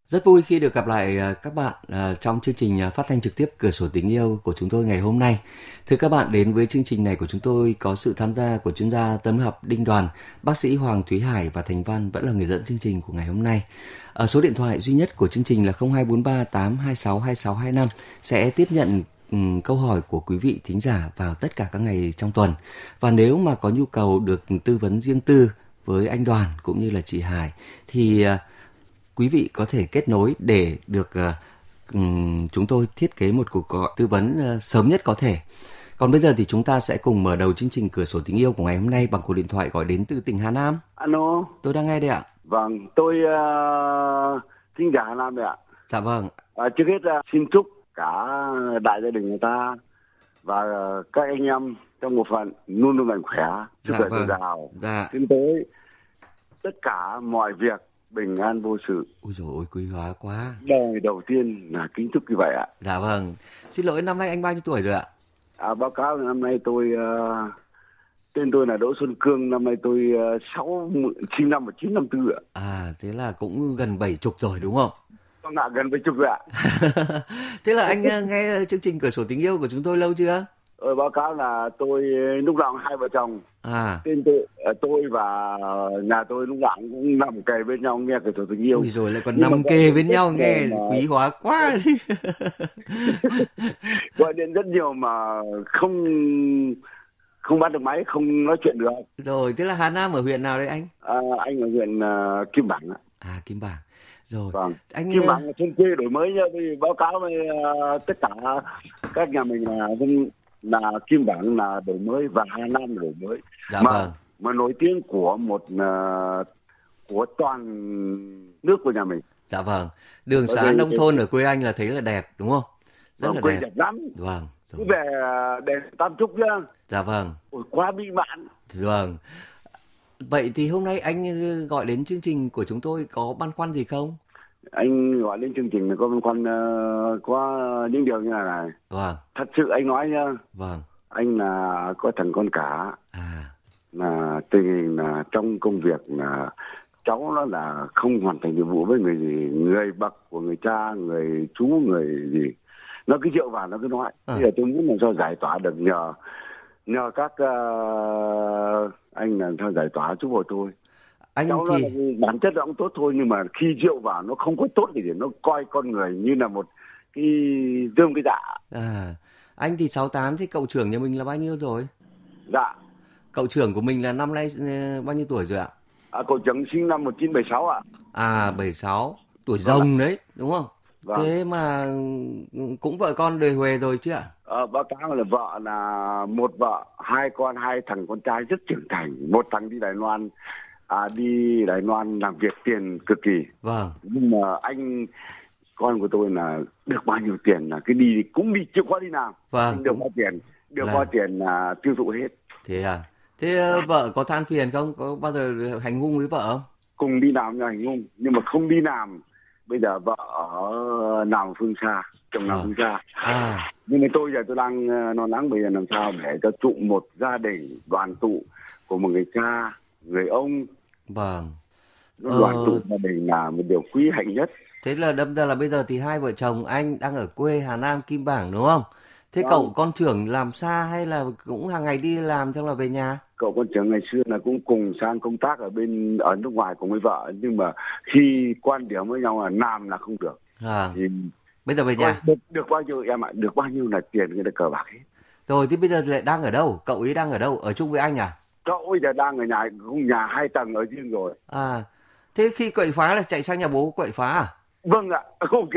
Rất vui khi được gặp lại các bạn trong chương trình phát thanh trực tiếp Cửa sổ tình yêu của chúng tôi ngày hôm nay. Thưa các bạn, đến với chương trình này của chúng tôi có sự tham gia của chuyên gia tâm học Đinh Đoàn, bác sĩ Hoàng Thúy Hải và Thành Văn vẫn là người dẫn chương trình của ngày hôm nay. Số điện thoại duy nhất của chương trình là 0243 826 2625 sẽ tiếp nhận câu hỏi của quý vị thính giả vào tất cả các ngày trong tuần. Và nếu mà có nhu cầu được tư vấn riêng tư với anh Đoàn cũng như là chị Hải thì quý vị có thể kết nối để được chúng tôi thiết kế một cuộc gọi tư vấn sớm nhất có thể. Còn bây giờ thì chúng ta sẽ cùng mở đầu chương trình Cửa sổ tình yêu của ngày hôm nay bằng cuộc điện thoại gọi đến từ tỉnh Hà Nam. Alo. Tôi đang nghe đây ạ. Vâng, tôi thính giả Hà Nam đây ạ. Dạ vâng. Trước hết xin chúc cả đại gia đình người ta và các anh em trong một phần luôn luôn mạnh khỏe, sức khỏe dồi dào, tiến tới tất cả mọi việc bình an vô sự. Ôi dồi ôi, quý hóa quá. Đời đầu tiên là kính chúc như vậy ạ. Dạ vâng. Xin lỗi, năm nay anh bao nhiêu tuổi rồi ạ? Báo cáo năm nay tôi tên tôi là Đỗ Xuân Cương, năm nay tôi sinh năm 1954 ạ. Thế là cũng gần 70 rồi đúng không? Con ạ, gần 70 rồi ạ. Thế là anh nghe chương trình Cửa sổ tình yêu của chúng tôi lâu chưa? Báo cáo là tôi lúc nào hai vợ chồng. Tên tôi và nhà tôi lúc nào cũng nằm kề bên nhau nghe Cửa sổ tình yêu. Ui rồi lại còn nằm kề bên nhau nghe quý hóa quá. Gọi điện rất nhiều mà không bắt được máy, không nói chuyện được. Rồi, thế là Hà Nam ở huyện nào đấy anh? Anh ở huyện Kim Bảng ạ. Kim Bảng. Rồi. Vâng. Anh Kim Bảng là thôn quê đổi mới nhá. Tôi báo cáo với tất cả các nhà mình là Kim Bảng là đổi mới và Hà Nam là đổi mới. Dạ vâng. Mà nổi tiếng của toàn nước của nhà mình. Dạ vâng. Đường xá nông thôn ở quê anh là thấy là đẹp đúng không? Rất là quê đẹp lắm. Vâng. Cứ về đền Tam Trúc nhá. Dạ vâng. Ôi, quá mỹ mãn. Vâng. Vậy thì hôm nay anh gọi đến chương trình của chúng tôi có băn khoăn gì không? Anh gọi đến chương trình có băn khoăn, có những điều như này. Vâng. Thật sự anh nói nhá. Vâng. Anh là có thằng con cả. Là tình hình là trong công việc là cháu nó là không hoàn thành nhiệm vụ với người bậc của người cha, người chú, người gì. Nó cứ rượu vào nó cứ nói. Bây giờ tôi muốn làm sao giải tỏa được nhờ các anh làm sao giải tỏa giúp hộ tôi. Anh cháu thì nó bản chất nó cũng tốt thôi, nhưng mà khi rượu vào nó không có tốt gì để nó coi con người như là một cái rơm cái dạ. Anh thì 68, thế cậu trưởng nhà mình là bao nhiêu rồi? Dạ. Cậu trưởng của mình là năm nay bao nhiêu tuổi rồi ạ? Cậu trưởng sinh năm 1976 ạ. 76, tuổi rồng đấy, đúng không? Vâng. Thế mà cũng vợ con đời huề rồi chứ ạ? Báo cáo là vợ là một vợ, hai con, hai thằng con trai rất trưởng thành. Một thằng đi Đài Loan làm việc tiền cực kỳ. Vâng. Nhưng mà con của tôi là được bao nhiêu tiền là cái đi cũng đi chịu khó đi làm. Vâng. Được bao tiền là tiêu thụ hết. Thế à? Thế vợ có than phiền không? Có bao giờ hành hung với vợ không? Cùng đi làm nhà hành hung, nhưng mà không đi làm. Bây giờ vợ ở nào phương xa, chồng nào phương xa. Nhưng mà tôi đang lo lắng bây giờ làm sao để cho trụ một gia đình đoàn tụ của một người cha, người ông. Vâng. Đoàn tụ gia đình là một điều quý hạnh nhất. Thế là đâm ra là bây giờ thì hai vợ chồng anh đang ở quê Hà Nam Kim Bảng đúng không? Thế cậu con trưởng làm xa hay là cũng hàng ngày đi làm xong là về nhà? Cậu con trưởng ngày xưa là cũng cùng sang công tác ở nước ngoài cùng với vợ, nhưng mà khi quan điểm với nhau là làm là không được. Thì bây giờ về nhà. Được bao nhiêu em ạ? Được bao nhiêu là tiền người ta cờ bạc hết. Rồi thì bây giờ lại đang ở đâu? Cậu ấy đang ở đâu? Ở chung với anh à? Cậu ấy giờ đang ở nhà 2 tầng ở riêng rồi. Thế khi quậy phá là chạy sang nhà bố quậy phá à? Vâng ạ. Ok.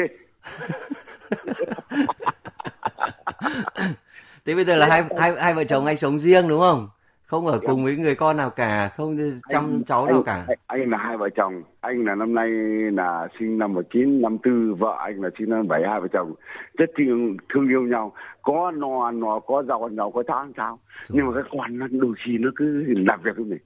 Thế bây giờ là hai vợ chồng anh sống riêng đúng không? Không ở cùng với người con nào cả, không chăm cháu nào cả. Anh là hai vợ chồng, anh là năm nay là sinh năm 1954, vợ anh là sinh năm 77, hai vợ chồng rất thương yêu nhau, có no ăn no, có rau ăn rau, có cháo ăn cháo. Nhưng mà cái con nó đôi khi nó cứ làm việc với mình.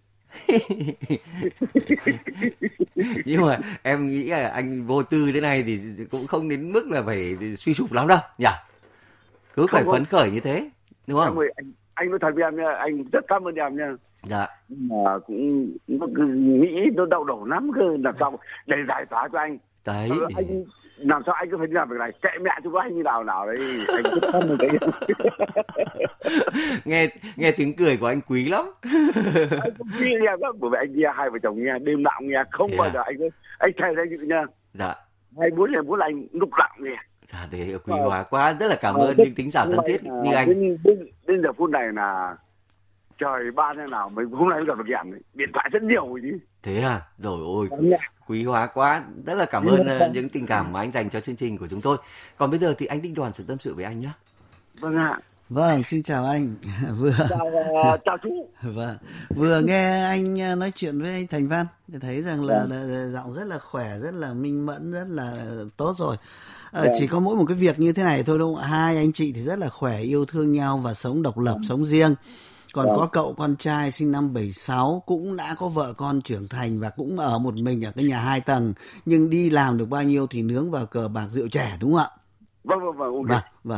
Nhưng mà em nghĩ là anh vô tư thế này thì cũng không đến mức là phải suy sụp lắm đâu nhỉ? Cứ phải phấn khởi như thế đúng không? Anh nói thật với em nha, anh rất cảm ơn em nha. Dạ. Nhưng mà cũng nghĩ nó đau đầu lắm cơ, làm sao để giải tỏa cho anh. Đấy. Anh làm sao anh cứ phải đi làm việc này, kệ mẹ chúng anh như nào nào đấy, anh cứ thân rồi đấy. nghe tiếng cười của anh quý lắm. Anh cũng nghe lắm, bởi vì anh nghe hai vợ chồng nghe đêm nào nghe, không bao giờ anh thề ra như nha. Dạ. 24 anh lúc nào nghe. Dạ, thế quý hóa quá, rất là cảm ơn những thính giả thân thiết như anh. Đến giờ phút này là trời ban thế nào mình hôm nay gặp được em điện thoại rất nhiều rồi chứ. Thế à, rồi ôi, quý hóa quá, rất là cảm ơn những tình cảm mà anh dành cho chương trình của chúng tôi. Còn bây giờ thì anh Đinh Đoàn sẽ tâm sự với anh nhé. Vâng ạ. Vâng, xin chào anh. Chào chú. Vâng, vừa nghe anh nói chuyện với anh Thành Văn thì thấy rằng là giọng rất là khỏe, rất là minh mẫn, rất là tốt rồi. Chỉ có mỗi một cái việc như thế này thôi đúng không? Hai anh chị thì rất là khỏe, yêu thương nhau và sống độc lập, sống riêng. Còn có cậu con trai sinh năm 76 cũng đã có vợ con trưởng thành và cũng ở một mình ở cái nhà 2 tầng, nhưng đi làm được bao nhiêu thì nướng vào cờ bạc rượu chè đúng không ạ? Vâng. Vâng.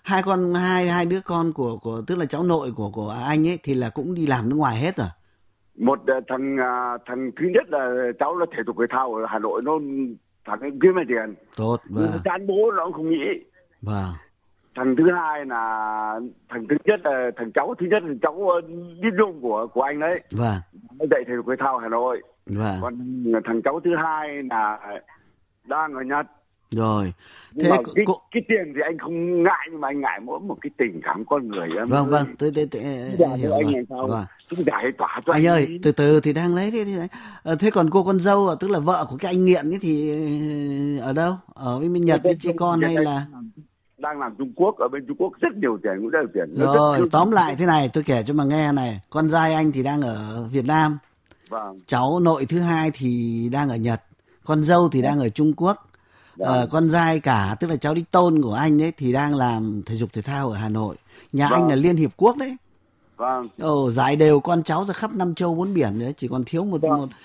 Hai đứa con của tức là cháu nội của anh ấy thì là cũng đi làm nước ngoài hết rồi. Một thằng thứ nhất là cháu là thể dục thể thao ở Hà Nội, nó thằng ấy kiếm tiền. Tốt. Vâng. Chán bố nó cũng không nghĩ. Vâng. Thằng thứ hai là thằng cháu thứ nhất là cháu đi luôn của anh đấy. Vâng. Nó dạy thể dục thể thao Hà Nội. Vâng. Còn thằng cháu thứ hai là đang ở Nhật. Rồi. Thế cái tiền thì anh không ngại, nhưng mà anh ngại mỗi một cái tình cảm con người. Vâng, tôi hiểu rồi. Vâng. Chúng giải tỏa cho anh ơi, từ từ thì đang lấy đi. Thế còn cô con dâu tức là vợ của cái anh nghiện ấy thì ở đâu? Ở bên Nhật với chị con hay là đang làm Trung Quốc, ở bên Trung Quốc rất nhiều tiền, cũng rất nhiều tiền. Rồi, tóm lại thế này, tôi kể cho mà nghe này, con trai anh thì đang ở Việt Nam. Vâng. Cháu nội thứ hai thì đang ở Nhật, con dâu thì đang ở Trung Quốc. Con trai cả tức là cháu đích tôn của anh đấy thì đang làm thể dục thể thao ở Hà Nội. Nhà anh là Liên Hiệp Quốc đấy. Vâng. Giải đều con cháu ra khắp 5 châu 4 biển nữa, chỉ còn thiếu một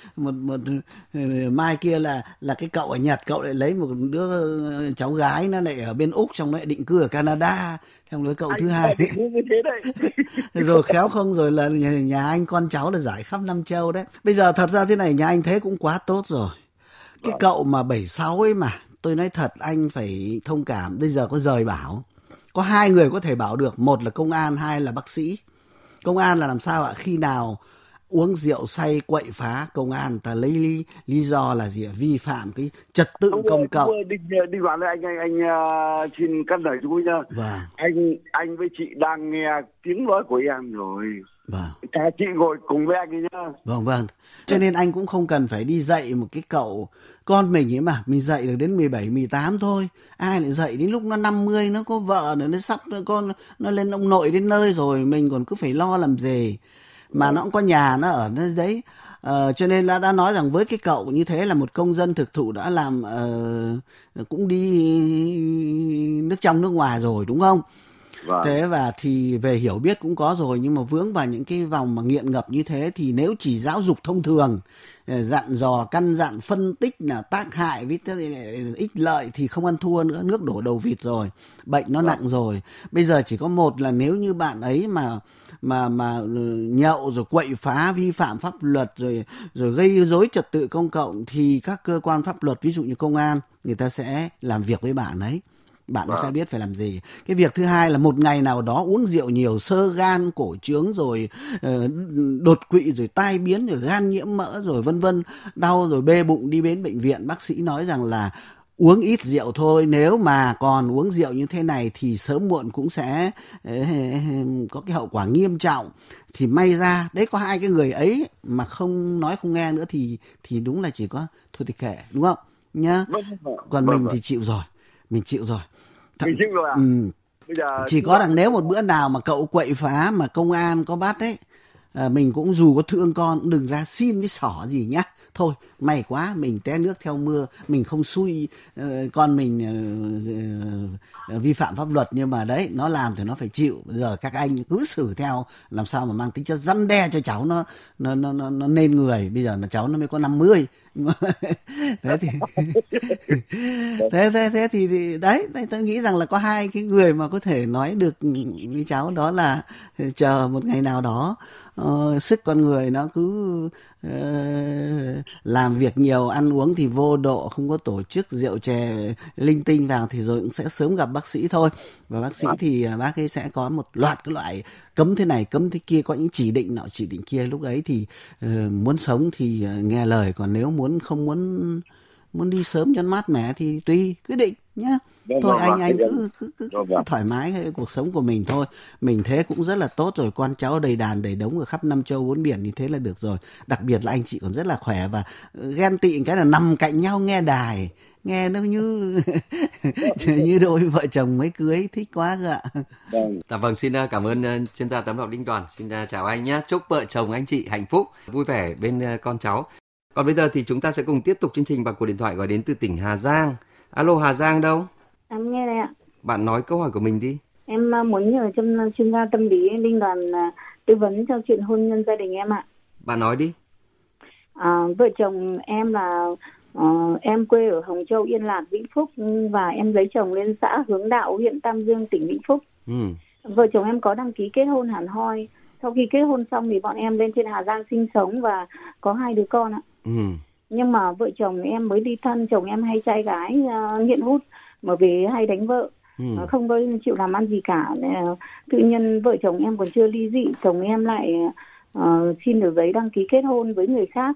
mai kia là cái cậu ở Nhật, cậu lại lấy một đứa cháu gái nó lại ở bên Úc, xong nó lại định cư ở Canada, xong rồi cậu thứ hai. Rồi khéo không rồi là nhà anh con cháu là giải khắp 5 châu đấy. Bây giờ thật ra thế này, nhà anh thế cũng quá tốt rồi. Cái cậu mà 76 ấy mà, tôi nói thật anh phải thông cảm, bây giờ có rời bảo. Có 2 người có thể bảo được, một là công an, 2 là bác sĩ. Công an là làm sao ạ? Khi nào uống rượu say quậy phá, công an ta lấy lý do là gì ạ? Vi phạm cái trật tự công cộng. Đi vào đây anh xin cắt lời chú nhá. Vâng. Anh với chị đang nghe tiếng nói của em rồi. Vâng. Chị ngồi cùng với anh ấy nhá. Vâng. Cho nên anh cũng không cần phải đi dạy một cái cậu con mình ấy mà, mình dạy được đến 17, 18 thôi. Ai lại dạy đến lúc nó 50, nó có vợ nữa, nó sắp nó lên ông nội đến nơi rồi, mình còn cứ phải lo làm gì. Mà nó cũng có nhà nó ở nơi đấy. Cho nên là đã nói rằng với cái cậu như thế là một công dân thực thụ đã làm cũng đi nước trong nước ngoài rồi đúng không? Vâng. Thế và thì về hiểu biết cũng có rồi, nhưng mà vướng vào những cái vòng mà nghiện ngập như thế thì nếu chỉ giáo dục thông thường, dặn dò căn dặn phân tích là tác hại với ích lợi thì không ăn thua nữa, nước đổ đầu vịt rồi, bệnh nó nặng rồi. Bây giờ chỉ có một là nếu như bạn ấy mà nhậu rồi quậy phá vi phạm pháp luật rồi gây rối trật tự công cộng thì các cơ quan pháp luật ví dụ như công an người ta sẽ làm việc với bạn ấy. Bạn sẽ biết phải làm gì. Cái việc thứ hai là một ngày nào đó uống rượu nhiều, xơ gan, cổ trướng rồi đột quỵ rồi tai biến rồi gan nhiễm mỡ rồi vân vân, đau rồi bê bụng đi đến bệnh viện, bác sĩ nói rằng là uống ít rượu thôi, nếu mà còn uống rượu như thế này thì sớm muộn cũng sẽ có cái hậu quả nghiêm trọng. Thì may ra đấy có 2 cái người ấy mà không nói không nghe nữa thì đúng là chỉ có thôi thì kệ, đúng không nhá. Còn mình thì chịu rồi. Mình chịu rồi. Mình chịu rồi à? Bây giờ chỉ có rằng nếu một bữa nào mà cậu quậy phá mà công an có bắt ấy, mình cũng dù có thương con cũng đừng ra xin cái xỏ gì nhá. Thôi may quá mình té nước theo mưa, mình không xui con mình vi phạm pháp luật, nhưng mà đấy nó làm thì nó phải chịu. Bây giờ các anh cứ xử theo làm sao mà mang tính chất răn đe cho cháu nó nên người. Bây giờ là cháu nó mới có 50. Thế thì đấy tôi nghĩ rằng là có 2 cái người mà có thể nói được với cháu, đó là chờ một ngày nào đó sức con người nó cứ làm việc nhiều, ăn uống thì vô độ, không có tổ chức rượu chè linh tinh vào thì rồi cũng sẽ sớm gặp bác sĩ thôi. Và bác sĩ thì bác ấy sẽ có một loạt cái loại cấm thế này, cấm thế kia, có những chỉ định nọ chỉ định kia. Lúc ấy thì muốn sống thì nghe lời, còn nếu không muốn đi sớm cho mát mẻ thì tùy quyết định nhá. Thôi anh cứ thoải mái cuộc sống của mình thôi. Mình thế cũng rất là tốt rồi, con cháu đầy đàn đầy đống ở khắp năm châu bốn biển, như thế là được rồi. Đặc biệt là anh chị còn rất là khỏe, và ghen tị cái là nằm cạnh nhau nghe đài, nghe nó như như đôi vợ chồng mới cưới, thích quá cơ ạ. Vâng, xin cảm ơn chuyên gia tấm lọc Đinh Đoàn. Xin chào anh nhé. Chúc vợ chồng anh chị hạnh phúc, vui vẻ bên con cháu. Còn bây giờ thì chúng ta sẽ cùng tiếp tục chương trình bằng cuộc điện thoại gọi đến từ tỉnh Hà Giang. Alo, Hà Giang đâu? Em nghe đây ạ. Bạn nói câu hỏi của mình đi. Em muốn nhờ trong chuyên gia tâm lý Đinh Đoàn tư vấn cho chuyện hôn nhân gia đình em ạ. Bạn nói đi. Vợ chồng em là em quê ở Hồng Châu, Yên Lạc, Vĩnh Phúc, và em lấy chồng lên xã Hướng Đạo, huyện Tam Dương, tỉnh Vĩnh Phúc. Vợ chồng em có đăng ký kết hôn hẳn hoi. Sau khi kết hôn xong thì bọn em lên trên Hà Giang sinh sống và có 2 đứa con ạ. Nhưng mà vợ chồng em mới ly thân, chồng em hay trai gái, nghiện hút, mà về hay đánh vợ, không có chịu làm ăn gì cả. Tự nhiên vợ chồng em còn chưa ly dị, chồng em lại xin được giấy đăng ký kết hôn với người khác.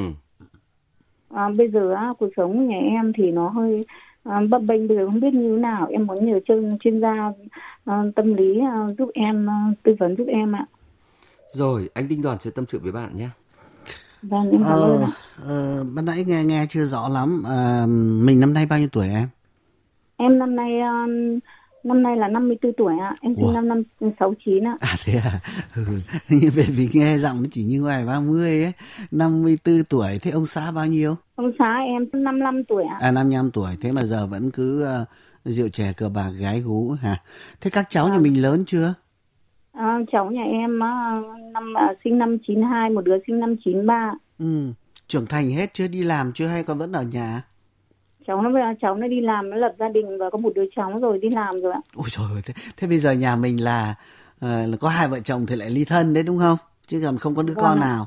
Bây giờ cuộc sống nhà em thì nó hơi bấp bênh, bây giờ không biết như thế nào. Em muốn nhờ chuyên gia tâm lý giúp em, tư vấn giúp em ạ. Rồi, anh Đinh Đoàn sẽ tâm sự với bạn nhé. Vâng, em cảm ơn. Ban nãy nghe chưa rõ lắm. Mình năm nay bao nhiêu tuổi em? Em năm nay là 54 tuổi ạ. Em sinh năm 69 ạ. Thế à? Như vậy vì nghe giọng nó chỉ như ngoài 30 ấy. 54 tuổi. Thế ông xã bao nhiêu? Ông xã em 55 tuổi ạ. 55 tuổi. Thế mà giờ vẫn cứ rượu chè cờ bạc gái gú hả? Thế các cháu nhà mình lớn chưa? Cháu nhà em sinh năm 92, một đứa sinh năm 93. Trưởng thành hết chưa, đi làm chưa hay còn vẫn ở nhà? Cháu nó đi làm, nó lập gia đình và có một đứa cháu rồi, đi làm rồi ạ. Ôi trời ơi, thế bây giờ nhà mình là có 2 vợ chồng thì lại ly thân đấy đúng không? Chứ còn không có đứa con nào.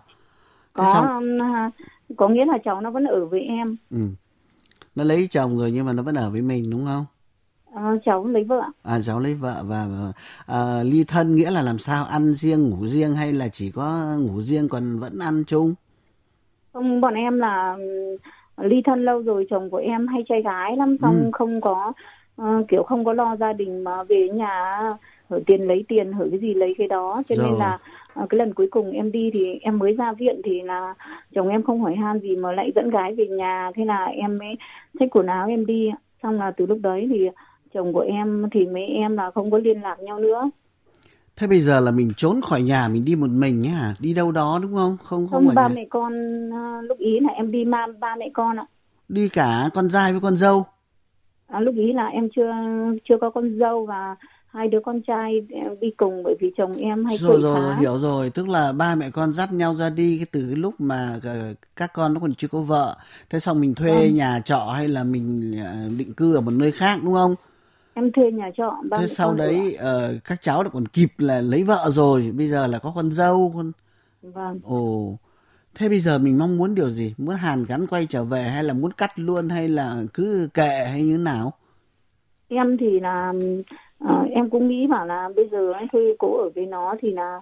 Có nghĩa là cháu nó vẫn ở với em. Nó lấy chồng rồi nhưng mà nó vẫn ở với mình đúng không? Cháu lấy vợ. Cháu lấy vợ. Và ly thân nghĩa là làm sao? Ăn riêng, ngủ riêng hay là chỉ có ngủ riêng còn vẫn ăn chung? Không, bọn em là ly thân lâu rồi, chồng của em hay trai gái lắm, xong không có kiểu không có lo gia đình, mà về nhà hở tiền lấy tiền, hở cái gì lấy cái đó, cho nên là cái lần cuối cùng em đi thì em mới ra viện thì là chồng em không hỏi han gì mà lại dẫn gái về nhà, thế là em mới xách quần áo em đi. Xong là từ lúc đấy thì chồng của em thì mấy em là không có liên lạc nhau nữa. Thế bây giờ là mình trốn khỏi nhà, mình đi một mình nhé hả? Đi đâu đó đúng không? Không ba mẹ con, lúc ý là em đi ba mẹ con ạ. Đi cả con trai với con dâu? Lúc ý là em chưa có con dâu và 2 đứa con trai đi cùng, bởi vì chồng em hay quậy phá. Rồi, hiểu rồi, tức là ba mẹ con dắt nhau ra đi từ cái lúc mà các con nó còn chưa có vợ. Thế xong mình thuê nhà trọ hay là mình định cư ở một nơi khác đúng không? Em thuê nhà trọ. Thế sau đấy các cháu đã còn kịp là lấy vợ rồi, bây giờ là có con dâu. Vâng. Thế bây giờ mình mong muốn điều gì? Muốn hàn gắn quay trở về hay là muốn cắt luôn hay là cứ kệ hay như thế nào? Em thì là em cũng nghĩ bảo là bây giờ thuê cố ở với nó thì là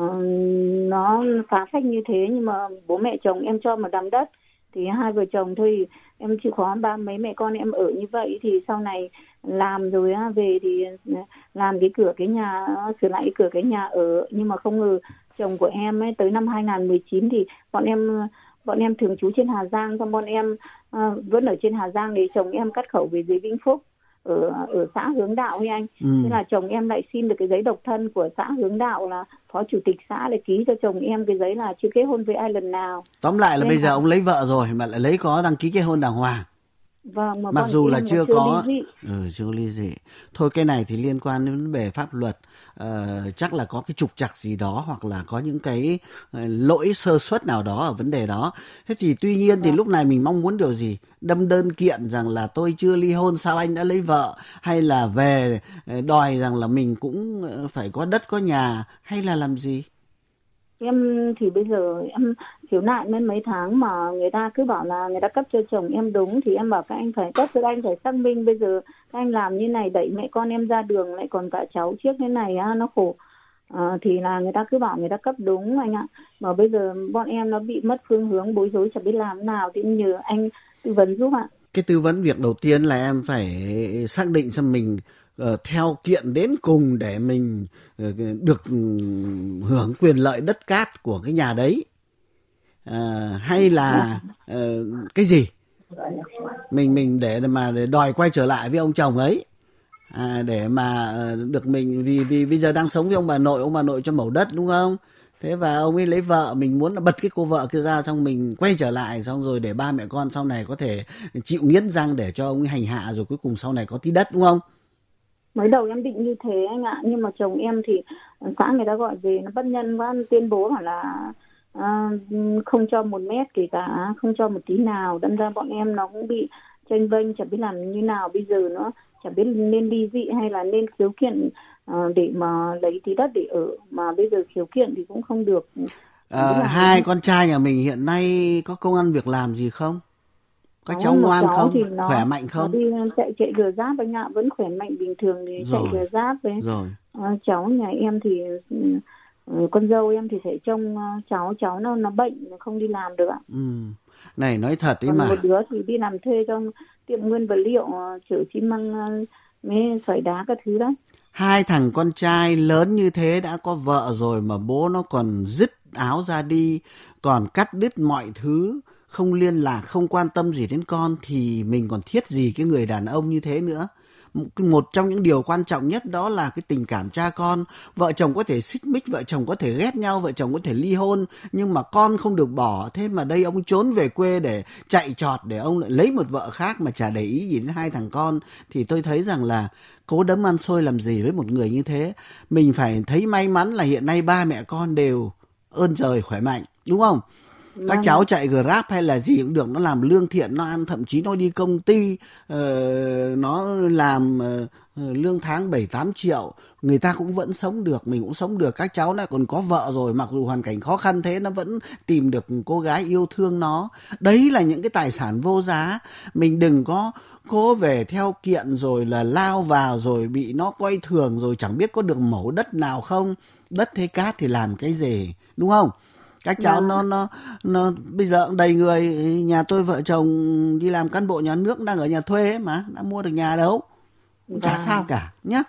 nó phá phách như thế, nhưng mà bố mẹ chồng em cho một đám đất thì 2 vợ chồng thôi, em chịu khó mấy mẹ con em ở như vậy, thì sau này làm rồi về thì làm cái cửa cái nhà, sửa lại cái cửa cái nhà ở. Nhưng mà không ngờ chồng của em ấy, tới năm 2019 thì bọn em thường trú trên Hà Giang, xong bọn em vẫn ở trên Hà Giang để chồng em cắt khẩu về dưới Vĩnh Phúc ở xã Hướng Đạo ấy anh. Thế là chồng em lại xin được cái giấy độc thân của xã Hướng Đạo, là phó chủ tịch xã để ký cho chồng em cái giấy là chưa kết hôn với ai lần nào. Tóm lại là bây giờ ông lấy vợ rồi mà lại lấy có đăng ký kết hôn đàng hoàng. Vâng, mà mặc dù là chưa có chưa ly dị. Thôi cái này thì liên quan đến vấn đề pháp luật, chắc là có cái trục trặc gì đó hoặc là có những cái lỗi sơ suất nào đó ở vấn đề đó. Thế thì tuy nhiên thì lúc này mình mong muốn điều gì? Đâm đơn kiện rằng là tôi chưa ly hôn sao anh đã lấy vợ, hay là về đòi rằng là mình cũng phải có đất có nhà, hay là làm gì? Em thì bây giờ em khiếu nại đến mấy tháng mà người ta cứ bảo là người ta cấp cho chồng em đúng, thì em bảo các anh phải cấp, cho anh phải xác minh. Bây giờ các anh làm như này đẩy mẹ con em ra đường, lại còn cả cháu trước thế này á, nó khổ. Thì là người ta cứ bảo người ta cấp đúng anh ạ, mà bây giờ bọn em nó bị mất phương hướng, bối rối chẳng biết làm nào, thì nhờ anh tư vấn giúp ạ. Cái tư vấn việc đầu tiên là em phải xác định xem mình theo kiện đến cùng để mình được hưởng quyền lợi đất cát của cái nhà đấy, hay là cái gì mình để đòi quay trở lại với ông chồng ấy, để mà được mình, vì bây giờ đang sống với ông bà nội cho mẩu đất đúng không? Thế và ông ấy lấy vợ, mình muốn là bật cái cô vợ kia ra, xong mình quay trở lại, xong rồi để ba mẹ con sau này có thể chịu nghiến răng để cho ông ấy hành hạ, rồi cuối cùng sau này có tí đất đúng không? Mới đầu em định như thế anh ạ, nhưng mà chồng em thì xã người ta gọi về nó bất nhân quá, tuyên bố bảo là không cho 1 mét kể cả, không cho một tí nào. Đâm ra bọn em nó cũng bị chênh vênh, chẳng biết làm như nào bây giờ, nó chẳng biết nên ly dị hay là nên khiếu kiện để mà lấy tí đất để ở, mà bây giờ khiếu kiện thì cũng không được. Hai con trai nhà mình hiện nay có công ăn việc làm gì không? Các cháu ngoan không? Khỏe mạnh không? Nó đi chạy gờ giáp anh ạ, vẫn khỏe mạnh bình thường, thì chạy gờ giáp đấy. Rồi. Cháu nhà em thì con dâu em thì phải trông cháu nó bệnh, nó không đi làm được ạ. Này nói thật đấy, còn mà một đứa thì đi làm thuê trong tiệm nguyên vật liệu, chở xi măng với sỏi đá các thứ đó. 2 thằng con trai lớn như thế đã có vợ rồi mà bố nó còn dứt áo ra đi, còn cắt đứt mọi thứ, không liên lạc, không quan tâm gì đến con, thì mình còn thiết gì cái người đàn ông như thế nữa. Một trong những điều quan trọng nhất đó là cái tình cảm cha con. Vợ chồng có thể xích mích, vợ chồng có thể ghét nhau, vợ chồng có thể ly hôn, nhưng mà con không được bỏ. Thế mà đây ông trốn về quê để chạy trọt, để ông lại lấy một vợ khác mà chả để ý gì đến 2 thằng con. Thì tôi thấy rằng là cố đấm ăn xôi làm gì với một người như thế. Mình phải thấy may mắn là hiện nay ba mẹ con đều ơn trời khỏe mạnh, đúng không? Các cháu chạy Grab hay là gì cũng được, nó làm lương thiện, nó ăn, thậm chí nó đi công ty, nó làm lương tháng 7-8 triệu, người ta cũng vẫn sống được, mình cũng sống được. Các cháu lại còn có vợ rồi, mặc dù hoàn cảnh khó khăn thế nó vẫn tìm được cô gái yêu thương nó. Đấy là những cái tài sản vô giá. Mình đừng có cố về theo kiện rồi là lao vào rồi bị nó coi thường, rồi chẳng biết có được mẩu đất nào không. Đất hay cát thì làm cái gì, đúng không? Các cháu nó bây giờ đầy người. Nhà tôi vợ chồng đi làm cán bộ nhà nước đang ở nhà thuê ấy mà, đã mua được nhà đâu, chả sao cả nhá.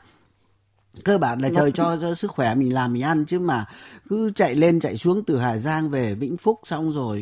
Cơ bản là trời cho sức khỏe mình làm mình ăn, chứ mà cứ chạy lên chạy xuống từ Hà Giang về Vĩnh Phúc xong rồi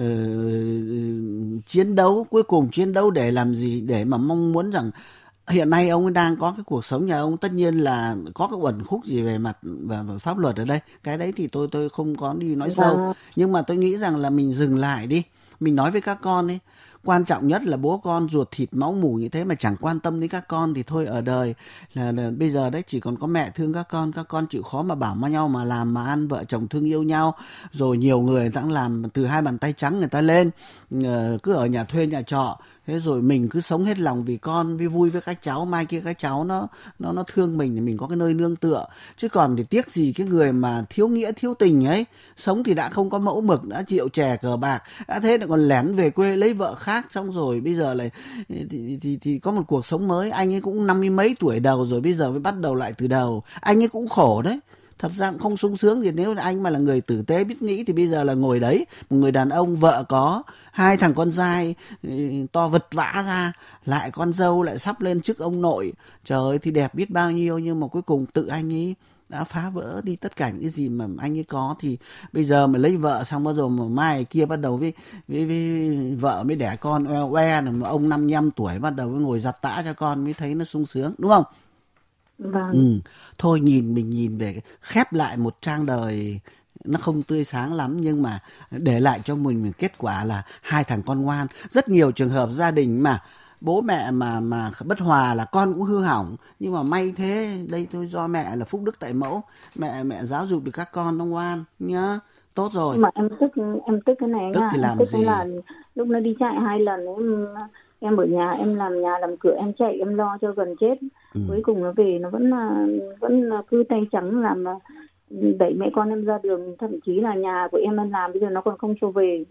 chiến đấu, cuối cùng chiến đấu để làm gì? Để mà mong muốn rằng hiện nay ông đang có cái cuộc sống nhà ông, tất nhiên là có cái uẩn khúc gì về mặt và pháp luật ở đây, cái đấy thì tôi không có đi nói sâu, nhưng mà tôi nghĩ rằng là mình dừng lại đi, mình nói với các con ấy. Quan trọng nhất là bố con ruột thịt máu mủ như thế mà chẳng quan tâm đến các con thì thôi, ở đời là bây giờ đấy chỉ còn có mẹ thương các con chịu khó mà bảo nhau mà làm mà ăn, vợ chồng thương yêu nhau. Rồi nhiều người ta cũng làm từ 2 bàn tay trắng người ta lên, cứ ở nhà thuê nhà trọ, thế rồi mình cứ sống hết lòng vì con, vì vui với các cháu, mai kia các cháu nó thương mình thì mình có cái nơi nương tựa. Chứ còn thì tiếc gì cái người mà thiếu nghĩa thiếu tình ấy, sống thì đã không có mẫu mực, đã chịu chè cờ bạc, đã thế lại còn lén về quê lấy vợ khác, xong rồi bây giờ lại thì có một cuộc sống mới. Anh ấy cũng 50 mấy tuổi đầu rồi, bây giờ mới bắt đầu lại từ đầu, anh ấy cũng khổ đấy. Thật ra cũng không sung sướng gì. Nếu anh mà là người tử tế biết nghĩ thì bây giờ là ngồi đấy, một người đàn ông, vợ có 2 thằng con trai to vật vã ra, lại con dâu lại sắp lên chức ông nội, trời ơi thì đẹp biết bao nhiêu. Nhưng mà cuối cùng tự anh ấy đã phá vỡ đi tất cả những cái gì mà anh ấy có. Thì bây giờ mà lấy vợ xong bắt đầu mà mai kia bắt đầu với vợ mới đẻ con oe mà ông 55 tuổi bắt đầu mới ngồi giặt tã cho con, mới thấy nó sung sướng, đúng không? Vâng. Thôi mình nhìn về khép lại một trang đời nó không tươi sáng lắm, nhưng mà để lại cho mình kết quả là 2 thằng con ngoan. Rất nhiều trường hợp gia đình mà bố mẹ mà bất hòa là con cũng hư hỏng, nhưng mà may thế đây thôi, do mẹ là phúc đức tại mẫu, mẹ giáo dục được các con nó ngoan nhá, tốt rồi. Mà em tức cái này tức nha, thì làm tức gì? là lúc nó đi chạy 2 lần em ở nhà, em làm nhà làm cửa, em chạy em lo cho gần chết. Cuối cùng nó về nó vẫn cứ tay trắng làm đẩy mẹ con em ra đường, thậm chí là nhà của em đang làm bây giờ nó còn không cho về.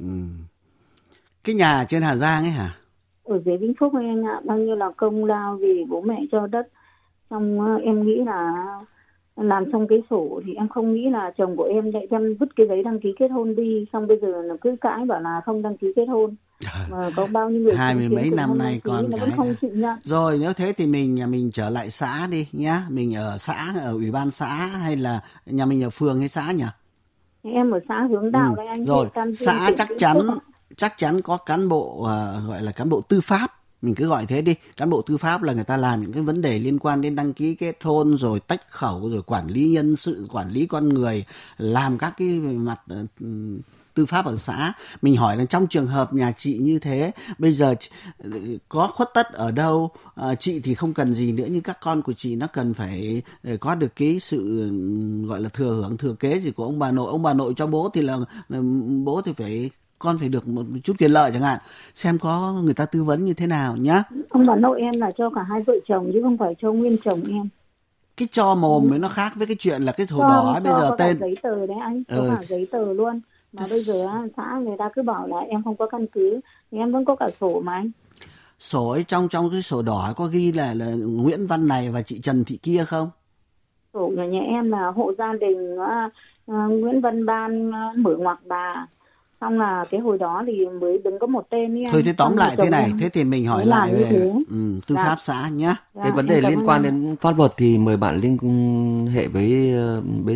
Cái nhà trên Hà Giang ấy hả? Ở dưới Vĩnh Phúc ấy anh ạ, bao nhiêu là công lao vì bố mẹ cho đất. Xong em nghĩ là làm xong cái sổ thì em không nghĩ là chồng của em lại đem vứt cái giấy đăng ký kết hôn đi, xong bây giờ nó cứ cãi bảo là không đăng ký kết hôn. Mà có bao nhiêu người 20 mấy năm nay còn nó vẫn không chịu nhận. Rồi nếu thế thì nhà mình trở lại xã đi nhá. Mình ở xã, ở ủy ban xã, hay là nhà mình ở phường hay xã nhỉ? Em ở xã Hướng Đạo đây anh. Rồi xã chắc chắn có cán bộ gọi là cán bộ tư pháp, mình cứ gọi thế đi. Cán bộ tư pháp là người ta làm những cái vấn đề liên quan đến đăng ký kết hôn, rồi tách khẩu, rồi quản lý nhân sự, quản lý con người, làm các cái mặt tư pháp ở xã. Mình hỏi là trong trường hợp nhà chị như thế, bây giờ có khuất tất ở đâu? Chị thì không cần gì nữa, nhưng các con của chị nó cần phải có được cái sự gọi là thừa hưởng, thừa kế gì của ông bà nội. Ông bà nội cho bố thì là bố thì con phải được một chút quyền lợi chẳng hạn. Xem có người ta tư vấn như thế nào nhá. Ông bà nội em là cho cả hai vợ chồng chứ không phải cho nguyên chồng em. Cái cho mồm mới nó khác với cái chuyện là cái sổ đỏ bây giờ tên giấy tờ đấy anh, có cả giấy tờ luôn. Mà bây giờ xã người ta cứ bảo là em không có căn cứ, thì em vẫn có cả sổ mà anh. Sổ ấy, trong cái sổ đỏ có ghi là Nguyễn Văn này và chị Trần Thị kia không? Sổ nhà em là hộ gia đình Nguyễn Văn Ban mở ngoặc bà. Xong là cái hồi đó thì mới đứng có một tên ấy. Thôi thế tóm lại thế này, thế thì mình hỏi lại về tư pháp xã nhá. Cái vấn đề liên quan đến pháp luật thì mời bạn liên hệ với bên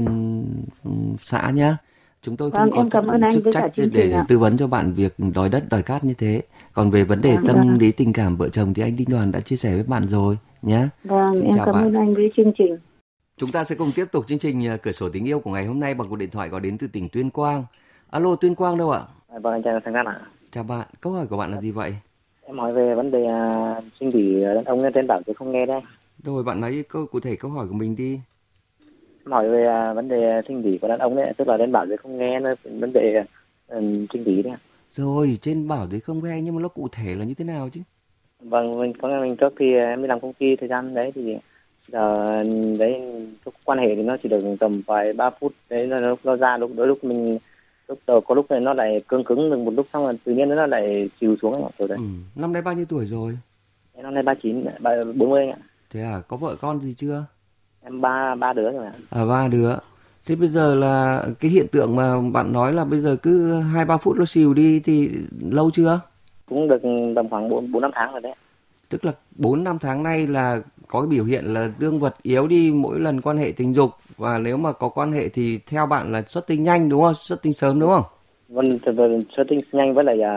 xã nhá. Chúng tôi không có chức trách để tư vấn cho bạn việc đòi đất đòi cát như thế. Còn về vấn đề tâm lý tình cảm vợ chồng thì anh Đinh Đoàn đã chia sẻ với bạn rồi nhá. Vâng, em cảm ơn anh với chương trình. Chúng ta sẽ cùng tiếp tục chương trình Cửa sổ tình yêu của ngày hôm nay bằng cuộc điện thoại gọi đến từ tỉnh Tuyên Quang. Alo, Tuyên Quang đâu ạ? Vâng, anh chào Thành An ạ. Chào bạn, câu hỏi của bạn là gì vậy? Em hỏi về vấn đề sinh lý đàn ông trên bảo tôi không nghe đây. Rồi, bạn nói cụ thể câu hỏi của mình đi. Em hỏi về vấn đề sinh lý của đàn ông đấy, tức là trên bảo tôi không nghe, vấn đề sinh lý đấy. Rồi, trên bảo thì không nghe nhưng mà nó cụ thể là như thế nào chứ? Vâng, mình trước khi em đi làm công ty thời gian đấy thì giờ đấy quan hệ thì nó chỉ được tầm vài 3 phút đấy, nó ra lúc mình có lúc này nó lại cứng được một lúc, xong rồi tự nhiên nó lại chịu xuống rồi đấy. Năm nay bao nhiêu tuổi rồi? Em năm nay 39, 40 anh ạ. Thế à, có vợ con gì chưa? Em ba đứa rồi ạ. 3 đứa. Thế bây giờ là cái hiện tượng mà bạn nói là bây giờ cứ 2-3 phút nó xìu đi thì lâu chưa? Cũng được tầm khoảng 4-5 tháng rồi đấy. Tức là 4-5 tháng nay là có cái biểu hiện là dương vật yếu đi mỗi lần quan hệ tình dục, và nếu mà có quan hệ thì theo bạn là xuất tinh nhanh đúng không? Xuất tinh sớm đúng không? Vâng, xuất tinh nhanh với lại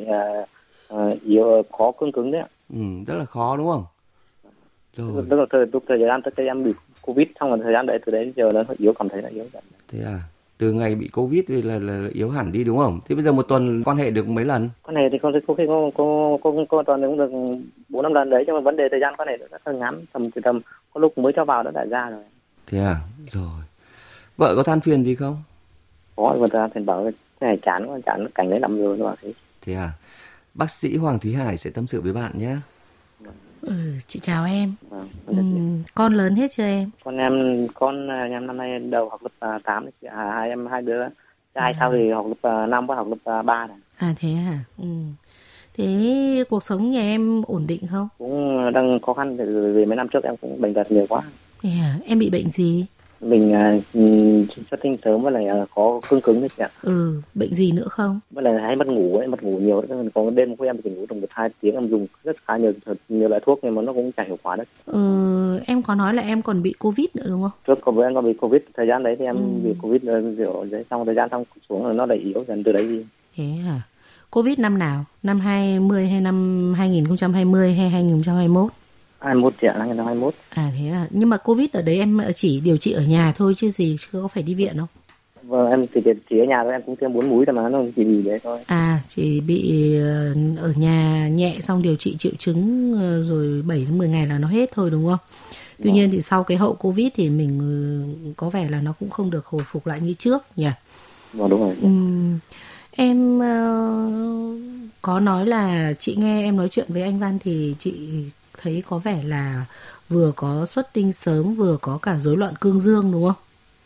yếu, khó cứng đấy ạ. Rất là khó đúng không? Rồi. Tức là thời gian tới em bị Covid, xong rồi thời gian đấy từ đấy giờ nó yếu, cảm thấy là yếu dần. Thế à? Từ ngày bị Covid thì là yếu hẳn đi đúng không? Thế bây giờ một tuần quan hệ được mấy lần? Quan hệ thì có tuần cũng được 4-5 lần đấy, nhưng mà vấn đề thời gian quan hệ rất là ngắn, tầm có lúc mới cho vào đã ra rồi. Thế à? Rồi. Vợ có than phiền gì không? Có, vợ thì bảo cái này chán cảnh đấy lắm rồi mà thế. Thế à? Bác sĩ Hoàng Thúy Hải sẽ tâm sự với bạn nhé. Chị chào em. Con lớn hết chưa em? Con em năm nay đầu học lớp 8, hai đứa trai sau thì học lớp 5 và học lớp 3 này. À thế à? Thế cuộc sống nhà em ổn định không? Cũng đang khó khăn vì mấy năm trước em cũng bệnh tật nhiều quá. Thế à? Em bị bệnh gì? Mình xuất tinh sớm với lại khó cứng đấy chị ạ. Bệnh gì nữa không? Với lại hay mất ngủ nhiều, có đêm của em chỉ ngủ được 1-2 tiếng, em dùng rất khá nhiều loại thuốc nhưng mà nó cũng chẳng hiệu quả đấy. Em có nói là em còn bị Covid nữa đúng không? Trước có em có bị Covid, thời gian đấy thì em bị Covid rồi, xong thời gian xong xuống rồi nó lại yếu dần từ đấy đi. Thế à? Covid năm nào? Năm 20 hay năm 2020 hay 2021? 21 chị ạ, 2021. À thế à? Nhưng mà Covid ở đấy em chỉ điều trị ở nhà thôi chứ gì, chứ có phải đi viện không? Vâng, em chỉ ở nhà thôi, em cũng tiêm 4 mũi thôi mà, nó chỉ bị đấy thôi. À, chỉ bị ở nhà nhẹ xong điều trị triệu chứng rồi 7-10 ngày là nó hết thôi đúng không? Tuy nhiên thì sau cái hậu Covid thì mình có vẻ là nó cũng không được hồi phục lại như trước nhỉ? Vâng, đúng rồi. Em có nói là chị nghe em nói chuyện với anh Văn thì chị thấy có vẻ là vừa có xuất tinh sớm vừa có cả rối loạn cương dương đúng không?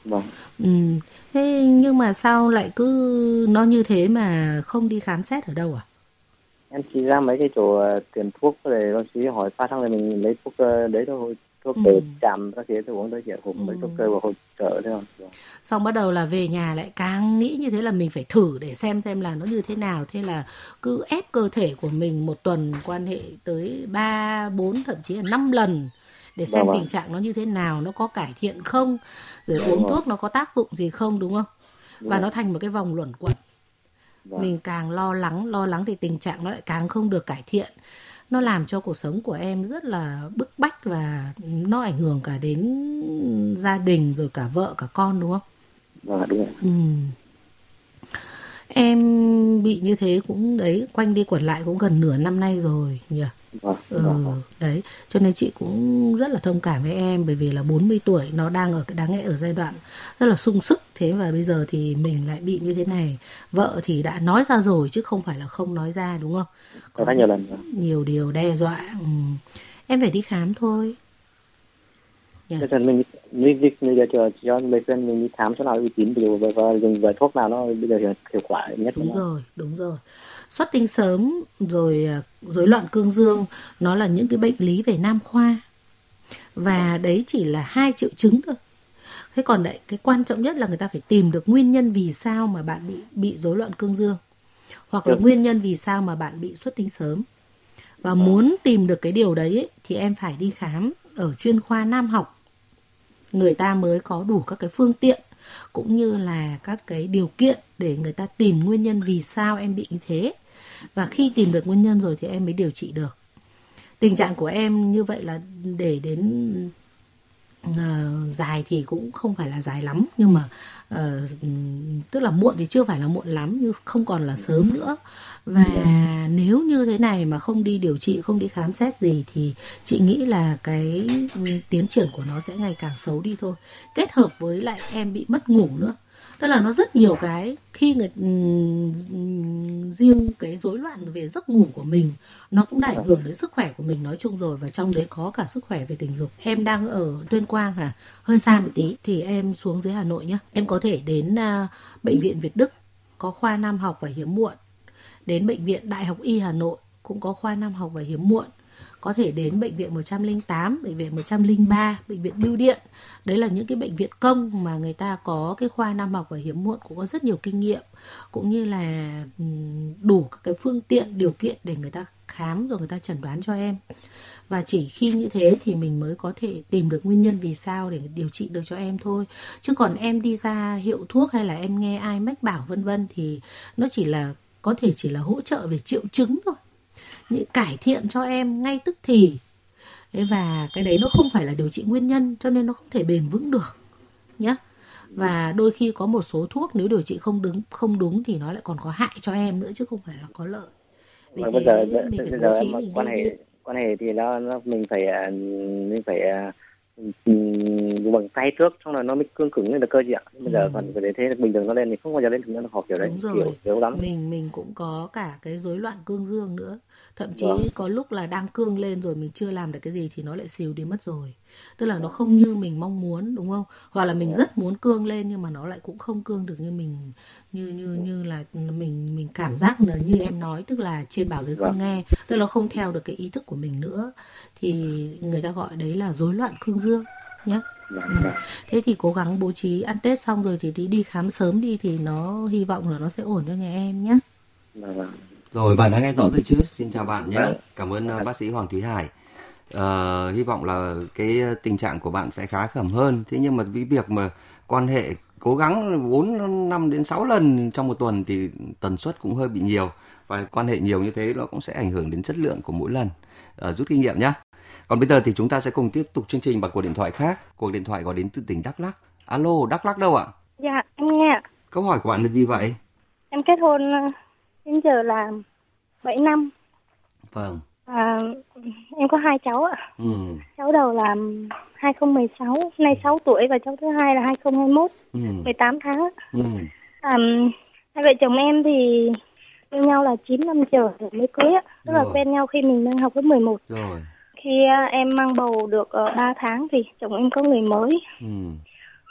Vâng. Thế nhưng mà sao lại cứ nó như thế mà không đi khám xét ở đâu à? Em chỉ ra mấy cái chỗ tiền thuốc để bác sĩ hỏi phát xong rồi mình lấy thuốc đấy thôi, thuốc để chạm các thứ tôi uống thôi, chỉ hộp mấy thuốc cơ và hỗ trợ thôi. Xong bắt đầu là về nhà lại càng nghĩ như thế là mình phải thử để xem là nó như thế nào. Thế là cứ ép cơ thể của mình một tuần quan hệ tới 3, 4 thậm chí là 5 lần để xem tình trạng nó như thế nào, nó có cải thiện không, rồi uống thuốc nó có tác dụng gì không, đúng không? Và nó thành một cái vòng luẩn quẩn. Mình càng lo lắng thì tình trạng nó lại càng không được cải thiện. Nó làm cho cuộc sống của em rất là bức bách và nó ảnh hưởng cả đến gia đình rồi cả vợ cả con, đúng không? Vâng, đúng rồi. Em bị như thế cũng đấy, quanh đi quẩn lại cũng gần nửa năm nay rồi nhỉ? Đấy, cho nên chị cũng rất là thông cảm với em, bởi vì là 40 tuổi nó đáng lẽ ở giai đoạn rất là sung sức, thế và bây giờ thì mình lại bị như thế này. Vợ thì đã nói ra rồi chứ không phải là không nói ra, đúng không? Có nhiều lần rồi. Nhiều điều đe dọa. Em phải đi khám thôi. Bây giờ mình giờ cho lời khuyên mình đi khám chỗ nào uy tín và dùng loại thuốc nào nó bây giờ hiệu quả nhất. Đúng rồi. Xuất tinh sớm rồi rối loạn cương dương, nó là những cái bệnh lý về nam khoa. Và đấy chỉ là 2 triệu chứng thôi. Thế còn đấy, cái quan trọng nhất là người ta phải tìm được nguyên nhân vì sao mà bạn bị rối loạn cương dương, hoặc là nguyên nhân vì sao mà bạn bị xuất tinh sớm. Và muốn tìm được cái điều đấy ấy, thì em phải đi khám ở chuyên khoa nam học. Người ta mới có đủ các cái phương tiện cũng như là các cái điều kiện để người ta tìm nguyên nhân vì sao em bị như thế. Và khi tìm được nguyên nhân rồi thì em mới điều trị được. Tình trạng của em như vậy là để đến dài thì cũng không phải là dài lắm, nhưng mà tức là muộn thì chưa phải là muộn lắm, nhưng không còn là sớm nữa. Và nếu như thế này mà không đi điều trị, không đi khám xét gì thì chị nghĩ là cái tiến triển của nó sẽ ngày càng xấu đi thôi. Kết hợp với lại em bị mất ngủ nữa, tức là nó rất nhiều cái, khi riêng cái rối loạn về giấc ngủ của mình nó cũng đã ảnh hưởng đến sức khỏe của mình nói chung rồi, và trong đấy có cả sức khỏe về tình dục. Em đang ở Tuyên Quang hả? Hơi xa một tí thì em xuống dưới Hà Nội nhé. Em có thể đến bệnh viện Việt Đức có khoa nam học và hiếm muộn, đến bệnh viện Đại học Y Hà Nội cũng có khoa nam học và hiếm muộn, có thể đến bệnh viện 108, bệnh viện 103, bệnh viện Bưu Điện. Đấy là những cái bệnh viện công mà người ta có cái khoa nam học và hiếm muộn, cũng có rất nhiều kinh nghiệm, cũng như là đủ các cái phương tiện, điều kiện để người ta khám rồi người ta chẩn đoán cho em. Và chỉ khi như thế thì mình mới có thể tìm được nguyên nhân vì sao để điều trị được cho em thôi. Chứ còn em đi ra hiệu thuốc hay là em nghe ai mách bảo vân vân thì nó có thể chỉ là hỗ trợ về triệu chứng thôi, những cải thiện cho em ngay tức thì. Và cái đấy nó không phải là điều trị nguyên nhân, cho nên nó không thể bền vững được nhé. Và đôi khi có một số thuốc nếu điều trị không đúng thì nó lại còn có hại cho em nữa chứ không phải là có lợi. Vì bây giờ quan hệ thì nó mình phải bằng tay trước, xong rồi nó mới cứng lên được cơ chị ạ. Bây giờ còn để thế bình thường nó lên thì không bao giờ lên nó học kiểu đấy. Đúng rồi. Kiểu lắm. Mình cũng có cả cái rối loạn cương dương nữa. Thậm chí có lúc là đang cương lên rồi mình chưa làm được cái gì thì nó lại xìu đi mất rồi. Tức là nó không như mình mong muốn, đúng không? Hoặc là mình rất muốn cương lên nhưng mà nó lại cũng không cương được như mình như là mình cảm giác là như em nói, tức là trên bảo dưới không nghe, tức là không theo được cái ý thức của mình nữa, thì người ta gọi đấy là rối loạn cương dương nhé. Thế thì cố gắng bố trí ăn Tết xong rồi thì đi khám sớm đi, thì nó hy vọng là nó sẽ ổn cho nhà em nhé. Rồi, bạn đã nghe rõ rồi chứ. Xin chào bạn nhé. Cảm ơn bác sĩ Hoàng Thúy Hải. Hy vọng là cái tình trạng của bạn sẽ khá khẩm hơn. Thế nhưng mà với việc mà quan hệ cố gắng 4, 5 đến 6 lần trong một tuần thì tần suất cũng hơi bị nhiều. Và quan hệ nhiều như thế nó cũng sẽ ảnh hưởng đến chất lượng của mỗi lần. Rút kinh nghiệm nhé. Còn bây giờ thì chúng ta sẽ cùng tiếp tục chương trình bằng cuộc điện thoại khác. Cuộc điện thoại gọi đến từ tỉnh Đắk Lắk. Alo, Đắk Lắk đâu ạ? Dạ, em nghe. Câu hỏi của bạn là gì vậy? Em kết hôn đến giờ là 7 năm. Vâng. Em có 2 cháu ạ. Cháu đầu là 2016, nay 6 tuổi, và cháu thứ hai là 2021, 18 tháng. Hai vợ chồng em thì yêu nhau là 9 năm trời rồi mới cưới ạ. Tức là quen nhau khi mình đang học lớp 11. Rồi. Khi em mang bầu được 3 tháng thì chồng em có người mới.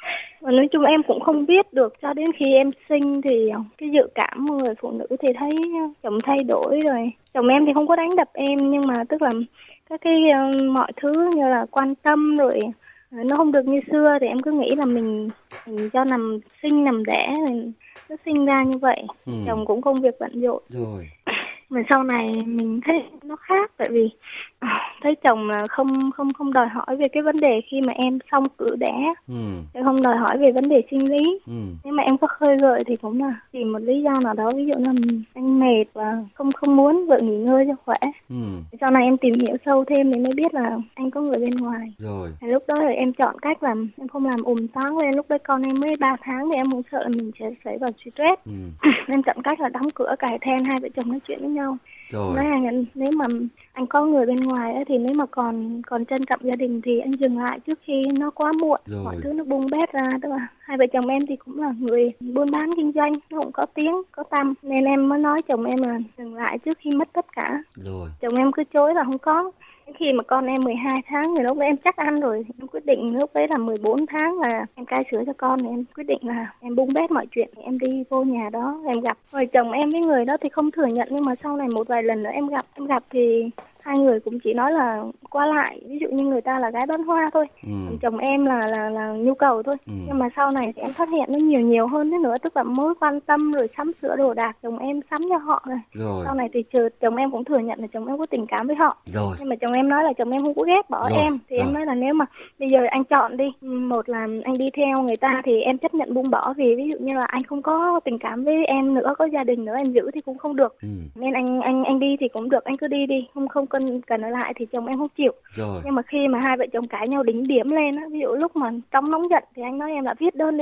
Và nói chung em cũng không biết được cho đến khi em sinh thì cái dự cảm của người phụ nữ thì thấy chồng thay đổi rồi. Chồng em thì không có đánh đập em, nhưng mà tức là các cái mọi thứ như là quan tâm rồi nó không được như xưa, thì em cứ nghĩ là mình cho nằm sinh nằm đẻ rồi nó sinh ra như vậy. Chồng cũng công việc bận rộn. Rồi. Mà sau này mình thấy nó khác, tại vì thấy chồng là không đòi hỏi về cái vấn đề khi mà em xong cử đẻ, không đòi hỏi về vấn đề sinh lý. Nhưng mà em có khơi gợi thì cũng là tìm một lý do nào đó, ví dụ là anh mệt và không muốn vợ nghỉ ngơi cho khỏe. Sau này em tìm hiểu sâu thêm thì mới biết là anh có người bên ngoài. Rồi. Thì lúc đó thì em chọn cách làm em không làm toáng lên. Lúc đấy con em mới 3 tháng thì em cũng sợ là mình sẽ xảy vào stress. Em chọn cách là đóng cửa cài then, hai vợ chồng nói chuyện với nhau. Rồi. Nói rằng nếu mà anh có người bên ngoài ấy, thì nếu mà còn trân trọng gia đình thì anh dừng lại trước khi nó quá muộn. Rồi. Mọi thứ nó bung bét ra. Tức là hai vợ chồng em thì cũng là người buôn bán kinh doanh, nó cũng có tiếng có tăm, nên em mới nói chồng em là dừng lại trước khi mất tất cả. Rồi. Chồng em cứ chối là không có. Khi mà con em 12 tháng thì lúc đấy em chắc ăn rồi, em quyết định lúc đấy là 14 tháng là em cai sữa cho con, thì em quyết định là em bung bét mọi chuyện. Em đi vô nhà đó em gặp rồi chồng em với người đó thì không thừa nhận, nhưng mà sau này một vài lần nữa em gặp thì hai người cũng chỉ nói là qua lại, ví dụ như người ta là gái bán hoa thôi, chồng em là nhu cầu thôi. Nhưng mà sau này thì em phát hiện nó nhiều hơn thế nữa, tức là mối quan tâm rồi sắm sửa đồ đạc chồng em sắm cho họ rồi. Sau này thì chồng em cũng thừa nhận là chồng em có tình cảm với họ. Rồi. Nhưng mà chồng em nói là chồng em không có ghét bỏ em, thì em nói là nếu mà bây giờ anh chọn đi, một là anh đi theo người ta thì em chấp nhận buông bỏ, vì ví dụ như là anh không có tình cảm với em nữa, có gia đình nữa em giữ thì cũng không được. Nên anh đi thì cũng được, anh cứ đi, không cần ở lại, thì chồng em không chịu. Rồi. Nhưng mà khi mà hai vợ chồng cãi nhau đỉnh điểm lên á, ví dụ lúc mà trong nóng giận thì anh nói em là viết đơn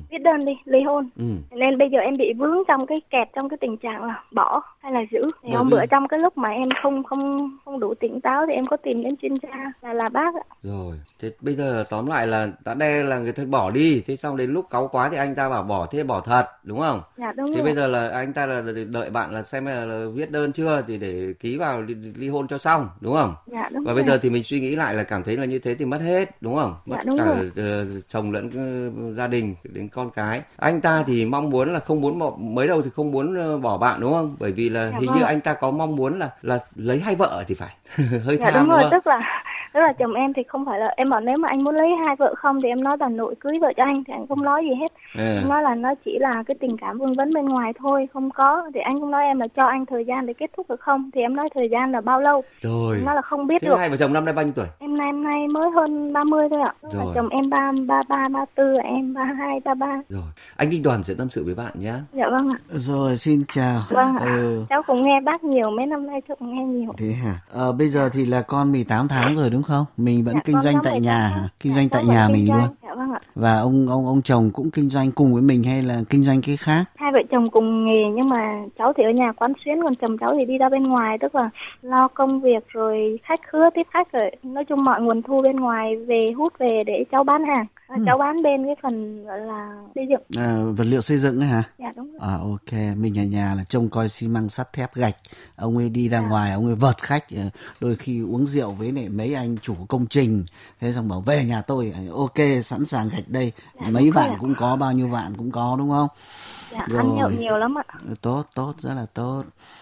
đi ly hôn. Nên bây giờ em bị vướng trong cái kẹt trong cái tình trạng là bỏ hay là giữ. Thì hôm bữa trong cái lúc mà em không đủ tỉnh táo thì em có tìm đến chuyên gia là bác ạ. Rồi, thế bây giờ tóm lại là đã đe là người ta bỏ đi, thế xong đến lúc cáu quá thì anh ta bảo bỏ, thế bỏ thật đúng không? Dạ đúng. Thế bây giờ là anh ta là đợi bạn là xem là viết đơn chưa thì để ký vào ly hôn cho xong đúng không? Dạ đúng. Và bây giờ thì mình suy nghĩ lại là cảm thấy là như thế thì mất hết đúng không? Mất cả chồng lẫn gia đình đến con cái. Anh ta thì mong muốn là không muốn mới đầu thì không muốn bỏ bạn đúng không? Bởi vì là hình như anh ta có mong muốn là lấy hai vợ thì phải. Hơi tham đúng rồi, đúng không? Tức là chồng em thì không phải là em bảo nếu mà anh muốn lấy hai vợ không thì em nói bà nội cưới vợ cho anh, thì anh không nói gì hết. Em nói là nó chỉ là cái tình cảm vương vấn bên ngoài thôi, không có. Thì anh cũng nói em là cho anh thời gian để kết thúc được không, thì em nói thời gian là bao lâu. Rồi. Em nói là không biết thế được. Hai vợ chồng năm nay bao nhiêu tuổi? Em nay mới hơn 30 thôi ạ. Chồng em 33, 34, em 32, 33. Rồi, anh Đinh Đoàn sẽ tâm sự với bạn nhé. Dạ vâng ạ. Rồi, xin chào. Vâng ạ. Cháu cũng nghe bác nhiều, mấy năm nay cháu cũng nghe nhiều. Thế hả? Bây giờ thì là con 18 tháng rồi đúng không? Mình vẫn kinh doanh tại nhà hả? Kinh doanh tại nhà mình luôn. Dạ vâng ạ. Và ông chồng cũng kinh doanh cùng với mình hay là kinh doanh cái khác? Hai vợ chồng cùng nghề, nhưng mà cháu thì ở nhà quán xuyến, còn chồng cháu thì đi ra bên ngoài, tức là lo công việc rồi khách khứa tiếp khách, rồi nói chung mọi nguồn thu bên ngoài về hút về để cháu bán hàng. Cháu bán bên cái phần gọi là xây dựng. Vật liệu xây dựng ấy hả? Dạ đúng rồi. Ok, mình ở nhà là trông coi xi măng sắt thép gạch. Ông ấy đi ra ngoài, ông ấy vợt khách, đôi khi uống rượu với lại mấy anh chủ công trình. Thế xong bảo về nhà tôi, ok, sẵn sàng gạch đây. Mấy vạn cũng có, bao nhiêu vạn cũng có đúng không? Dạ, ăn nhậu nhiều lắm ạ. Tốt, rất là tốt.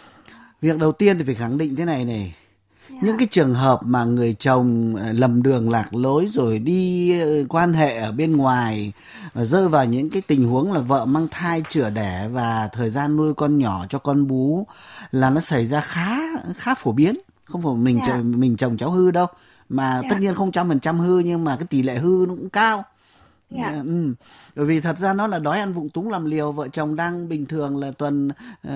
Việc đầu tiên thì phải khẳng định thế này. Những cái trường hợp mà người chồng lầm đường lạc lối rồi đi quan hệ ở bên ngoài, rơi vào những cái tình huống là vợ mang thai chữa đẻ và thời gian nuôi con nhỏ cho con bú là nó xảy ra khá phổ biến. Không phải mình chồng cháu hư đâu, mà tất nhiên không 100% hư, nhưng mà cái tỷ lệ hư nó cũng cao. Bởi vì thật ra nó là đói ăn vụng túng làm liều. Vợ chồng đang bình thường là tuần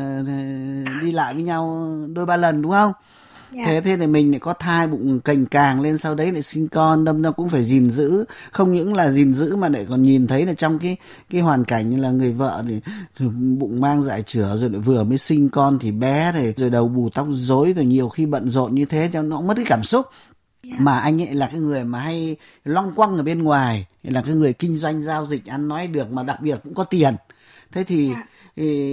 đi lại với nhau 2-3 lần đúng không? Thế thì mình lại có thai bụng cành càng lên, sau đấy lại sinh con, đâm ra cũng phải gìn giữ. Không những là gìn giữ mà lại còn nhìn thấy là trong cái hoàn cảnh như là người vợ thì bụng mang dại chửa, rồi lại vừa mới sinh con thì bé rồi đầu bù tóc rối, rồi nhiều khi bận rộn như thế cho nó cũng mất cái cảm xúc. Mà anh ấy là cái người mà hay loanh quanh ở bên ngoài, là cái người kinh doanh giao dịch ăn nói được, mà đặc biệt cũng có tiền. Thế thì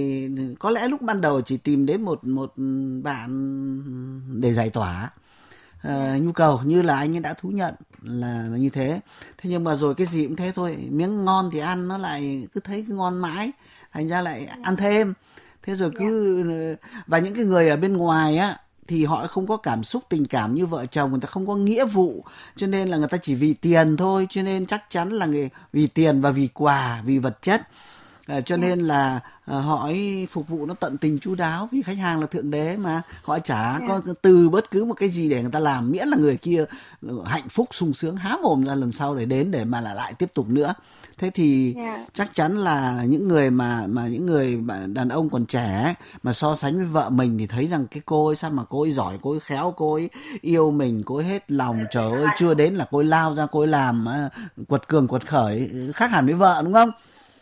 có lẽ lúc ban đầu chỉ tìm đến một bạn để giải tỏa. nhu cầu như là anh ấy đã thú nhận là như thế. Thế nhưng mà rồi cái gì cũng thế thôi, miếng ngon thì ăn nó lại cứ thấy cái ngon mãi, thành ra lại ăn thêm. Thế rồi và những cái người ở bên ngoài á thì họ không có cảm xúc tình cảm như vợ chồng, người ta không có nghĩa vụ, cho nên là người ta chỉ vì tiền thôi, cho nên chắc chắn là vì tiền và vì quà, vì vật chất. Cho nên là họ ấy phục vụ nó tận tình chu đáo, vì khách hàng là thượng đế mà, họ chả có từ bất cứ một cái gì để người ta làm, miễn là người kia hạnh phúc sung sướng há mồm ra lần sau để đến để mà lại tiếp tục nữa. Thế thì chắc chắn là những người mà những người đàn ông còn trẻ mà so sánh với vợ mình thì thấy rằng cái cô ấy sao mà cô ấy giỏi, cô ấy khéo, cô ấy yêu mình, cô ấy hết lòng, trời ơi, chưa đến là cô ấy lao ra, cô ấy làm quật cường quật khởi, khác hẳn với vợ, đúng không?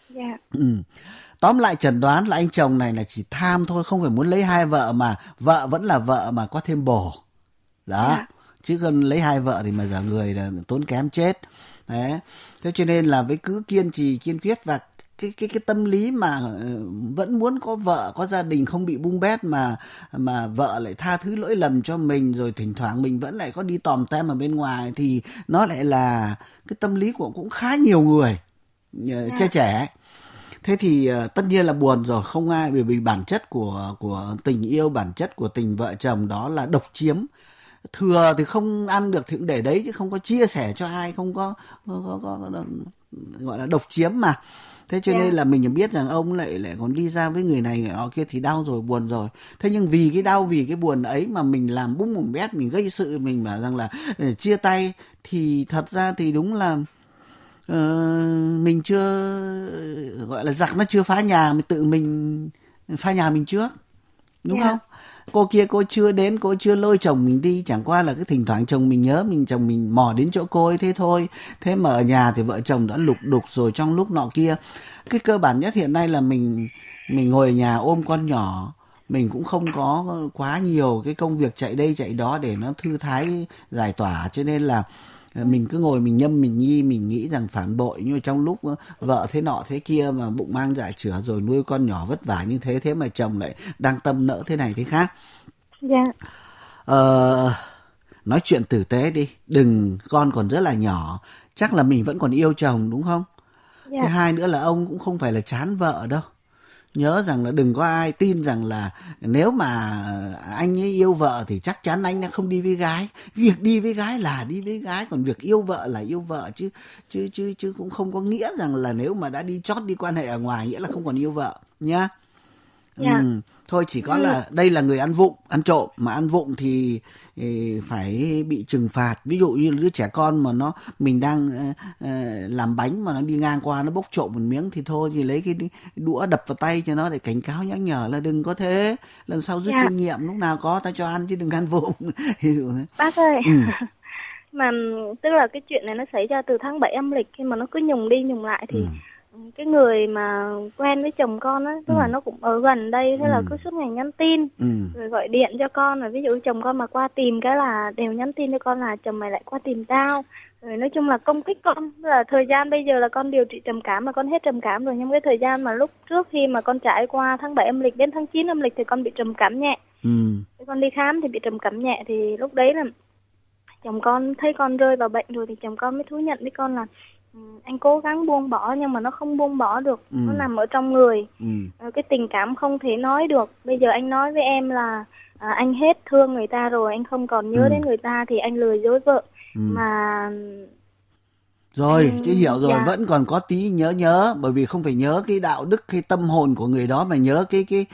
Tóm lại chẩn đoán là anh chồng này là chỉ tham thôi, không phải muốn lấy hai vợ, mà vợ vẫn là vợ mà có thêm bồ đó. Chứ còn lấy hai vợ thì mà giờ người là tốn kém chết đấy. Thế cho nên là với cứ kiên trì kiên quyết, và cái tâm lý mà vẫn muốn có vợ có gia đình không bị bung bét, mà vợ lại tha thứ lỗi lầm cho mình, rồi thỉnh thoảng mình vẫn lại có đi tòm tem ở bên ngoài, thì nó lại là cái tâm lý của cũng khá nhiều người trẻ. Thế thì tất nhiên là buồn rồi, không ai, bởi vì bản chất của tình yêu, bản chất của tình vợ chồng đó là độc chiếm. Thừa thì không ăn được thì cũng để đấy, chứ không có chia sẻ cho ai, không có gọi là độc chiếm mà. Thế cho nên là mình biết rằng ông lại còn đi ra với người này người kia thì đau rồi, buồn rồi. Thế nhưng vì cái đau, vì cái buồn ấy mà mình làm bung bùng bét, mình gây sự, mình bảo rằng là chia tay, thì thật ra thì đúng là mình chưa, gọi là giặc nó chưa phá nhà, mình tự mình phá nhà mình trước, đúng không? Cô kia cô chưa đến, cô chưa lôi chồng mình đi, chẳng qua là cái thỉnh thoảng chồng mình nhớ mình, chồng mình mò đến chỗ cô ấy thế thôi. Thế mà ở nhà thì vợ chồng đã lục đục rồi trong lúc nọ kia. Cái cơ bản nhất hiện nay là mình ngồi ở nhà ôm con nhỏ, mình cũng không có quá nhiều cái công việc chạy đây chạy đó để nó thư thái giải tỏa, cho nên là mình cứ ngồi mình nhâm mình nhi, mình nghĩ rằng phản bội, nhưng mà trong lúc vợ thế nọ thế kia mà bụng mang dạ chửa rồi nuôi con nhỏ vất vả như thế, thế mà chồng lại đang tâm nỡ thế này thế khác. Nói chuyện tử tế đi, đừng, con còn rất là nhỏ, chắc là mình vẫn còn yêu chồng, đúng không? Thứ hai nữa là ông cũng không phải là chán vợ đâu. Nhớ rằng là đừng có ai tin rằng là nếu mà anh ấy yêu vợ thì chắc chắn anh đã không đi với gái. Việc đi với gái là đi với gái, còn việc yêu vợ là yêu vợ, chứ cũng không có nghĩa rằng là nếu mà đã đi chót đi quan hệ ở ngoài nghĩa là không còn yêu vợ nhá. Thôi chỉ có là đây là người ăn vụng, ăn trộm, mà ăn vụng thì phải bị trừng phạt. Ví dụ như đứa trẻ con mà mình đang làm bánh mà nó đi ngang qua nó bốc trộm một miếng thì thôi thì lấy cái đũa đập vào tay cho nó để cảnh cáo nhắc nhở là đừng có thế, lần sau rút kinh nghiệm, lúc nào có ta cho ăn chứ đừng ăn vụng. Ví dụ thế. Bác ơi, mà tức là cái chuyện này nó xảy ra từ tháng 7 âm lịch, khi mà nó cứ nhùng đi nhùng lại thì cái người mà quen với chồng con á, tức là nó cũng ở gần đây, thế là cứ suốt ngày nhắn tin, rồi gọi điện cho con, rồi ví dụ chồng con mà qua tìm cái là đều nhắn tin cho con là chồng mày lại qua tìm tao, rồi nói chung là công kích con. Tức là thời gian bây giờ là con điều trị trầm cảm mà con hết trầm cảm rồi, nhưng cái thời gian mà lúc trước khi mà con trải qua tháng 7 âm lịch đến tháng 9 âm lịch thì con bị trầm cảm nhẹ. Con đi khám thì bị trầm cảm nhẹ, thì lúc đấy là chồng con thấy con rơi vào bệnh rồi thì chồng con mới thú nhận với con là anh cố gắng buông bỏ nhưng mà nó không buông bỏ được, nó nằm ở trong người. Cái tình cảm không thể nói được. Bây giờ anh nói với em là anh hết thương người ta rồi, anh không còn nhớ đến người ta thì anh lừa dối vợ. Mà rồi chứ hiểu rồi, vẫn còn có tí nhớ, bởi vì không phải nhớ cái đạo đức hay tâm hồn của người đó, mà nhớ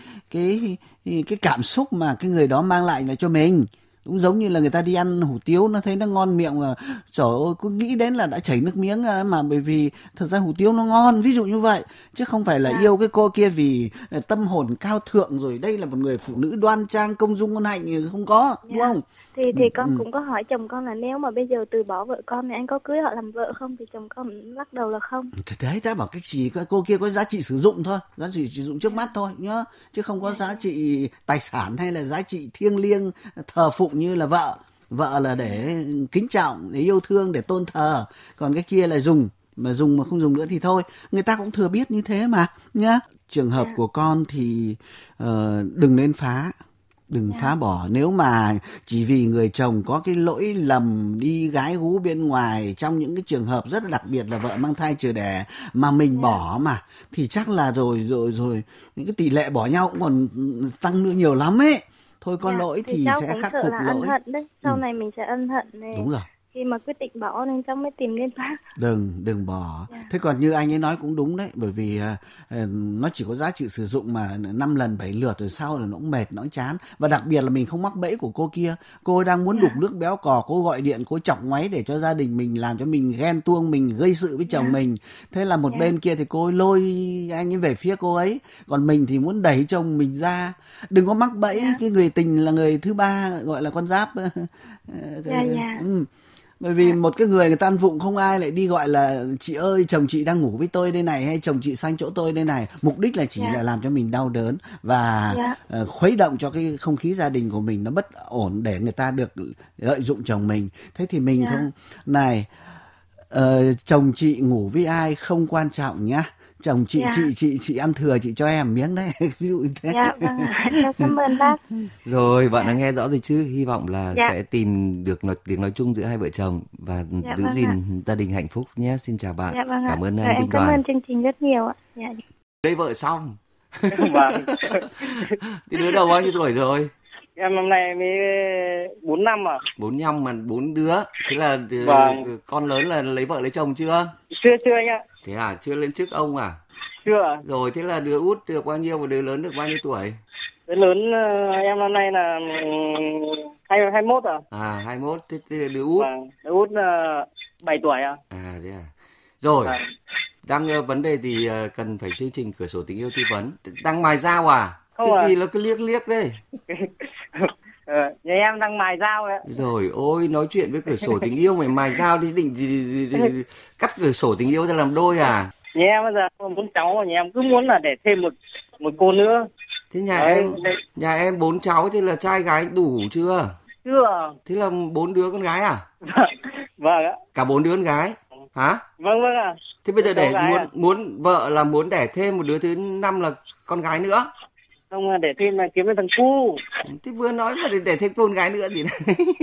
cái cảm xúc mà cái người đó mang lại là cho mình. Cũng giống như là người ta đi ăn hủ tiếu, nó thấy nó ngon miệng mà trời ơi cứ nghĩ đến là đã chảy nước miếng, mà bởi vì thật ra hủ tiếu nó ngon, ví dụ như vậy, chứ không phải là yêu cái cô kia vì tâm hồn cao thượng rồi đây là một người phụ nữ đoan trang công dung ngôn hạnh, không có, đúng không? Thì con cũng có hỏi chồng con là nếu mà bây giờ từ bỏ vợ con thì anh có cưới họ làm vợ không, thì chồng con lắc đầu là không. Thì đấy, đã bảo cách gì, cô kia có giá trị sử dụng thôi, giá trị sử dụng trước mắt thôi nhá, chứ không có giá trị tài sản hay là giá trị thiêng liêng thờ phụng như là vợ. Vợ là để kính trọng, để yêu thương, để tôn thờ, còn cái kia là dùng mà không dùng nữa thì thôi. Người ta cũng thừa biết như thế mà nhá. Trường hợp của con thì đừng nên phá, Đừng phá bỏ. Nếu mà chỉ vì người chồng có cái lỗi lầm đi gái gú bên ngoài, trong những cái trường hợp rất là đặc biệt là vợ mang thai chưa đẻ mà mình bỏ mà, thì chắc là rồi những cái tỷ lệ bỏ nhau cũng còn tăng nữa nhiều lắm ấy. Thôi có lỗi thì sẽ khắc phục lỗi. Ân hận đấy. Sau này mình sẽ ân hận này. Đúng rồi. Khi mà quyết định bỏ nên cháu mới tìm đến bác. Đừng bỏ. Thế còn như anh ấy nói cũng đúng đấy, bởi vì nó chỉ có giá trị sử dụng mà 5 lần 7 lượt rồi sau là nó cũng mệt, nó cũng chán. Và đặc biệt là mình không mắc bẫy của cô kia. Cô ấy đang muốn đục nước béo cò, cô gọi điện, cô chọc ngoáy để cho gia đình mình, làm cho mình ghen tuông, mình gây sự với chồng mình. Thế là một bên kia thì cô ấy lôi anh ấy về phía cô ấy, còn mình thì muốn đẩy chồng mình ra. Đừng có mắc bẫy cái người tình là người thứ ba, gọi là con giáp. Bởi vì một cái người ta ăn vụng, không ai lại đi gọi là chị ơi chồng chị đang ngủ với tôi đây này, hay chồng chị sang chỗ tôi đây này. Mục đích là chỉ là làm cho mình đau đớn và khuấy động cho cái không khí gia đình của mình nó bất ổn để người ta được lợi dụng chồng mình. Thế thì mình không này, chồng chị ngủ với ai không quan trọng nhá. Chồng chị ăn thừa chị cho em miếng đấy. Ví dụ như thế. Dạ vâng ạ, cháu cảm ơn bác. Rồi bạn đã nghe rõ rồi chứ, hy vọng là sẽ tìm được tiếng nói chung giữa hai vợ chồng và giữ gìn gia đình hạnh phúc nhé. Xin chào bạn. Cảm ơn anh Đinh Đoàn. Cảm ơn chương trình rất nhiều ạ. Đây vợ xong. Thì đứa đầu bao nhiêu tuổi rồi? Em năm nay mới 4 năm à. 45 mà 4 đứa. Thế là con lớn là lấy vợ lấy chồng chưa? Chưa anh ạ. Thế à, chưa lên trước ông à? Chưa. Rồi thế là đứa út được bao nhiêu và đứa lớn được bao nhiêu tuổi? Đứa lớn em năm nay là 21 à? 21. Thế đứa út? Đứa út là 7 tuổi à? Thế à. Rồi. Đang vấn đề thì cần phải chương trình Cửa sổ tình yêu tư vấn. Đang mài dao à? Không cái gì nó cứ liếc đấy. Nhà em đang mài dao đấy. Rồi, ôi nói chuyện với Cửa sổ tình yêu mày dao đi, định gì cắt Cửa sổ tình yêu ra làm đôi à? Nhà em bây giờ muốn cháu, nhà em cứ muốn là để thêm một cô nữa. Thế nhà em 4 cháu, thế là trai gái đủ chưa? Chưa. Thế là 4 đứa con gái à? Vâng ạ. Cả 4 đứa con gái hả? Vâng ạ. Thế bây giờ để muốn vợ là muốn đẻ thêm một đứa thứ 5 là con gái nữa? Không, để thêm là kiếm cái thằng cu. Thế vừa nói mà để thêm con gái nữa thì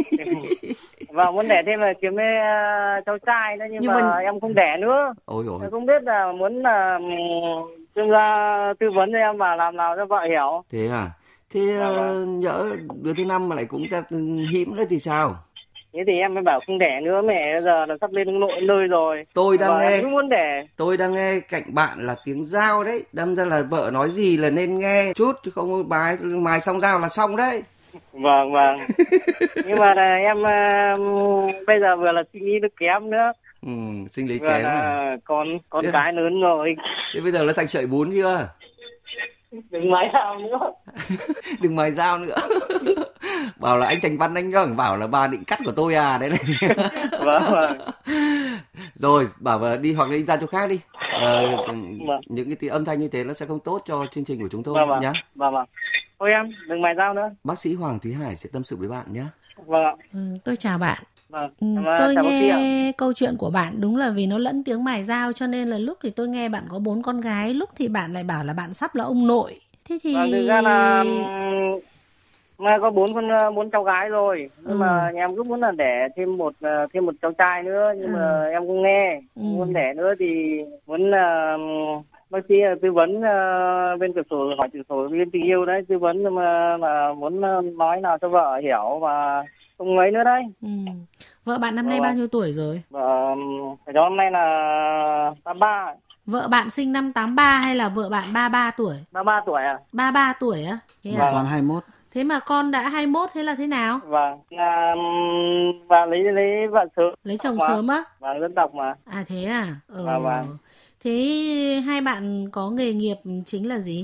và muốn đẻ thêm là kiếm cái cháu trai nữa, nhưng mà em không đẻ nữa. Ôi dồi. Em không biết là muốn là chuyên gia tư vấn cho em và làm nào cho vợ hiểu. Thế à? Thế nhỡ đứa thứ 5 mà lại cũng ra hĩm nữa thì sao? Thế thì em mới bảo không đẻ nữa, mẹ bây giờ là sắp lên nội nơi rồi. Tôi đang nghe cạnh bạn là tiếng dao đấy, đâm ra là vợ nói gì là nên nghe chút, chứ không mài xong dao là xong đấy. Vâng. Nhưng mà là em bây giờ vừa là suy nghĩ được kém nữa. Sinh lý kém à? Con cái lớn rồi. Thế bây giờ nó thành sợi bún chưa? Đừng mài dao nữa. Đừng mài dao nữa. Bảo là anh Thành Văn anh Ngân bảo là bà định cắt của tôi à đấy này. Vâng. Rồi bảo đi hoặc là đi ra chỗ khác đi. Những cái âm thanh như thế nó sẽ không tốt cho chương trình của chúng tôi nhé. Vâng. Thôi em đừng mài dao nữa. Bác sĩ Hoàng Thúy Hải sẽ tâm sự với bạn nhé. Vâng ạ. Tôi chào bạn. Vâng. Tôi nghe câu chuyện của bạn đúng là vì nó lẫn tiếng mài dao, cho nên là lúc thì tôi nghe bạn có 4 con gái, lúc thì bạn lại bảo là bạn sắp là ông nội. Thế thì thực ra là mà có 4 cháu gái rồi, nhưng mà nhà em cứ muốn là đẻ thêm một cháu trai nữa, nhưng mà em không nghe. Muốn đẻ nữa thì muốn bác sĩ tư vấn bên Cửa sổ, hỏi Cửa sổ bên tình yêu đấy, tư vấn mà muốn nói nào cho vợ hiểu và không mấy nữa đấy. Vợ bạn năm nay bao nhiêu tuổi rồi? Vợ cháu năm nay là 83. Vợ bạn sinh năm 83 hay là vợ bạn 33 tuổi? 33 tuổi à? 33 tuổi á? Còn 21. Thế mà con đã 21, thế là thế nào? Vâng, và lấy vợ sớm. Lấy chồng sớm á? Vâng, dân tộc mà. À thế à? Vâng. Thế hai bạn có nghề nghiệp chính là gì?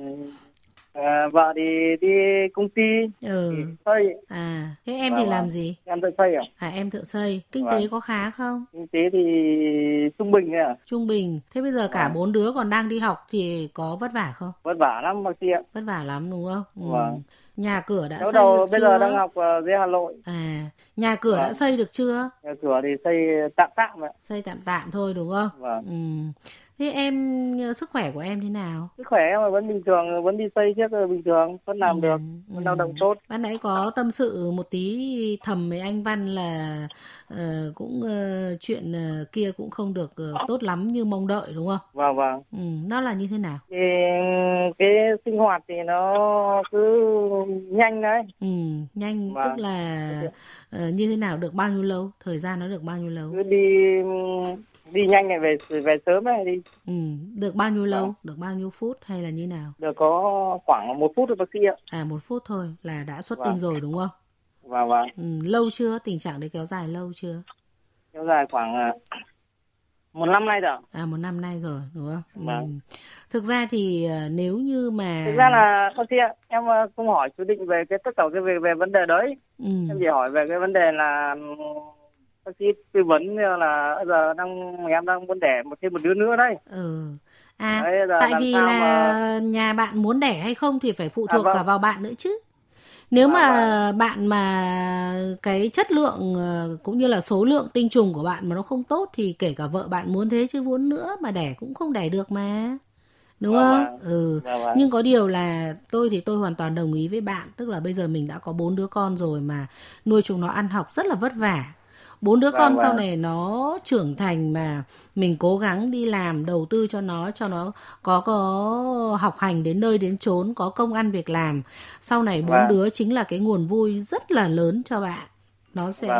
Vợ thì đi công ty xây. Thế em thì làm gì? Em thợ xây à? Em thợ xây. Kinh tế có khá không? Kinh tế thì trung bình ạ. Trung bình. Thế bây giờ cả 4 đứa còn đang đi học thì có vất vả không? Vất vả lắm bác sĩ ạ. Vất vả lắm đúng không? Vâng. Nhà cửa đã xây được chưa? Bây giờ đang học dưới Hà Nội. Nhà cửa đã xây được chưa? Nhà cửa thì xây tạm ạ. Xây tạm thôi đúng không? Vâng. Thế em, sức khỏe của em thế nào? Sức khỏe em là vẫn bình thường, vẫn đi xây chiếc bình thường, vẫn làm được, vẫn lao động tốt. Ban nãy có tâm sự một tí thầm với anh Văn là cũng chuyện kia cũng không được tốt lắm như mong đợi đúng không? Vâng. Nó là như thế nào? Thì cái sinh hoạt thì nó cứ nhanh đấy. Nhanh tức là như thế nào, được bao nhiêu lâu? Thời gian nó được bao nhiêu lâu? Cứ đi nhanh này, về sớm này đi. Được bao nhiêu lâu? Được bao nhiêu phút hay là như nào? Được có khoảng 1 phút thôi bác sĩ ạ. 1 phút thôi là đã xuất tinh rồi đúng không? Vâng. Lâu chưa? Tình trạng đấy kéo dài lâu chưa? Kéo dài khoảng 1 năm nay rồi. 1 năm nay rồi đúng không? Thực ra thì nếu như mà... Thực ra là bác sĩ ạ, em không hỏi chú Định về tất cả về vấn đề đấy. Em chỉ hỏi về cái vấn đề là bác sĩ tư vấn là giờ em đang muốn đẻ thêm một đứa nữa đấy. Đấy, tại vì là nhà bạn muốn đẻ hay không thì phải phụ thuộc cả vào bạn nữa chứ. Nếu mà bạn mà cái chất lượng cũng như là số lượng tinh trùng của bạn mà nó không tốt thì kể cả vợ bạn muốn thế chứ muốn nữa mà đẻ cũng không đẻ được mà. Đúng không? Nhưng có điều là tôi hoàn toàn đồng ý với bạn, tức là bây giờ mình đã có 4 đứa con rồi mà nuôi chúng nó ăn học rất là vất vả. 4 đứa con sau này nó trưởng thành mà mình cố gắng đi làm đầu tư cho nó có học hành đến nơi đến chốn, có công ăn việc làm. Sau này 4 đứa chính là cái nguồn vui rất là lớn cho bạn. Nó sẽ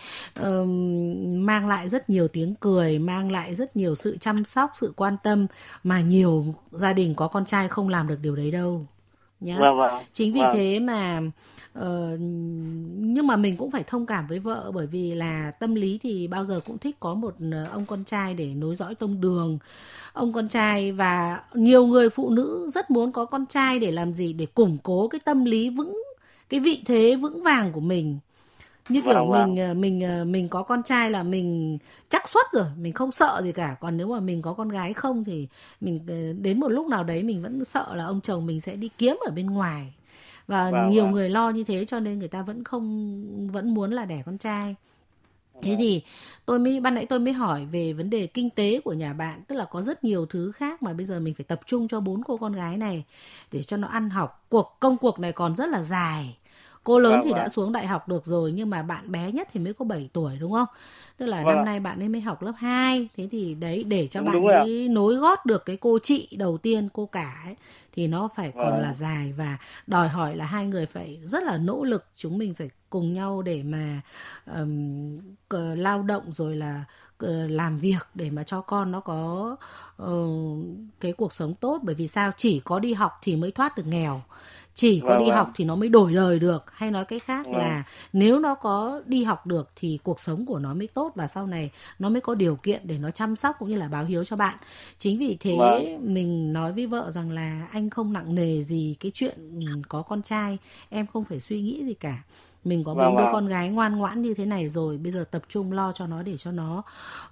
mang lại rất nhiều tiếng cười, mang lại rất nhiều sự chăm sóc, sự quan tâm mà nhiều gia đình có con trai không làm được điều đấy đâu nhá. Chính vì thế mà nhưng mà mình cũng phải thông cảm với vợ, bởi vì là tâm lý thì bao giờ cũng thích có một ông con trai để nối dõi tông đường. Ông con trai, và nhiều người phụ nữ rất muốn có con trai để làm gì? Để củng cố cái tâm lý cái vị thế vững vàng của mình. Như kiểu mình có con trai là mình chắc suất rồi, mình không sợ gì cả. Còn nếu mà mình có con gái không thì mình đến một lúc nào đấy mình vẫn sợ là ông chồng mình sẽ đi kiếm ở bên ngoài. Và nhiều người lo như thế cho nên người ta vẫn muốn là đẻ con trai. Thế thì ban nãy tôi mới hỏi về vấn đề kinh tế của nhà bạn, tức là có rất nhiều thứ khác mà bây giờ mình phải tập trung cho 4 cô con gái này để cho nó ăn học. Công cuộc này còn rất là dài. Cô lớn thì đã xuống đại học được rồi, nhưng mà bạn bé nhất thì mới có 7 tuổi đúng không? Tức là năm nay bạn ấy mới học lớp 2. Thế thì đấy, để cho bạn ấy nối gót được cái cô chị đầu tiên, cô cả ấy, thì nó phải còn là dài và đòi hỏi là hai người phải rất là nỗ lực. Chúng mình phải cùng nhau để mà lao động rồi là làm việc để mà cho con nó có cái cuộc sống tốt. Bởi vì sao? Chỉ có đi học thì mới thoát được nghèo. Chỉ có đi học thì nó mới đổi đời được. Hay nói cách khác là nếu nó có đi học được thì cuộc sống của nó mới tốt, và sau này nó mới có điều kiện để nó chăm sóc cũng như là báo hiếu cho bạn. Chính vì thế mình nói với vợ rằng là anh không nặng nề gì cái chuyện có con trai, em không phải suy nghĩ gì cả. Mình có 4 đứa con gái ngoan ngoãn như thế này rồi, bây giờ tập trung lo cho nó để cho nó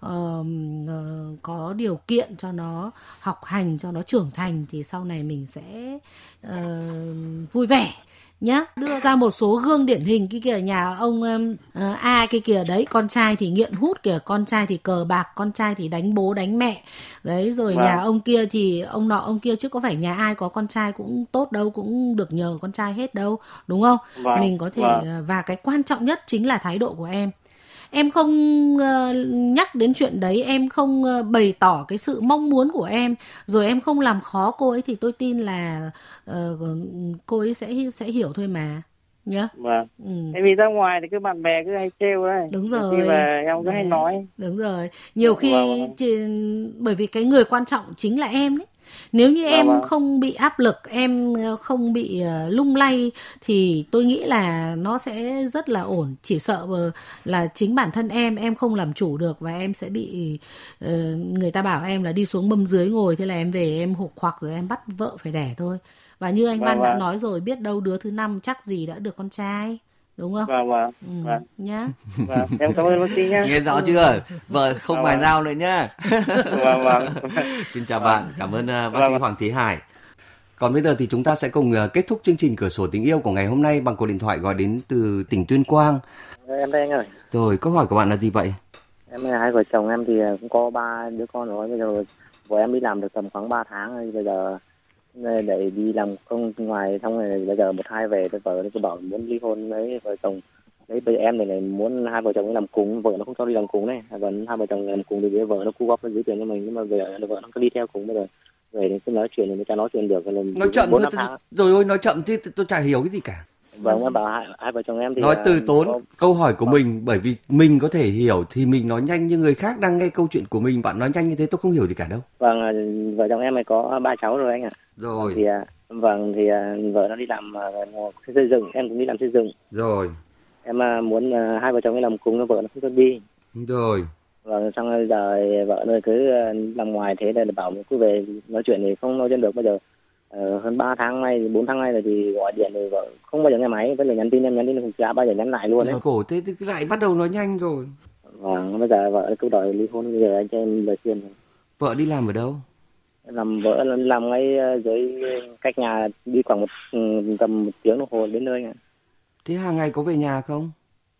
có điều kiện cho nó học hành, cho nó trưởng thành thì sau này mình sẽ vui vẻ nhá. Đưa ra một số gương điển hình kia kìa, nhà ông A kia kìa đấy, con trai thì nghiện hút kìa, con trai thì cờ bạc, con trai thì đánh bố đánh mẹ đấy, rồi nhà ông kia thì ông nọ ông kia, chứ có phải nhà ai có con trai cũng tốt đâu, cũng được nhờ con trai hết đâu, đúng không? Mình có thể và cái quan trọng nhất chính là thái độ của em. Em không nhắc đến chuyện đấy, em không bày tỏ cái sự mong muốn của em, rồi em không làm khó cô ấy thì tôi tin là cô ấy sẽ hiểu thôi mà nhá. Tại vì ra ngoài thì cứ bạn bè cứ hay trêu đấy. Đúng rồi. Khi về em cứ hay nói. Đúng rồi. Nhiều khi bởi vì cái người quan trọng chính là em đấy. Nếu như em không bị áp lực, em không bị lung lay thì tôi nghĩ là nó sẽ rất là ổn. Chỉ sợ là chính bản thân em không làm chủ được và em sẽ bị người ta bảo em là đi xuống mâm dưới ngồi, thế là em về em hụt hoặc rồi em bắt vợ phải đẻ thôi. Và như anh Văn đã nói rồi, biết đâu đứa thứ 5 chắc gì đã được con trai, đúng không? Nhá. Em cảm ơn bác sĩ nhá. Nghe rõ chưa? Vợ không mài dao nữa nhá. Xin chào bạn, cảm ơn bác sĩ Hoàng Thế Hải. Còn bây giờ thì chúng ta sẽ cùng kết thúc chương trình Cửa sổ tình yêu của ngày hôm nay bằng cuộc điện thoại gọi đến từ tỉnh Tuyên Quang. Em đây anh ơi. Rồi, câu hỏi của bạn là gì vậy? Em hai vợ chồng em thì cũng có 3 đứa con rồi, bây giờ vợ em đi làm được tầm khoảng 3 tháng rồi, bây giờ để đi làm công ngoài, xong rồi bây giờ 1-2 về thì vợ nó cứ bảo muốn ly hôn với vợ chồng. Đấy, bây giờ em này muốn hai vợ chồng làm cùng, vợ nó không cho đi làm cùng này, vẫn hai vợ chồng làm cùng thì vợ nó thu góp nó dưới tiền cho mình, nhưng mà về vợ nó cứ đi theo cùng. Bây giờ về thì cứ nói chuyện thì mới cho nói chuyện được. Nói chậm thôi, rồi ôi nói chậm thì tôi chả hiểu cái gì cả. Vâng, em bảo hai vợ chồng em thì nói từ tốn câu hỏi của mình, bởi vì mình có thể hiểu thì mình nói nhanh, nhưng người khác đang nghe câu chuyện của mình, bạn nói nhanh như thế tôi không hiểu gì cả đâu. Vâng, vợ chồng em có 3 cháu rồi anh ạ. Rồi. Thì vợ nó đi làm xây dựng, em cũng đi làm xây dựng. Rồi. Em muốn hai vợ chồng em làm cùng, vợ nó không cho đi. Rồi. Vâng, xong rồi giờ vợ nó cứ làm ngoài, thế là bảo cứ về nói chuyện thì không nói chuyện được. Bây giờ hơn 3 tháng nay, 4 tháng nay rồi thì gọi điện rồi vợ không bao giờ nghe máy, với lại nhắn tin em nhắn tin không chả bao giờ nhắn lại luôn đấy. Cổ thế thì lại bắt đầu nói nhanh rồi. Vâng, bây giờ vợ cứ đòi ly hôn, bây giờ anh cho em lời khuyên. Vợ đi làm ở đâu? Vợ làm ngay dưới cách nhà đi khoảng tầm 1 tiếng đồng hồ đến nơi ạ. Thế hàng ngày có về nhà không?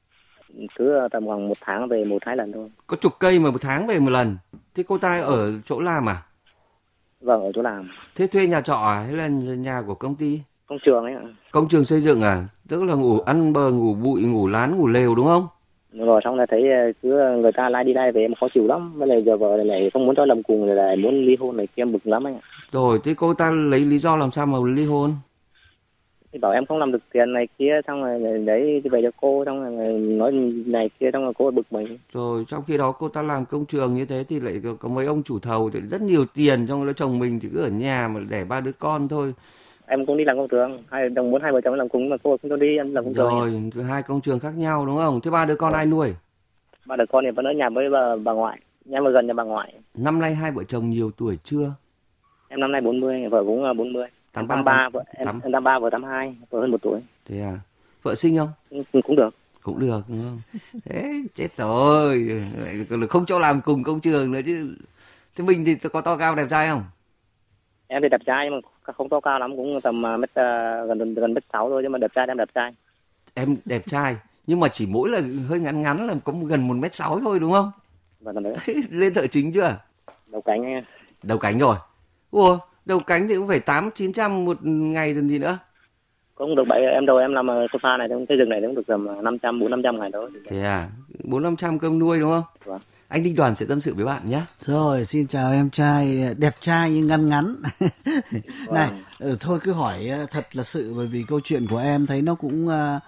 Cứ tầm khoảng 1 tháng về 1-2 lần thôi. Có chục cây mà 1 tháng về 1 lần. Thế cô ta ở chỗ làm à? Vâng, ở chỗ làm. Thế thuê nhà trọ à? Hay là nhà của công ty? Công trường ấy ạ. Công trường xây dựng à? Tức là ngủ ăn bờ, ngủ bụi, ngủ lán, ngủ lều đúng không? Rồi xong là thấy cứ người ta lai đi lai về mà khó chịu lắm. Với lại giờ vợ này không muốn cho làm cùng, lại muốn ly hôn này kia, bực lắm anh ạ. Rồi, thế cô ta lấy lý do làm sao mà ly hôn? Thì bảo em không làm được tiền này kia, xong rồi đấy về cho cô, xong rồi nói này kia, xong rồi cô bực mình. Rồi trong khi đó cô ta làm công trường như thế thì lại có mấy ông chủ thầu thì rất nhiều tiền, trong đó chồng mình thì cứ ở nhà mà đẻ 3 đứa con thôi. Em cũng đi làm công trường, muốn hai vợ chồng làm cùng, nhưng mà cô không cho đi, em làm công trường. Rồi, 2 công trường khác nhau đúng không? Thế 3 đứa con ai nuôi? 3 đứa con thì vẫn ở nhà với bà ngoại, nhà mà gần nhà bà ngoại. Năm nay hai vợ chồng nhiều tuổi chưa? Em năm nay 40, vợ cũng 40. 83, vợ em 83, vợ 82, vợ hơn 1 tuổi. Thế à? Vợ sinh không? Cũng được. Cũng được đúng không? Thế chết rồi, không cho làm cùng công trường nữa chứ. Thế mình thì có to cao đẹp trai không? Em thì đẹp trai nhưng mà không to cao lắm, cũng tầm gần mét 6 thôi, nhưng mà đẹp trai, em đẹp trai. Em đẹp trai nhưng mà chỉ mỗi là hơi ngắn là có gần 1m6 thôi đúng không? Vâng, đấy. Lên thợ chính chưa? Đầu cánh anh. Đầu cánh rồi. Ủa, đầu cánh thì cũng phải 800-900 một ngày còn gì nữa. Cũng được 7, em làm sofa này, xây dựng này cũng được tầm 400-500 ngày thôi. Thế à, 400-500 cơm nuôi đúng không? Vâng. Anh Đinh Đoàn sẽ tâm sự với bạn nhé. Rồi, xin chào em trai, đẹp trai nhưng ngắn. Vâng. Này, thôi cứ hỏi thật là sự, bởi vì câu chuyện của em thấy nó cũng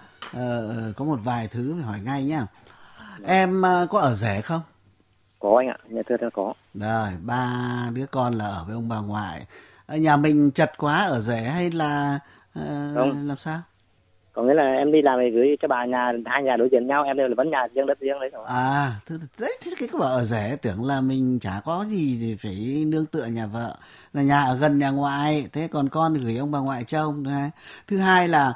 có một vài thứ phải hỏi ngay nhá. Em có ở rể không? Có anh ạ, nhà thưa có. Rồi, 3 đứa con là ở với ông bà ngoại. Ở nhà mình chật quá ở rể hay là làm sao? Có nghĩa là em đi làm thì gửi cho bà nhà, 2 nhà đối diện nhau, em đều là vẫn nhà riêng, đất riêng đấy thôi. À, đấy, thế cái bảo ở rể tưởng là mình chả có gì thì phải nương tựa nhà vợ, là nhà ở gần nhà ngoại, thế còn con thì gửi ông bà ngoại trông. Thứ hai là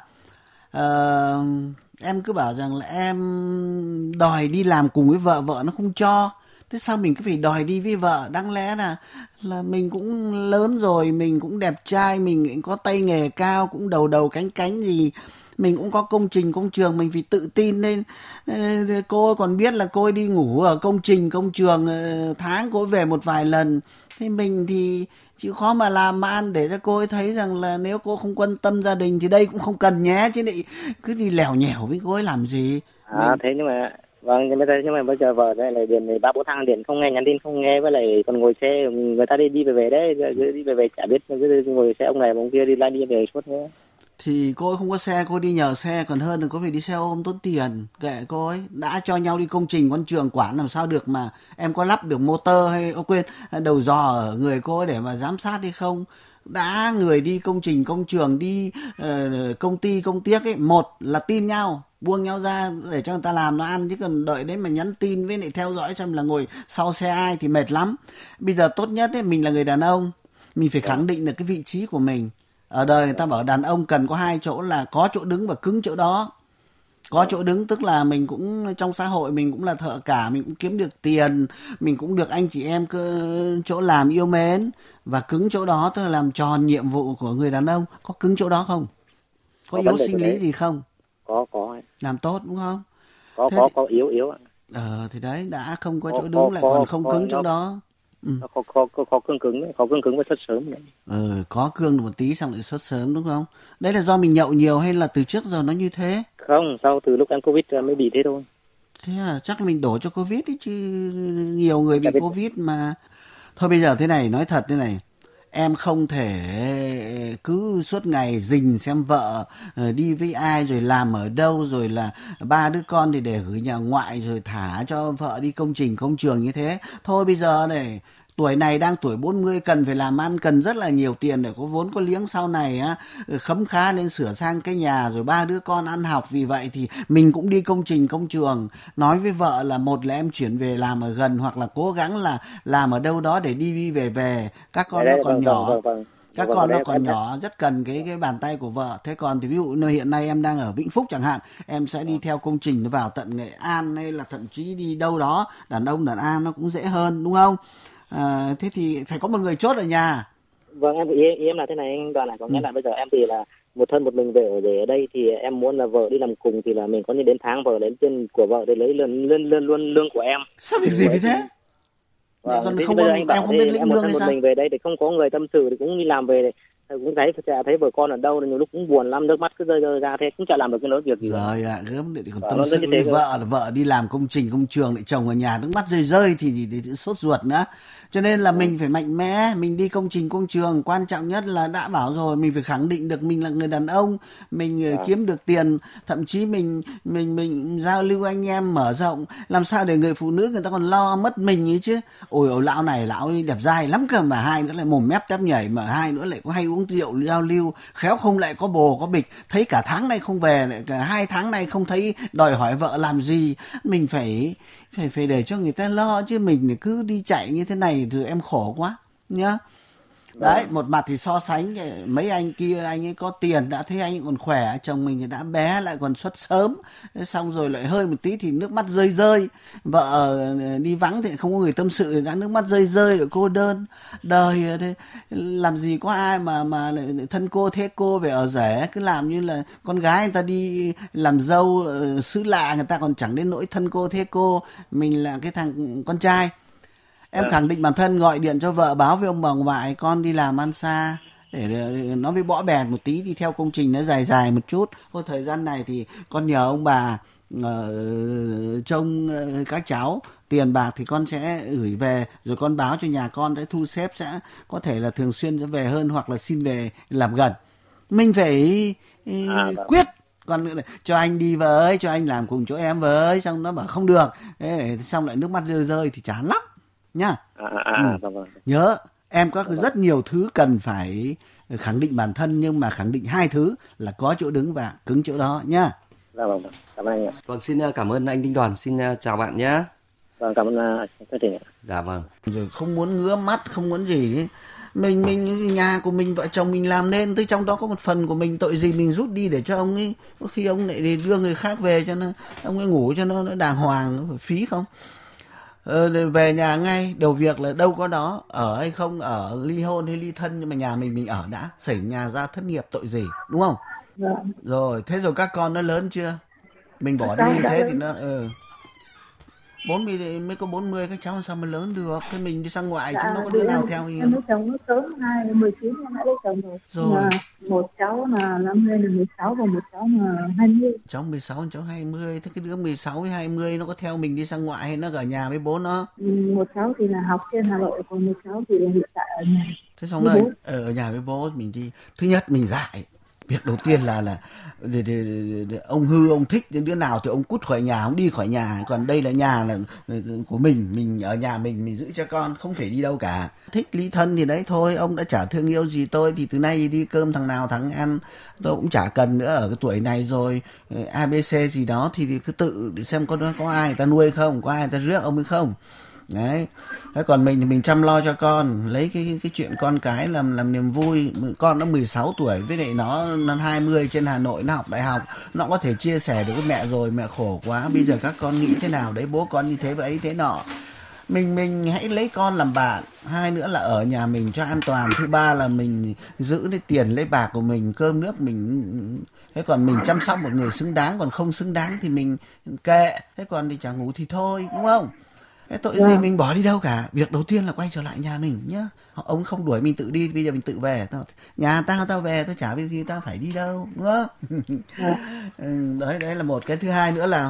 em cứ bảo rằng là em đòi đi làm cùng với vợ, vợ nó không cho. Thế sao mình cứ phải đòi đi với vợ? Đáng lẽ là mình cũng lớn rồi, mình cũng đẹp trai, mình cũng có tay nghề cao, cũng đầu cánh gì, mình cũng có công trình công trường, mình phải tự tin lên. Cô còn biết là cô đi ngủ ở công trường, tháng cô về một vài lần. Thế mình thì chịu khó mà làm mà ăn, để cho cô ấy thấy rằng là nếu cô không quan tâm gia đình thì đây cũng không cần nhé, chứ lại cứ đi lèo nhèo với cô ấy làm gì. Thế nhưng mà vâng, nhưng mà bây giờ vợ đây là điện 3-4 tháng điện không nghe, nhắn tin không nghe, với lại còn ngồi xe người ta đi về đấy, đi về chả biết, cứ ngồi xe ông này ông kia đi về suốt nữa. Thì cô ấy không có xe, cô đi nhờ xe còn hơn là có phải đi xe ôm tốn tiền. Kệ cô ấy, đã cho nhau đi công trình con trường quản làm sao được mà em có lắp được motor hay quên đầu dò ở người cô ấy để mà giám sát hay không. Đã người đi công trình công trường, đi công ty công tiếc ấy, một là tin nhau, buông nhau ra để cho người ta làm nó ăn, chứ còn đợi đấy mà nhắn tin với lại theo dõi xem là ngồi sau xe ai thì mệt lắm. Bây giờ tốt nhất ấy, mình là người đàn ông, mình phải khẳng định được cái vị trí của mình. Ở đời người ta bảo đàn ông cần có 2 chỗ, là có chỗ đứng và cứng chỗ đó. Có chỗ đứng tức là mình cũng trong xã hội, mình cũng là thợ cả, mình cũng kiếm được tiền, mình cũng được anh chị em chỗ làm yêu mến. Và cứng chỗ đó tức là làm tròn nhiệm vụ của người đàn ông. Có cứng chỗ đó không? Có yếu sinh lý gì không? Có. Làm tốt đúng không? Có yếu. Thì đấy, đã không có chỗ đứng lại còn không cứng chỗ đó. Khó cương cứng và xuất sớm đấy. Có cương được một tí xong lại xuất sớm đúng không? Đấy là do mình nhậu nhiều hay là từ trước giờ nó như thế? Không, sau từ lúc em Covid mới bị thế thôi. Thế à, chắc mình đổ cho Covid ấy chứ, nhiều người bị Covid mà. Thôi bây giờ thế này, nói thật thế này, em không thể cứ suốt ngày rình xem vợ đi với ai rồi làm ở đâu rồi là 3 đứa con thì để gửi nhà ngoại rồi thả cho vợ đi công trình công trường như thế. Thôi bây giờ này, tuổi này đang tuổi 40 cần phải làm ăn, cần rất là nhiều tiền để có vốn có liếng sau này á, khấm khá lên sửa sang cái nhà rồi 3 đứa con ăn học. Vì vậy thì mình cũng đi công trình công trường, nói với vợ là một là em chuyển về làm ở gần hoặc là cố gắng là làm ở đâu đó để đi về. Các con nó còn nhỏ. Các con nó còn nhỏ, rất cần cái bàn tay của vợ. Thế còn thì ví dụ như hiện nay em đang ở Vĩnh Phúc chẳng hạn, em sẽ đi theo công trình vào tận Nghệ An hay là thậm chí đi đâu đó, đàn ông đàn an nó cũng dễ hơn đúng không? Thế thì phải có một người chốt ở nhà. Vâng, ý em là thế này anh Đoàn này, có nghĩa là bây giờ em thì là một thân một mình về ở đây thì em muốn là vợ đi làm cùng thì là mình có như đến tháng vợ đến tiền của vợ để lấy lương của em. Sao việc gì vì thế? Vâng, còn không có, em không biết lĩnh lương hay sao? Một mình về đây thì không có người tâm sự thì cũng đi làm về cũng thấy vợ con ở đâu nhiều lúc cũng buồn lắm, nước mắt cứ rơi ra thế cũng chả làm được cái nỗi việc gì. Rồi gớm để còn tâm sự với vợ đi làm công trình công trường lại chồng ở nhà nước mắt rơi thì sốt ruột nữa. Cho nên là mình phải mạnh mẽ, mình đi công trình công trường, quan trọng nhất là đã bảo rồi mình phải khẳng định được mình là người đàn ông, mình kiếm được tiền, thậm chí mình giao lưu anh em mở rộng, làm sao để người phụ nữ người ta còn lo mất mình ấy chứ. Ôi lão này lão ấy đẹp dai lắm cơ, mà hai nữa lại mồm mép tép nhảy, mà hai nữa lại có hay uống rượu giao lưu, khéo không lại có bồ có bịch, thấy cả tháng nay không về, lại cả 2 tháng nay không thấy đòi hỏi vợ làm gì. Mình phải để cho người ta lo chứ, mình cứ đi chạy như thế này thì em khổ quá nhá. Đấy, một mặt thì so sánh mấy anh kia, anh ấy có tiền đã thấy anh ấy còn khỏe, chồng mình thì đã bé lại còn xuất sớm, xong rồi lại hơi một tí thì nước mắt rơi, vợ đi vắng thì không có người tâm sự đã nước mắt rơi rồi cô đơn. Đời làm gì có ai mà thân cô thế cô về ở rể, cứ làm như là con gái người ta đi làm dâu xứ lạ người ta còn chẳng đến nỗi thân cô thế cô, mình là cái thằng con trai. Em khẳng định bản thân, gọi điện cho vợ báo với ông bà ngoại con đi làm ăn xa, để nó với bõ bèn một tí, đi theo công trình nó dài một chút. Thôi thời gian này thì con nhờ ông bà trông các cháu, tiền bạc thì con sẽ gửi về, rồi con báo cho nhà con sẽ thu xếp, sẽ có thể là thường xuyên sẽ về hơn hoặc là xin về làm gần. Mình phải quyết. Còn nữa là cho anh đi với, cho anh làm cùng chỗ em với, xong nó bảo không được, thế xong lại nước mắt rơi thì chán lắm nhá. Nhớ em có rất nhiều thứ cần phải khẳng định bản thân, nhưng mà khẳng định 2 thứ là có chỗ đứng và cứng chỗ đó nhá. Vâng, cảm ơn anh ạ. Vâng, xin cảm ơn anh Đinh Đoàn, xin chào bạn nhé. Vâng, cảm ơn anh Thất Thịnh ạ. Dạ vâng. Rồi không muốn ngứa mắt, không muốn gì ấy. Mình nhà của mình, vợ chồng mình làm nên, tới trong đó có một phần của mình, tội gì mình rút đi để cho ông ấy, có khi ông lại đưa người khác về cho nó, ông ấy ngủ cho nó đàng hoàng, phải phí không? Về nhà ngay, đầu việc là đâu có đó, ở hay không ở, ly hôn hay ly thân, nhưng mà nhà mình ở đã, xảy nhà ra thất nghiệp tội gì, đúng không? Rồi, thế rồi các con nó lớn chưa? Mình bỏ đi như thế thì nó 40 mới có 40, các cháu sao mà lớn được? Thế mình đi sang ngoại chúng nó có đứa nào theo mình? Em lấy chồng nó sớm, 19 em đã lấy chồng rồi. Một cháu là năm nay là 16 và một cháu là 20. Cháu 16, cháu 20. Thế cái đứa 16 với 20 nó có theo mình đi sang ngoại hay nó ở nhà với bố nó? Một cháu thì là học trên Hà Nội, còn một cháu thì là hiện tại ở nhà. Thế xong rồi ở nhà với bố mình đi. Thứ nhất mình dạy. Việc đầu tiên là để ông hư ông thích đến đứa nào thì ông cút khỏi nhà, ông đi khỏi nhà. Còn đây là nhà là của mình ở nhà mình giữ cho con, không phải đi đâu cả. Thích ly thân thì đấy thôi, ông đã chả thương yêu gì tôi thì từ nay đi cơm thằng nào thằng ăn, tôi cũng chả cần nữa. Ở cái tuổi này rồi ABC gì đó thì cứ tự để xem có ai người ta nuôi không, có ai người ta rước ông hay không. Đấy. Thế còn mình thì mình chăm lo cho con, lấy cái chuyện con cái làm niềm vui. Con nó 16 tuổi với lại nó 20 trên Hà Nội, nó học đại học, nó có thể chia sẻ được với mẹ rồi, mẹ khổ quá, bây giờ các con nghĩ thế nào đấy, bố con như thế và ấy thế nọ. Mình hãy lấy con làm bạn. 2 nữa là ở nhà mình cho an toàn. Thứ 3 là mình giữ lấy tiền lấy bạc của mình, cơm nước mình. Thế còn mình chăm sóc một người xứng đáng, còn không xứng đáng thì mình kệ. Thế còn thì chẳng ngủ thì thôi, đúng không? Cái tội gì mình bỏ đi đâu cả. Việc đầu tiên là quay trở lại nhà mình nhá. Ông không đuổi mình tự đi, bây giờ mình tự về. Nhà tao về, tao chả biết gì tao phải đi đâu, đúng không? Đấy là một. Cái thứ hai nữa là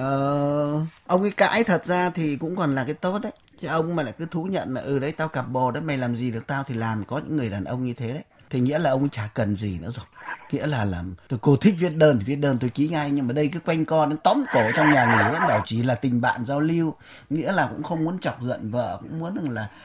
ông ấy cãi thật ra thì cũng còn là cái tốt đấy. Chứ ông mà lại cứ thú nhận là đấy tao cặp bồ đấy, mày làm gì được tao thì làm. Có những người đàn ông như thế đấy. Thì nghĩa là ông ấy chả cần gì nữa rồi. Nghĩa là cô thích viết đơn thì viết đơn tôi ký ngay, nhưng mà đây cứ quanh co đến tóm cổ trong nhà nghỉ vẫn bảo chỉ là tình bạn giao lưu, nghĩa là cũng không muốn chọc giận vợ, cũng muốn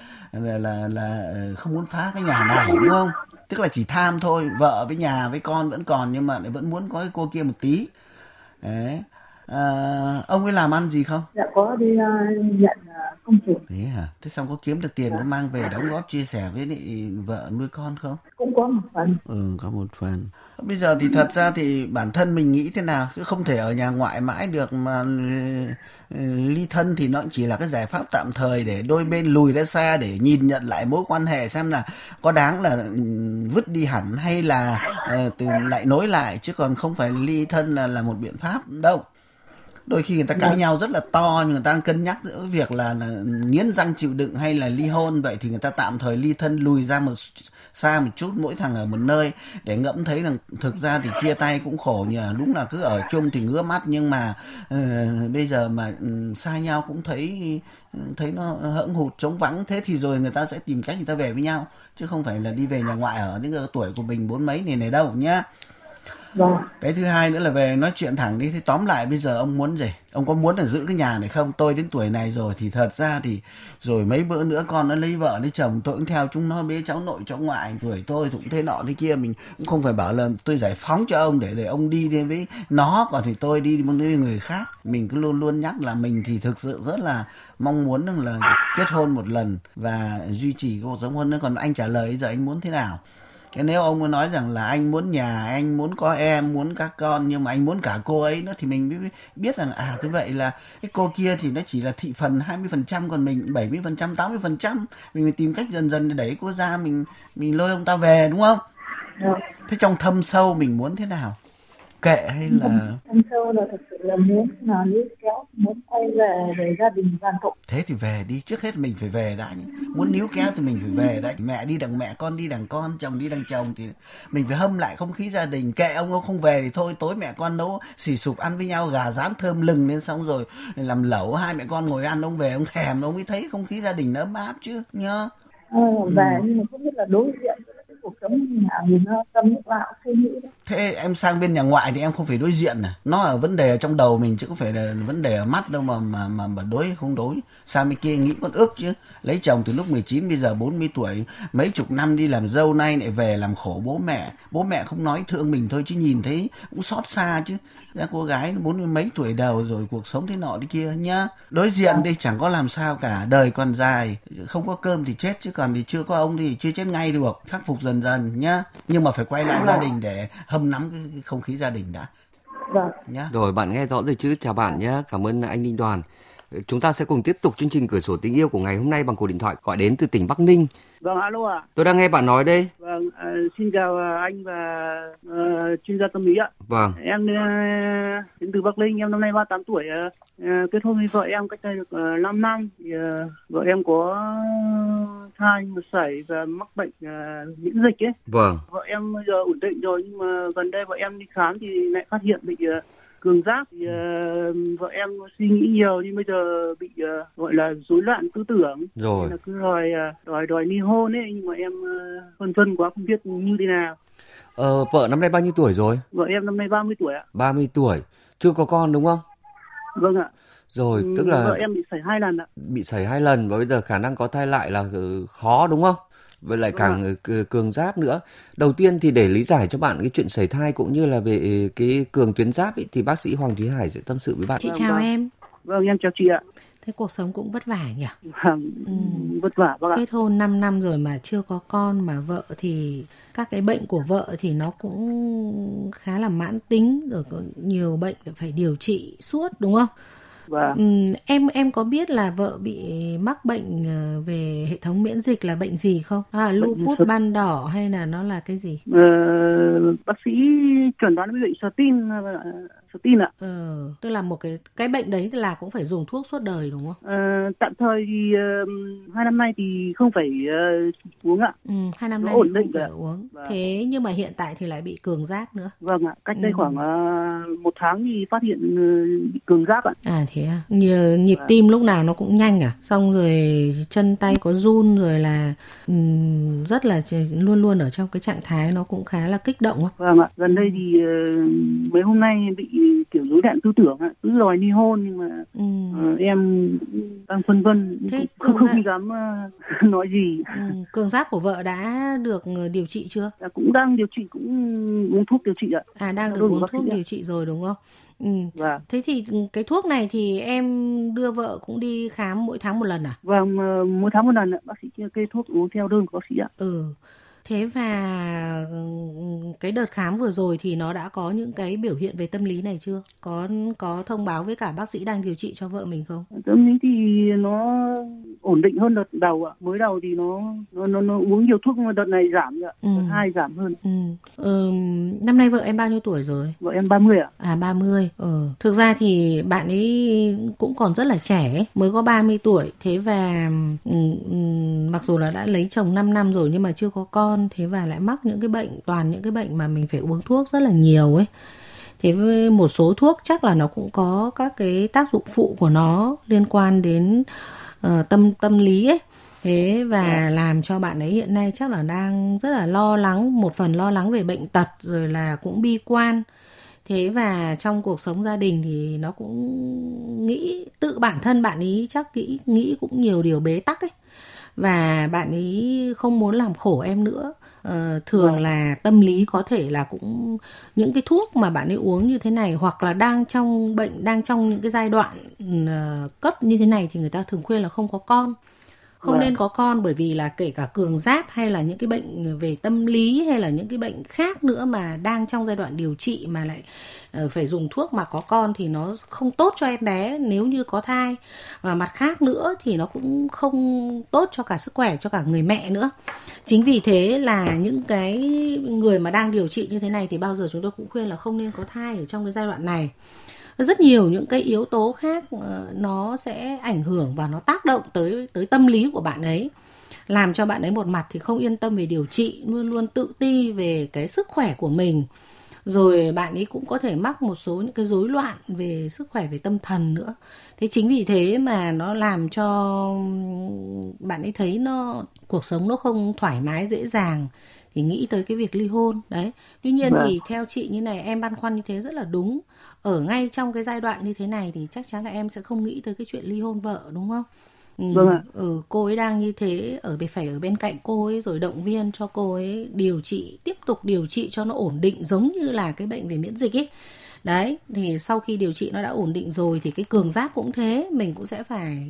là không muốn phá cái nhà này, đúng không? Tức là chỉ tham thôi, vợ với nhà với con vẫn còn nhưng mà lại vẫn muốn có cái cô kia một tí. Đấy. Ông ấy làm ăn gì không? Dạ có đi nhận công trình. Thế hả? Thế xong có kiếm được tiền có mang về đóng góp chia sẻ với vợ nuôi con không? Cũng có một phần. Có một phần. Bây giờ thì thật ra thì bản thân mình nghĩ thế nào, chứ không thể ở nhà ngoại mãi được, mà ly thân thì nó chỉ là cái giải pháp tạm thời để đôi bên lùi ra xa để nhìn nhận lại mối quan hệ xem là có đáng là vứt đi hẳn hay là lại nối lại, chứ còn không phải ly thân là một biện pháp đâu. Đôi khi người ta cãi nhau rất là to nhưng người ta đang cân nhắc giữa việc là nghiến răng chịu đựng hay là ly hôn, vậy thì người ta tạm thời ly thân, lùi ra xa một chút, mỗi thằng ở một nơi để ngẫm thấy rằng thực ra thì chia tay cũng khổ nhỉ. Đúng là cứ ở chung thì ngứa mắt, nhưng mà bây giờ mà xa nhau cũng thấy nó hững hụt trống vắng. Thế thì rồi người ta sẽ tìm cách người ta về với nhau, chứ không phải là đi về nhà ngoại ở những tuổi của mình 40 mấy này đâu nhá. Cái thứ hai nữa là về nói chuyện thẳng đi. Thì tóm lại bây giờ ông muốn gì? Ông có muốn là giữ cái nhà này không? Tôi đến tuổi này rồi thì thật ra thì rồi mấy bữa nữa con nó lấy vợ lấy chồng, tôi cũng theo chúng nó bế cháu nội cháu ngoại. Tuổi tôi cũng thế nọ thế kia, mình cũng không phải bảo là tôi giải phóng cho ông để ông đi đến với nó, còn thì tôi đi với người khác. Mình cứ luôn luôn nhắc là mình thì thực sự rất là mong muốn là kết hôn một lần và duy trì cuộc sống hôn nhân. Còn anh trả lời giờ anh muốn thế nào? Thế nếu ông nói rằng là anh muốn nhà, anh muốn có em, muốn các con, nhưng mà anh muốn cả cô ấy nữa, thì mình mới biết rằng thế vậy là cái cô kia thì nó chỉ là thị phần 20%, còn mình 70%, 80%. Mình tìm cách dần dần để đẩy cô ra, mình lôi ông ta về, đúng không? Thế trong thâm sâu mình muốn thế nào? Kệ hay là... Thâm sâu là thật sự là muốn là níu kéo, muốn quay về để gia đình đoàn tụ. Thế thì về đi, trước hết mình phải về đã. Muốn níu kéo thì mình phải về đấy. Mẹ đi đằng mẹ, con đi đằng con, chồng đi đằng chồng, thì mình phải hâm lại không khí gia đình. Kệ ông không về thì thôi, tối mẹ con nấu xì sụp ăn với nhau, gà rán thơm lừng lên, xong rồi làm lẩu, hai mẹ con ngồi ăn, ông về ông thèm, ông mới thấy không khí gia đình nó ấm áp chứ nhá. Về nhưng mà không biết là đối diện cuộc sống như nào thì nó tâm vào suy nghĩ đấy. Thế em sang bên nhà ngoại thì em không phải đối diện à? Nó ở vấn đề ở trong đầu mình chứ không phải là vấn đề ở mắt đâu mà đối không đối. Sang bên kia nghĩ con ước chứ. Lấy chồng từ lúc 19 bây giờ 40 tuổi, mấy chục năm đi làm dâu, nay lại về làm khổ bố mẹ. Bố mẹ không nói thương mình thôi chứ nhìn thấy cũng xót xa chứ. Ra cô gái 40 mấy tuổi đầu rồi, cuộc sống thế nọ thế kia nhá. Đối diện đi chẳng có làm sao cả, đời còn dài, không có cơm thì chết, chứ còn thì chưa có ông thì chưa chết ngay được, khắc phục dần dần nhá. Nhưng mà phải quay lại gia đình để hâm nắm cái không khí gia đình đã. Nhá. Rồi bạn nghe rõ rồi chứ, chào bạn nhé, cảm ơn anh Đinh Đoàn. Chúng ta sẽ cùng tiếp tục chương trình Cửa sổ tình yêu của ngày hôm nay bằng cuộc điện thoại gọi đến từ tỉnh Bắc Ninh. Vâng, alo ạ. Tôi đang nghe bạn nói đây. Vâng, xin chào anh và chuyên gia tâm lý ạ. Vâng. Em đến từ Bắc Ninh, em năm nay 38 tuổi, kết hôn với vợ em cách đây được 5 năm. Thì, vợ em có thai mà sảy và mắc bệnh miễn dịch ấy. Vâng. Vợ em bây giờ ổn định rồi, nhưng mà gần đây vợ em đi khám thì lại phát hiện bị cường giáp. Thì vợ em suy nghĩ nhiều, nhưng bây giờ bị gọi là rối loạn tư tưởng, rồi là cứ đòi ly hôn ấy, nhưng mà em phân vân quá không biết như thế nào. Vợ năm nay bao nhiêu tuổi rồi? Vợ em năm nay 30 tuổi ạ. 30 tuổi, chưa có con đúng không? Vâng ạ. Rồi, tức là vợ em bị sảy 2 lần ạ. Bị sảy 2 lần và bây giờ khả năng có thai lại là khó đúng không? Với lại càng cường giáp nữa. Đầu tiên thì để lý giải cho bạn cái chuyện sảy thai cũng như là về cái cường tuyến giáp ấy, thì bác sĩ Hoàng Thúy Hải sẽ tâm sự với bạn. Chị chào em. Vâng, em chào chị ạ. Thế cuộc sống cũng vất vả nhỉ? Vất vả bác ạ. Kết hôn 5 năm rồi mà chưa có con, mà vợ thì các cái bệnh của vợ thì nó cũng khá là mãn tính, rồi có nhiều bệnh phải điều trị suốt đúng không? Vâng. Em có biết là vợ bị mắc bệnh về hệ thống miễn dịch là bệnh gì không? Lupus ban đỏ hay là nó là cái gì? Bác sĩ chuẩn đoán với bệnh sờ tin statin ạ. Tức là một cái bệnh đấy là cũng phải dùng thuốc suốt đời đúng không? Tạm thời thì 2 năm nay thì không phải uống ạ. 2 năm nay thì không phải uống. Vâng. Thế nhưng mà hiện tại thì lại bị cường giáp nữa. Vâng ạ, cách đây khoảng 1 tháng thì phát hiện bị cường giáp ạ. Thế à? Nhịp tim lúc nào nó cũng nhanh à? Xong rồi chân tay có run rồi là rất là luôn luôn ở trong cái trạng thái nó cũng khá là kích động. Vâng ạ, gần đây thì mấy hôm nay bị kiểu rối loạn tư tưởng ạ, cứ đòi ly hôn nhưng mà em đang phân vân, không dám nói gì. Cường giáp của vợ đã được điều trị chưa? Cũng đang điều trị, cũng uống thuốc điều trị ạ. Đang được uống thuốc điều trị rồi đúng không? Vâng. Thế thì cái thuốc này thì em đưa vợ cũng đi khám mỗi tháng một lần à? Vâng, mỗi tháng một lần ạ. Bác sĩ kê thuốc uống theo đơn của bác sĩ ạ. Thế và cái đợt khám vừa rồi thì nó đã có những cái biểu hiện về tâm lý này chưa? Có thông báo với cả bác sĩ đang điều trị cho vợ mình không? Tâm lý thì nó ổn định hơn đợt đầu ạ. Mới đầu thì nó uống nhiều thuốc nhưng mà đợt này giảm ạ. Đợt 2 giảm hơn. Năm nay vợ em bao nhiêu tuổi rồi? Vợ em 30 ạ. 30. Thực ra thì bạn ấy cũng còn rất là trẻ, mới có 30 tuổi. Thế và mặc dù là đã lấy chồng 5 năm rồi nhưng mà chưa có con. Thế và lại mắc những cái bệnh, toàn những cái bệnh mà mình phải uống thuốc rất là nhiều ấy. Thế với một số thuốc chắc là nó cũng có các cái tác dụng phụ của nó liên quan đến tâm lý ấy. Thế và làm cho bạn ấy hiện nay chắc là đang rất là lo lắng, một phần lo lắng về bệnh tật rồi là cũng bi quan. Thế và trong cuộc sống gia đình thì nó cũng nghĩ, tự bản thân bạn ấy chắc nghĩ cũng nhiều điều bế tắc ấy. Và bạn ấy không muốn làm khổ em nữa. Thường là tâm lý có thể là cũng những cái thuốc mà bạn ấy uống như thế này, hoặc là đang trong bệnh, đang trong những cái giai đoạn cấp như thế này thì người ta thường khuyên là không có con. Không nên có con, bởi vì là kể cả cường giáp hay là những cái bệnh về tâm lý hay là những cái bệnh khác nữa mà đang trong giai đoạn điều trị mà lại phải dùng thuốc mà có con thì nó không tốt cho em bé nếu như có thai. Và mặt khác nữa thì nó cũng không tốt cho cả sức khỏe cho cả người mẹ nữa. Chính vì thế là những cái người mà đang điều trị như thế này thì bao giờ chúng tôi cũng khuyên là không nên có thai ở trong cái giai đoạn này. Rất nhiều những cái yếu tố khác nó sẽ ảnh hưởng và nó tác động tới tâm lý của bạn ấy, làm cho bạn ấy một mặt thì không yên tâm về điều trị, luôn luôn tự ti về cái sức khỏe của mình. Rồi bạn ấy cũng có thể mắc một số những cái rối loạn về sức khỏe, về tâm thần nữa. Thế chính vì thế mà nó làm cho bạn ấy thấy cuộc sống nó không thoải mái dễ dàng thì nghĩ tới cái việc ly hôn đấy. Tuy nhiên thì theo chị như này, em băn khoăn như thế rất là đúng. Ở ngay trong cái giai đoạn như thế này thì chắc chắn là em sẽ không nghĩ tới cái chuyện ly hôn vợ, đúng không? Cô ấy đang như thế, phải ở bên cạnh cô ấy rồi động viên cho cô ấy tiếp tục điều trị cho nó ổn định, giống như là cái bệnh về miễn dịch ấy. Đấy, thì sau khi điều trị nó đã ổn định rồi thì cái cường giáp cũng thế, mình cũng sẽ phải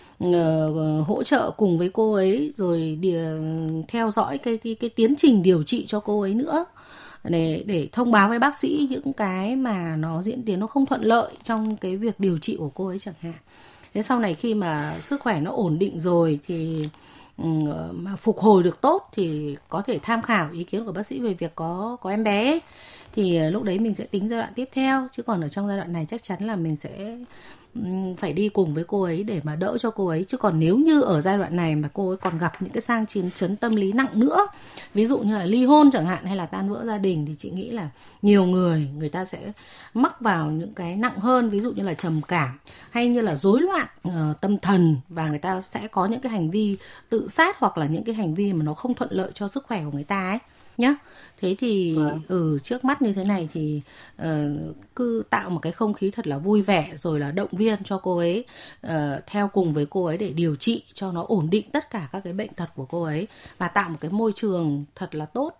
hỗ trợ cùng với cô ấy rồi theo dõi cái tiến trình điều trị cho cô ấy nữa, để thông báo với bác sĩ những cái mà nó diễn tiến nó không thuận lợi trong cái việc điều trị của cô ấy chẳng hạn. Thế sau này khi mà sức khỏe nó ổn định rồi thì mà phục hồi được tốt thì có thể tham khảo ý kiến của bác sĩ về việc có em bé ấy. Thì lúc đấy mình sẽ tính giai đoạn tiếp theo, chứ còn ở trong giai đoạn này chắc chắn là mình sẽ phải đi cùng với cô ấy để mà đỡ cho cô ấy. Chứ còn nếu như ở giai đoạn này mà cô ấy còn gặp những cái sang chấn tâm lý nặng nữa, ví dụ như là ly hôn chẳng hạn hay là tan vỡ gia đình, thì chị nghĩ là nhiều người ta sẽ mắc vào những cái nặng hơn, ví dụ như là trầm cảm hay như là rối loạn tâm thần, và người ta sẽ có những cái hành vi tự sát hoặc là những cái hành vi mà nó không thuận lợi cho sức khỏe của người ta ấy nhá. Thế thì trước mắt như thế này thì cứ tạo một cái không khí thật là vui vẻ, rồi là động viên cho cô ấy, theo cùng với cô ấy để điều trị cho nó ổn định tất cả các cái bệnh tật của cô ấy, và tạo một cái môi trường thật là tốt.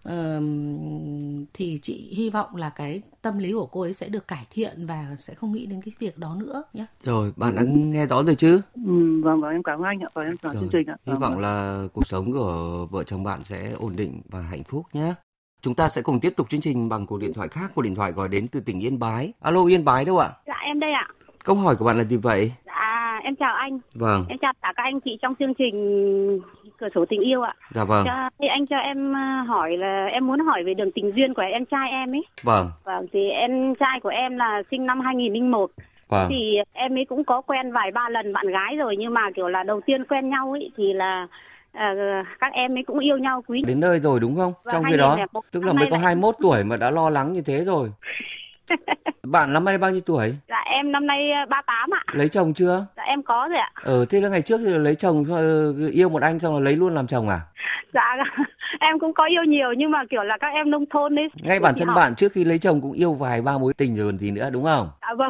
Thì chị hy vọng là cái tâm lý của cô ấy sẽ được cải thiện và sẽ không nghĩ đến cái việc đó nữa nhé. Rồi, bạn đã nghe rõ rồi chứ? Vâng, em cảm ơn anh ạ, và em cảm ơn chương trình ạ. Hy vọng là cuộc sống của vợ chồng bạn sẽ ổn định và hạnh phúc nhé. Chúng ta sẽ cùng tiếp tục chương trình bằng cuộc điện thoại khác. Cuộc điện thoại gọi đến từ tỉnh Yên Bái. Alo, Yên Bái đâu ạ? Dạ, em đây ạ. Câu hỏi của bạn là gì vậy? Dạ, em chào anh. Vâng. Em chào tất cả các anh chị trong chương trình cửa sổ tình yêu ạ. Dạ vâng. Thì anh cho em hỏi là em muốn hỏi về đường tình duyên của em trai em ấy. Vâng. Vâng, thì em trai của em là sinh năm 2001. Vâng. Thì em ấy cũng có quen vài ba lần bạn gái rồi, nhưng mà kiểu là đầu tiên quen nhau ấy thì là các em ấy cũng yêu nhau quý. Đến nơi rồi đúng không? Và trong khi đó 2001, tức là mới có 21 tuổi mà đã lo lắng như thế rồi. Bạn năm nay bao nhiêu tuổi? Dạ em năm nay 38 ạ. Lấy chồng chưa? Dạ em có rồi ạ. Thế là ngày trước thì lấy chồng, yêu một anh xong rồi lấy luôn làm chồng à? Dạ em cũng có yêu nhiều nhưng mà kiểu là các em nông thôn ấy. Ngay bản thân bạn trước khi lấy chồng cũng yêu vài ba mối tình rồi còn gì nữa đúng không? Dạ vâng.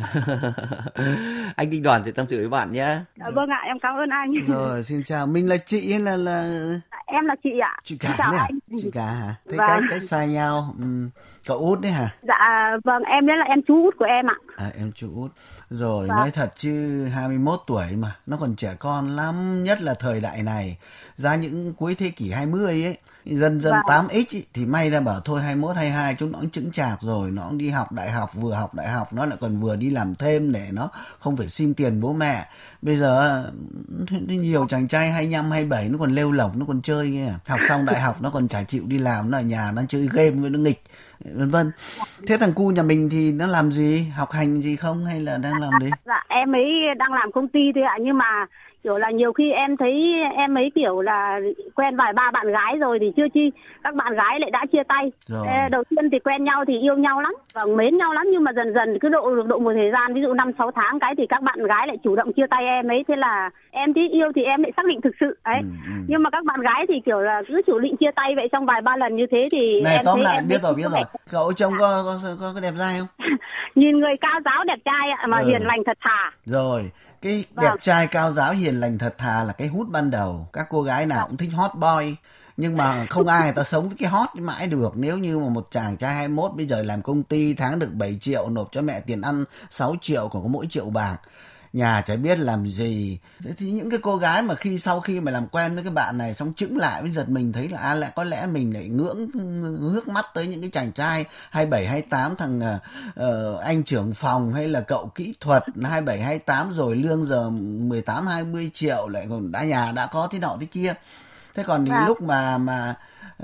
Anh Đinh Đoàn sẽ tâm sự với bạn nhé. Dạ vâng ạ, em cảm ơn anh. Rồi, xin chào. Mình là chị hay là... Em là chị ạ. Chị cả chào đấy à? Anh. Chị cả hả? Thế Vâng. cái xa nhau. Cậu út đấy hả? Dạ vâng, em đấy là em chú út của em ạ. Em chú út. Rồi, Vâng. nói thật chứ 21 tuổi mà, nó còn trẻ con lắm, nhất là thời đại này. Ra những cuối thế kỷ 20 ấy, dần Vâng. 8X ấy, thì may ra bảo thôi 21, 22 chúng nó cũng chững chạc rồi, nó cũng đi học đại học, nó lại còn vừa đi làm thêm để nó không phải xin tiền bố mẹ. Bây giờ nhiều chàng trai 25, 27 nó còn lêu lỏng, nó còn chơi nghe. Học xong đại học nó còn chả chịu đi làm, nó ở nhà nó chơi game với nó nghịch, vân vân. Thế thằng cu nhà mình thì nó làm gì, học hành gì không hay là đang làm gì? Dạ em ấy đang làm công ty thôi ạ, nhưng mà kiểu là nhiều khi em thấy em ấy kiểu là quen vài ba bạn gái rồi thì chưa chi các bạn gái lại đã chia tay. Rồi. Đầu tiên thì quen nhau thì yêu nhau lắm và mến nhau lắm, nhưng mà dần dần cứ độ một thời gian ví dụ 5-6 tháng cái thì các bạn gái lại chủ động chia tay em ấy, thế là em tí yêu thì em lại xác định thực sự ấy. Nhưng mà các bạn gái thì kiểu là cứ chủ định chia tay vậy, xong vài ba lần như thế thì Này em tóm thấy lại em biết rồi. Cậu trông có đẹp trai không? nhìn người cao giáo đẹp trai ạ, mà hiền lành thật thà. Rồi, cái Vâng. đẹp trai cao giáo hiền lành thật thà là cái hút ban đầu. Các cô gái nào cũng thích hot boy. Nhưng mà không ai người ta sống với cái hot mãi được. Nếu như mà một chàng trai 21 bây giờ làm công ty tháng được 7 triệu, nộp cho mẹ tiền ăn 6 triệu, còn có mỗi triệu bạc, nhà chả biết làm gì. Thế thì những cái cô gái mà sau khi mà làm quen với cái bạn này xong chững lại mới giật mình thấy là lại có lẽ mình lại ngước mắt tới những cái chàng trai 27, 28, thằng anh trưởng phòng hay là cậu kỹ thuật 27, 28 rồi lương giờ 18, 20 triệu, lại còn nhà đã có thế nọ thế kia. Thế còn Vâng. lúc mà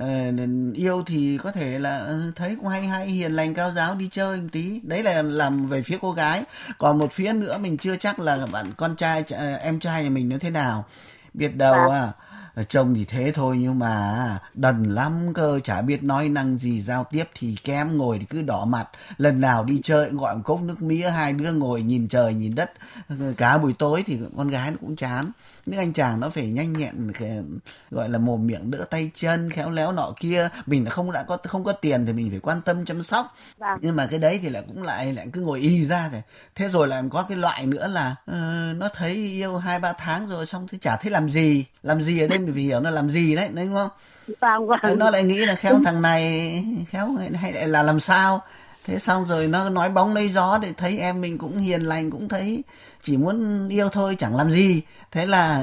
yêu thì có thể là thấy cũng hay hiền lành cao giáo đi chơi một tí, đấy là làm về phía cô gái. Còn một phía nữa mình chưa chắc là bạn con trai em trai nhà mình nó thế nào, biết đâu chồng thì thế thôi nhưng mà đần lắm cơ, chả biết nói năng gì, giao tiếp thì kém, ngồi thì cứ đỏ mặt, lần nào đi chơi gọi một cốc nước mía, hai đứa ngồi nhìn trời nhìn đất cả buổi tối thì con gái nó cũng chán. Những anh chàng nó phải nhanh nhẹn, gọi là mồm miệng đỡ tay chân, khéo léo nọ kia. Mình không có tiền thì mình phải quan tâm chăm sóc. Vâng. Nhưng mà cái đấy thì lại cũng lại cứ ngồi y ra rồi. Thế rồi lại có cái loại nữa là nó thấy yêu 2-3 tháng rồi xong thì chả thấy làm gì ở đây mình phải hiểu nó làm gì đấy, đúng không? Vâng. Nó lại nghĩ là khéo thằng này khéo hay lại là làm sao. Thế xong rồi nó nói bóng lấy gió để thấy em mình cũng hiền lành, cũng thấy chỉ muốn yêu thôi chẳng làm gì. Thế là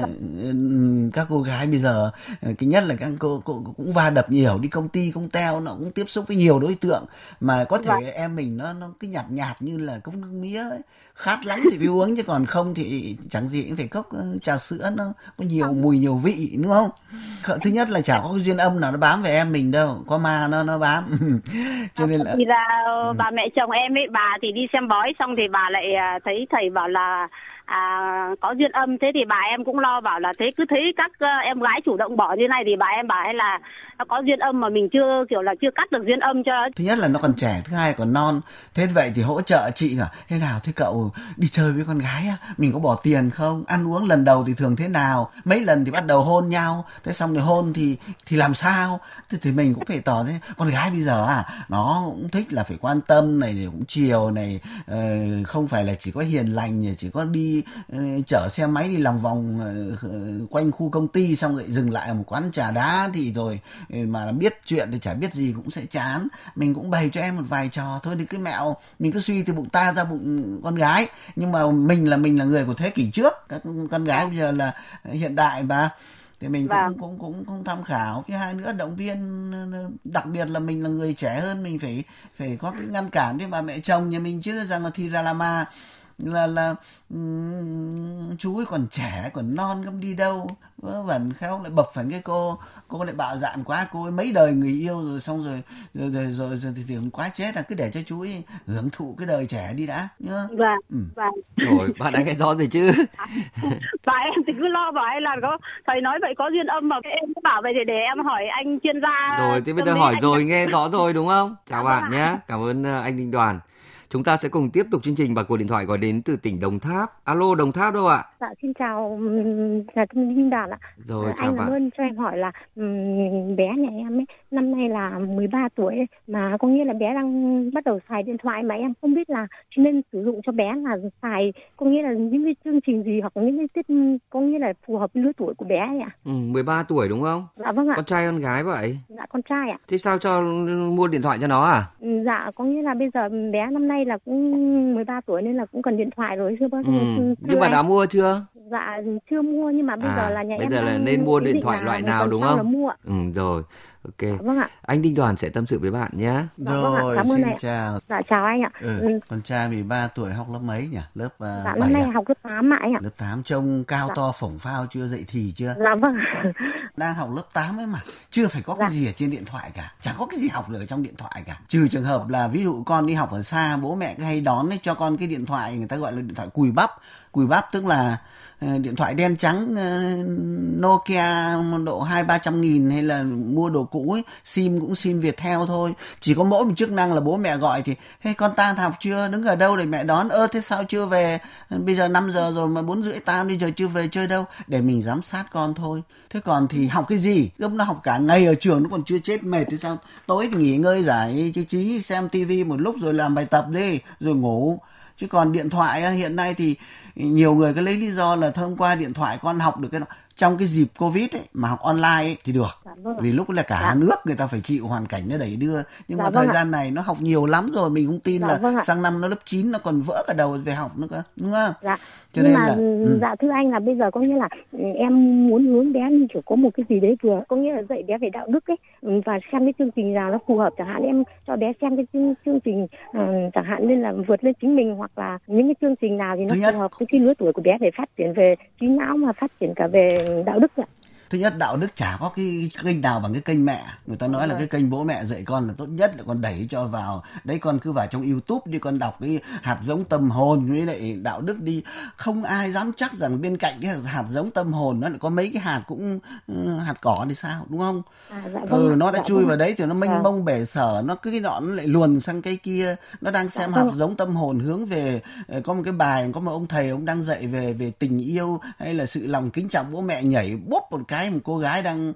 các cô gái bây giờ cái nhất là các cô cũng va đập nhiều, đi công ty công teo nó cũng tiếp xúc với nhiều đối tượng mà có thể em mình nó cứ nhạt như là cốc nước mía ấy. Khát lắm thì phải uống chứ còn không thì chẳng gì cũng phải cốc trà sữa, nó có nhiều mùi nhiều vị, đúng không? Thứ nhất là chả có cái duyên âm nào nó bám về em mình đâu, có ma nó bám. Cho nên là thì là bà mẹ chồng em ấy, bà thì đi xem bói xong thì bà lại thấy thầy bảo là có duyên âm, thế thì bà em cũng lo bảo là thế cứ thấy các em gái chủ động bỏ như này thì bà em bảo là nó có duyên âm mà mình chưa cắt được duyên âm cho. Thứ nhất là nó còn trẻ, thứ hai còn non. Thế vậy thì hỗ trợ chị à? Thế nào thế cậu đi chơi với con gái mình có bỏ tiền không? Ăn uống lần đầu thì thường thế nào? Mấy lần thì bắt đầu hôn nhau, thế xong rồi hôn thì làm sao? Thế thì mình cũng phải tỏ thế. Con gái bây giờ nó cũng thích là phải quan tâm này, cũng chiều này, không phải là chỉ có hiền lành, chỉ có đi chở xe máy đi lòng vòng quanh khu công ty xong rồi dừng lại ở một quán trà đá thì rồi mà biết chuyện thì chả biết gì cũng sẽ chán. Mình cũng bày cho em một vài trò thôi, thì cái mẹo mình cứ suy từ bụng ta ra bụng con gái, nhưng mà mình là người của thế kỷ trước, các con gái bây giờ là hiện đại mà, thì mình cũng tham khảo. Thứ hai nữa động viên, đặc biệt là mình là người trẻ hơn, mình phải có cái ngăn cản với bà mẹ chồng nhà mình chứ, rằng là thì ra là mà là chú ấy còn trẻ, còn non, không đi đâu, vớ vẩn khéo lại bập phải cái cô lại bạo dạn quá, cô ấy mấy đời người yêu rồi, xong rồi thì quá chết, là cứ để cho chú ấy hưởng thụ cái đời trẻ đi đã nhá. Vâng. Rồi bạn đã nghe rõ rồi chứ. Và em thì cứ lo bảo anh là có thầy nói vậy có duyên âm, mà em cứ bảo vậy để em hỏi anh chuyên gia. Rồi thế bây giờ hỏi rồi, nghe rõ rồi đúng không? Chào bạn nhé, cảm ơn anh Đinh Đoàn. Chúng ta sẽ cùng tiếp tục chương trình, và cuộc điện thoại gọi đến từ tỉnh Đồng Tháp. Alo, Đồng Tháp đâu ạ? Dạ, xin chào nhà thông Đinh Đoàn ạ. Rồi, chào anh bạn. cảm ơn cho em hỏi là bé nhà em ấy năm nay là 13 tuổi ấy, mà có nghĩa là bé đang bắt đầu xài điện thoại, mà em không biết là nên sử dụng cho bé là xài có nghĩa là những cái chương trình gì, hoặc những cái tiết có nghĩa là phù hợp với lứa tuổi của bé ấy ạ. 13 tuổi đúng không? Dạ vâng ạ. Con trai con gái vậy? Dạ con trai ạ. Thế sao cho mua điện thoại cho nó à? Dạ có nghĩa là bây giờ bé năm nay là cũng 13 tuổi nên là cũng cần điện thoại rồi chưa bác. Nhưng mà đã mua chưa? Dạ chưa mua, nhưng mà bây giờ là nhà bây em giờ là nên mua điện thoại loại nào đúng không? Là mua. Rồi, ok. Dạ, vâng ạ. Anh Đinh Đoàn sẽ tâm sự với bạn nhé. Dạ, rồi, vâng xin chào. Dạ chào anh ạ. Con trai 13 tuổi học lớp mấy nhỉ? Lớp 7 dạ, năm nay học lớp 8 ạ anh ạ. Lớp 8, trông cao to phổng phao chưa, dậy thì chưa? Dạ vâng. Đang học lớp 8 ấy mà, chưa phải có cái gì ở trên điện thoại cả, chẳng có cái gì học được ở trong điện thoại cả, trừ trường hợp là ví dụ con đi học ở xa, bố mẹ cứ hay đón ấy, cho con cái điện thoại, người ta gọi là điện thoại cùi bắp tức là điện thoại đen trắng Nokia độ 200-300 nghìn, hay là mua đồ cũ ấy, sim cũng sim Viettel thôi, chỉ có mỗi một chức năng là bố mẹ gọi thì hey con tan học chưa, đứng ở đâu để mẹ đón, thế sao chưa về, bây giờ 5 giờ rồi mà 4:30 tan, bây giờ chưa về chơi đâu, để mình giám sát con thôi. Thế còn thì học cái gì, nó học cả ngày ở trường nó còn chưa chết mệt, thế sao tối thì nghỉ ngơi giải trí xem tivi một lúc rồi làm bài tập đi rồi ngủ. Chứ còn điện thoại hiện nay thì nhiều người có lấy lý do là thông qua điện thoại con học được cái đó. Trong cái dịp Covid ấy, mà học online ấy, thì được. Vì lúc là cả nước người ta phải chịu hoàn cảnh nó đẩy đưa. Nhưng mà thời gian này nó học nhiều lắm rồi, mình cũng tin là sang năm nó lớp 9 nó còn vỡ cả đầu về học nữa cơ, đúng không? Dạ. Cho nhưng nên mà dạ thưa anh là bây giờ có nghĩa là em muốn hướng bé như kiểu có một cái gì đấy vừa, có nghĩa là dạy bé về đạo đức ấy, và xem cái chương trình nào nó phù hợp, chẳng hạn em cho bé xem cái chương trình chẳng hạn nên là vượt lên chính mình, hoặc là những cái chương trình nào thì nó phù hợp với cái lứa tuổi của bé để phát triển về trí não, mà phát triển cả về đạo đức ạ. Thứ nhất, đạo đức chả có cái kênh nào bằng cái kênh mẹ. Người ta nói là cái kênh bố mẹ dạy con là tốt nhất, là con đẩy cho vào đấy, con cứ vào trong YouTube đi, con đọc cái hạt giống tâm hồn với lại đạo đức đi. Không ai dám chắc rằng bên cạnh cái hạt giống tâm hồn nó lại có mấy cái hạt cũng hạt cỏ thì sao, đúng không? Nó đã chui vào đấy thì nó mênh mông bể sở, nó cứ cái nọ nó lại luồn sang cái kia. Nó đang xem hạt giống tâm hồn hướng về, có một cái bài, có một ông thầy ông đang dạy về tình yêu hay là sự lòng kính trọng bố mẹ, nhảy bốp một cái một cô gái đang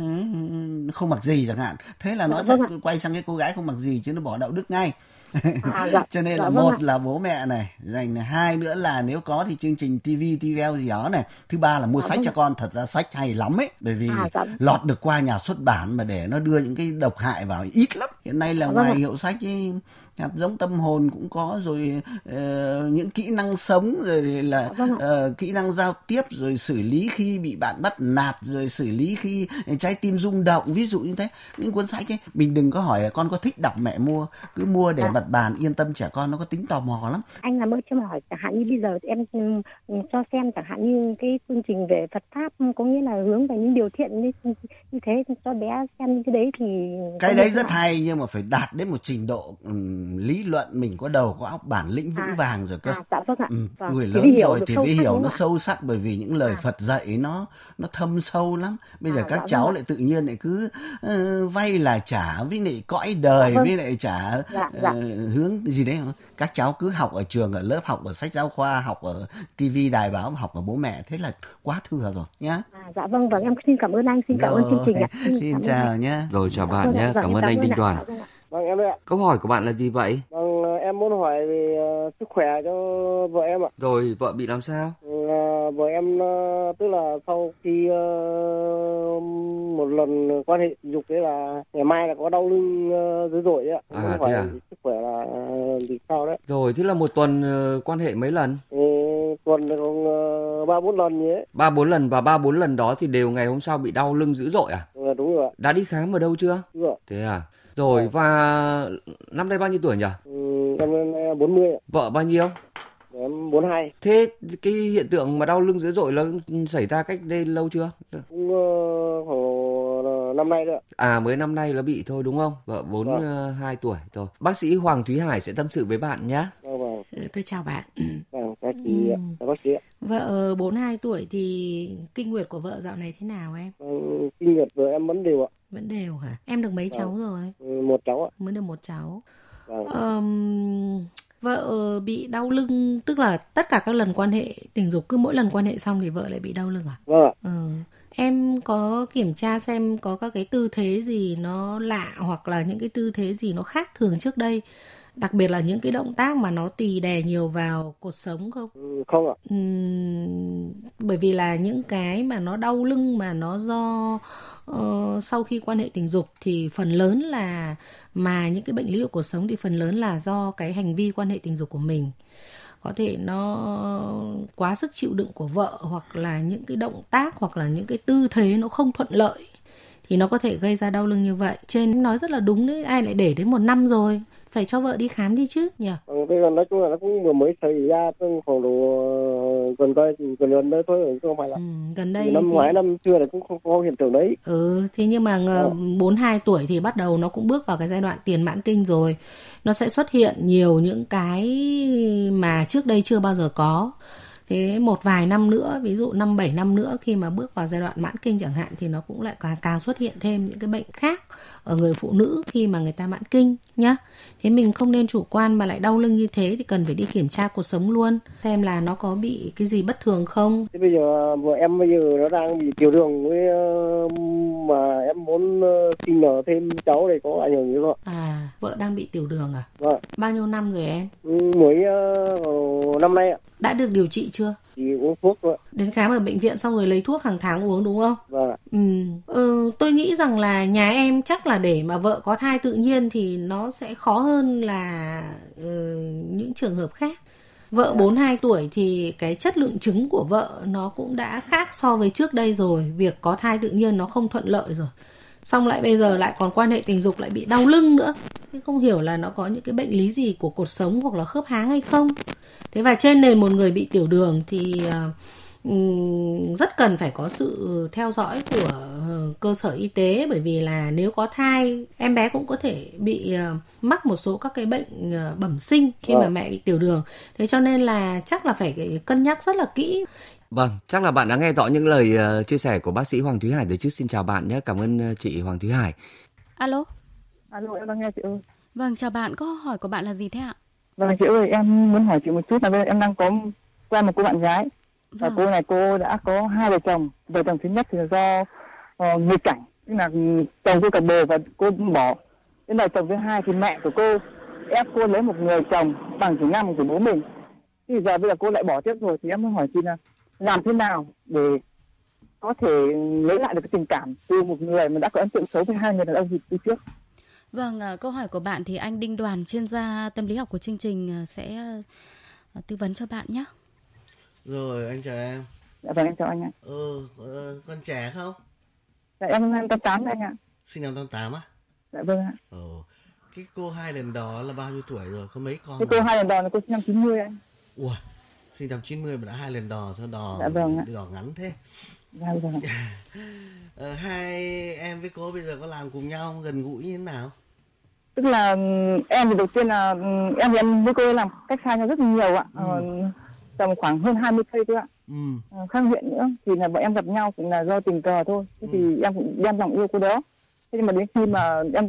không mặc gì chẳng hạn, thế là nó sẽ quay sang cái cô gái không mặc gì, chứ nó bỏ đạo đức ngay. Cho nên là một là bố mẹ này dành này, hai nữa là nếu có thì chương trình TVL gì đó này, thứ ba là mua sách cho con. Thật ra sách hay lắm ấy, bởi vì lọt được qua nhà xuất bản mà để nó đưa những cái độc hại vào ít lắm. Hiện nay là ngoài hiệu sách ấy, hạt giống tâm hồn cũng có rồi, những kỹ năng sống, rồi là kỹ năng giao tiếp, rồi xử lý khi bị bạn bắt nạt, rồi xử lý khi trái tim rung động, ví dụ như thế. Những cuốn sách ấy mình đừng có hỏi là con có thích đọc mẹ mua, cứ mua để mặt bàn, yên tâm, trẻ con nó có tính tò mò lắm. Anh làm ơn cho hỏi, chẳng hạn như bây giờ em cho xem chẳng hạn như cái chương trình về Phật pháp, có nghĩa là hướng về những điều thiện như thế, cho bé xem những cái đấy thì cái đấy rất hay, nhưng mà phải đạt đến một trình độ lý luận, mình có đầu có óc, bản lĩnh vững vàng rồi cơ. Người lớn rồi thì mới hiểu nó sâu sắc, bởi vì những lời Phật dạy nó thâm sâu lắm. Bây giờ các cháu lại tự nhiên lại cứ vay là trả với lại cõi đời, với lại trả hướng gì đấy. Các cháu cứ học ở trường, ở lớp, học ở sách giáo khoa, học ở tivi đài báo, học ở bố mẹ, thế là quá thừa rồi nhá. Dạ vâng, em xin cảm ơn anh, xin cảm ơn chương trình ạ. Xin chào nhé. Rồi chào bạn nhé, cảm ơn anh Đinh Đoàn. Vâng em ạ. Câu hỏi của bạn là gì vậy? Vâng, em muốn hỏi về sức khỏe cho vợ em ạ. Rồi, vợ bị làm sao? Vợ em tức là sau khi một lần quan hệ dục đấy là ngày mai là có đau lưng dữ dội ạ. Muốn hỏi sức khỏe là vì sao đấy. Rồi, thế là một tuần quan hệ mấy lần? Tuần là còn 3-4 lần như thế. 3-4 lần, và 3-4 lần đó thì đều ngày hôm sau bị đau lưng dữ dội à? Đúng rồi ạ. Đã đi khám ở đâu chưa? Chưa. Thế à? Rồi, và năm nay bao nhiêu tuổi nhỉ? Năm nay 40 ạ. Vợ bao nhiêu? em 42. Thế cái hiện tượng mà đau lưng dữ dội nó xảy ra cách đây lâu chưa? Cũng khoảng năm nay thôi ạ. Mới năm nay nó bị thôi đúng không? Vợ 42 tuổi rồi. Bác sĩ Hoàng Thúy Hải sẽ tâm sự với bạn nhé. Vâng. Tôi chào bạn. Vâng, các chị ạ. Chào bác sĩ ạ. Vợ 42 tuổi thì kinh nguyệt của vợ dạo này thế nào em? Kinh nguyệt vợ em vẫn đều ạ. Vẫn đều hả? Em được mấy cháu rồi? Một cháu ạ. Mới được một cháu. Vâng. Vợ bị đau lưng, tức là tất cả các lần quan hệ tình dục, cứ mỗi lần quan hệ xong thì vợ lại bị đau lưng à? Vâng ạ. Em có kiểm tra xem có các cái tư thế gì nó lạ hoặc là những cái tư thế gì nó khác thường trước đây? Đặc biệt là những cái động tác mà nó tì đè nhiều vào cột sống không? Không ạ. Bởi vì là những cái mà nó đau lưng mà nó do sau khi quan hệ tình dục thì phần lớn là, mà những cái bệnh lý của cột sống thì phần lớn là do cái hành vi quan hệ tình dục của mình. Có thể nó quá sức chịu đựng của vợ, hoặc là những cái động tác hoặc là những cái tư thế nó không thuận lợi thì nó có thể gây ra đau lưng như vậy. Trên nói rất là đúng đấy, ai lại để đến 1 năm rồi, phải cho vợ đi khám đi chứ nhỉ? Bây giờ nói chung là nó cũng vừa mới xảy ra khoảng độ gần đây thôi, không phải là gần đây năm ngoái năm xưa là cũng không có hiện tượng đấy. Thế nhưng mà 42 tuổi thì bắt đầu nó cũng bước vào cái giai đoạn tiền mãn kinh rồi. Nó sẽ xuất hiện nhiều những cái mà trước đây chưa bao giờ có. Thế một vài năm nữa, ví dụ 5-7 năm nữa, khi mà bước vào giai đoạn mãn kinh chẳng hạn, thì nó cũng lại càng xuất hiện thêm những cái bệnh khác ở người phụ nữ khi mà người ta mãn kinh nhá. Thế mình không nên chủ quan mà lại đau lưng như thế thì cần phải đi kiểm tra cột sống luôn, xem là nó có bị cái gì bất thường không. Thế bây giờ vợ em nó đang bị tiểu đường với mà em muốn sinh nở thêm cháu này có ảnh hưởng gì không? Vợ đang bị tiểu đường à? Vâng. Bao nhiêu năm rồi em? Mới năm nay ạ. Đã được điều trị chưa? Chỉ uống thuốc thôi. Đến khám ở bệnh viện xong rồi lấy thuốc hàng tháng uống đúng không? Vâng. Tôi nghĩ rằng là nhà em chắc là để mà vợ có thai tự nhiên thì nó sẽ khó hơn là những trường hợp khác. Vợ 42 tuổi thì cái chất lượng trứng của vợ nó cũng đã khác so với trước đây rồi. Việc có thai tự nhiên nó không thuận lợi rồi. Xong lại bây giờ lại còn quan hệ tình dục lại bị đau lưng nữa. Thế không hiểu là nó có những cái bệnh lý gì của cột sống hoặc là khớp háng hay không. Thế và trên nền một người bị tiểu đường thì rất cần phải có sự theo dõi của cơ sở y tế, bởi vì là nếu có thai, em bé cũng có thể bị mắc một số các cái bệnh bẩm sinh khi mà mẹ bị tiểu đường. Thế cho nên là chắc là phải cân nhắc rất là kỹ. Vâng, chắc là bạn đã nghe rõ những lời chia sẻ của bác sĩ Hoàng Thúy Hải từ trước. Xin chào bạn nhé, cảm ơn chị Hoàng Thúy Hải. Alo, em đang nghe chị ơi. Vâng, chào bạn, câu hỏi của bạn là gì thế ạ? Vâng chị ơi, em muốn hỏi chị một chút là bây giờ em đang có quen một cô bạn gái. Và cô này cô đã có 2 vợ chồng. Vợ chồng thứ nhất thì là do nghịch cảnh, tức là chồng cô cả đời và cô bỏ. Đến vợ chồng thứ hai thì mẹ của cô ép cô lấy một người chồng bằng tuổi năm của bố mình. Thì giờ bây giờ cô lại bỏ tiếp rồi, thì em muốn hỏi chị là làm thế nào để có thể lấy lại được cái tình cảm từ một người mà đã có ấn tượng xấu với 2 người đàn ông từ trước. Vâng, câu hỏi của bạn thì anh Đinh Đoàn, chuyên gia tâm lý học của chương trình sẽ tư vấn cho bạn nhé. Rồi, anh chào em. Dạ vâng, em chào anh ạ. Con trẻ không? Dạ em 88 anh ạ. Sinh năm 88 á? Dạ vâng ạ. Cái cô 2 lần đó là bao nhiêu tuổi rồi? Có mấy con? Cái cô 2 lần đò là cô sinh năm 90 anh. Ủa, sinh năm 90 mà đã 2 lần đò, sao đò, dạ vâng ạ. đò ngắn thế? Dạ vâng. Hai em với cô bây giờ có làm cùng nhau gần gũi như thế nào? Tức là em thì đầu tiên là em với cô làm cách xa nhau rất nhiều ạ. Tầm khoảng hơn 20 cây thôi ạ. Khác huyện nữa thì là bọn em gặp nhau cũng là do tình cờ thôi. Thế thì em cũng đem lòng yêu cô đó. Thế nhưng mà đến khi mà em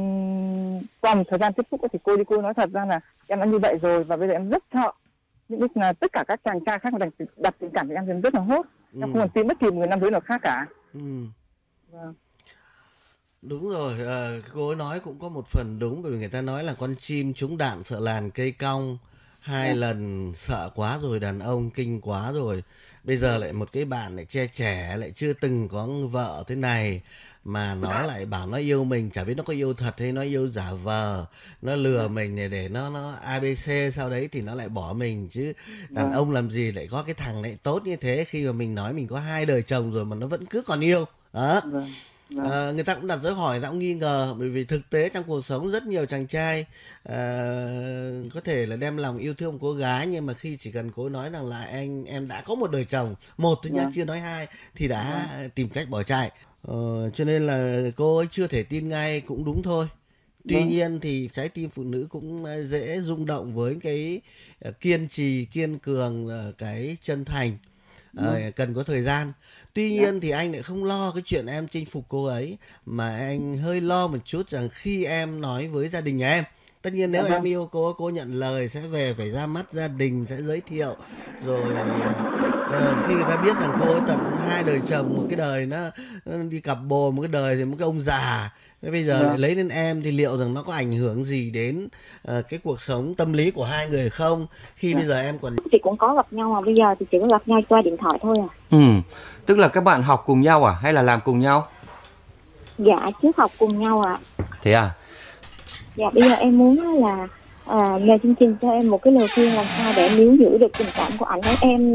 qua một thời gian tiếp xúc thì cô nói thật ra là em đã như vậy rồi, và bây giờ em rất sợ những là tất cả các chàng trai khác mà đặt tình cảm thì em rất là hốt. Em không còn tin bất kỳ một người nam giới nào khác cả. Vâng. Đúng rồi, cô ấy nói cũng có một phần đúng, bởi vì người ta nói là con chim trúng đạn sợ làn cây cong. 2 lần sợ quá rồi, đàn ông kinh quá rồi. Bây giờ lại một cái bạn lại trẻ lại chưa từng có vợ thế này, mà nó lại bảo nó yêu mình, chả biết nó có yêu thật hay nó yêu giả vờ, nó lừa mình để nó ABC, sau đấy thì nó lại bỏ mình chứ. Đàn ông làm gì lại có cái thằng này tốt như thế, khi mà mình nói mình có 2 đời chồng rồi mà nó vẫn cứ còn yêu đó. Người ta cũng đặt dấu hỏi, người ta cũng nghi ngờ, bởi vì thực tế trong cuộc sống rất nhiều chàng trai có có thể là đem lòng yêu thương cô gái, nhưng mà khi chỉ cần cô nói rằng là em đã có một đời chồng, một thôi nhá, chưa nói hai, thì đã tìm cách bỏ chạy. Cho nên là cô ấy chưa thể tin ngay cũng đúng thôi. Tuy nhiên thì trái tim phụ nữ cũng dễ rung động với cái kiên trì, kiên cường, cái chân thành, cần có thời gian. Tuy nhiên thì anh lại không lo cái chuyện em chinh phục cô ấy, mà anh hơi lo một chút rằng khi em nói với gia đình nhà em, tất nhiên nếu em yêu cô nhận lời sẽ về, phải ra mắt gia đình, sẽ giới thiệu rồi. Khi người ta biết rằng cô ấy tận 2 đời chồng, một cái đời nó đi cặp bồ, một cái đời thì một cái ông già, thế bây giờ lại lấy đến em, thì liệu rằng nó có ảnh hưởng gì đến cái cuộc sống tâm lý của hai người không? Khi bây giờ em còn thì cũng có gặp nhau, mà bây giờ thì chỉ có gặp nhau qua điện thoại thôi à. Tức là các bạn học cùng nhau à, hay là làm cùng nhau? Dạ, trước học cùng nhau ạ. Thế à? Dạ, bây giờ em muốn là nhờ chương trình cho em một cái lời khuyên làm sao để níu giữ được tình cảm của anh ấy.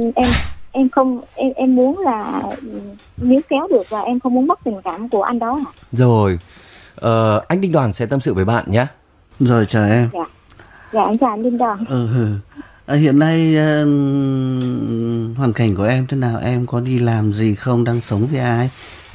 Em muốn là níu kéo được, và em không muốn mất tình cảm của anh đó ạ. Rồi, anh Đinh Đoàn sẽ tâm sự với bạn nhé. Rồi, chào em. Dạ, anh chào anh Đinh Đoàn. Hiện nay hoàn cảnh của em thế nào? Em có đi làm gì không? Đang sống với ai?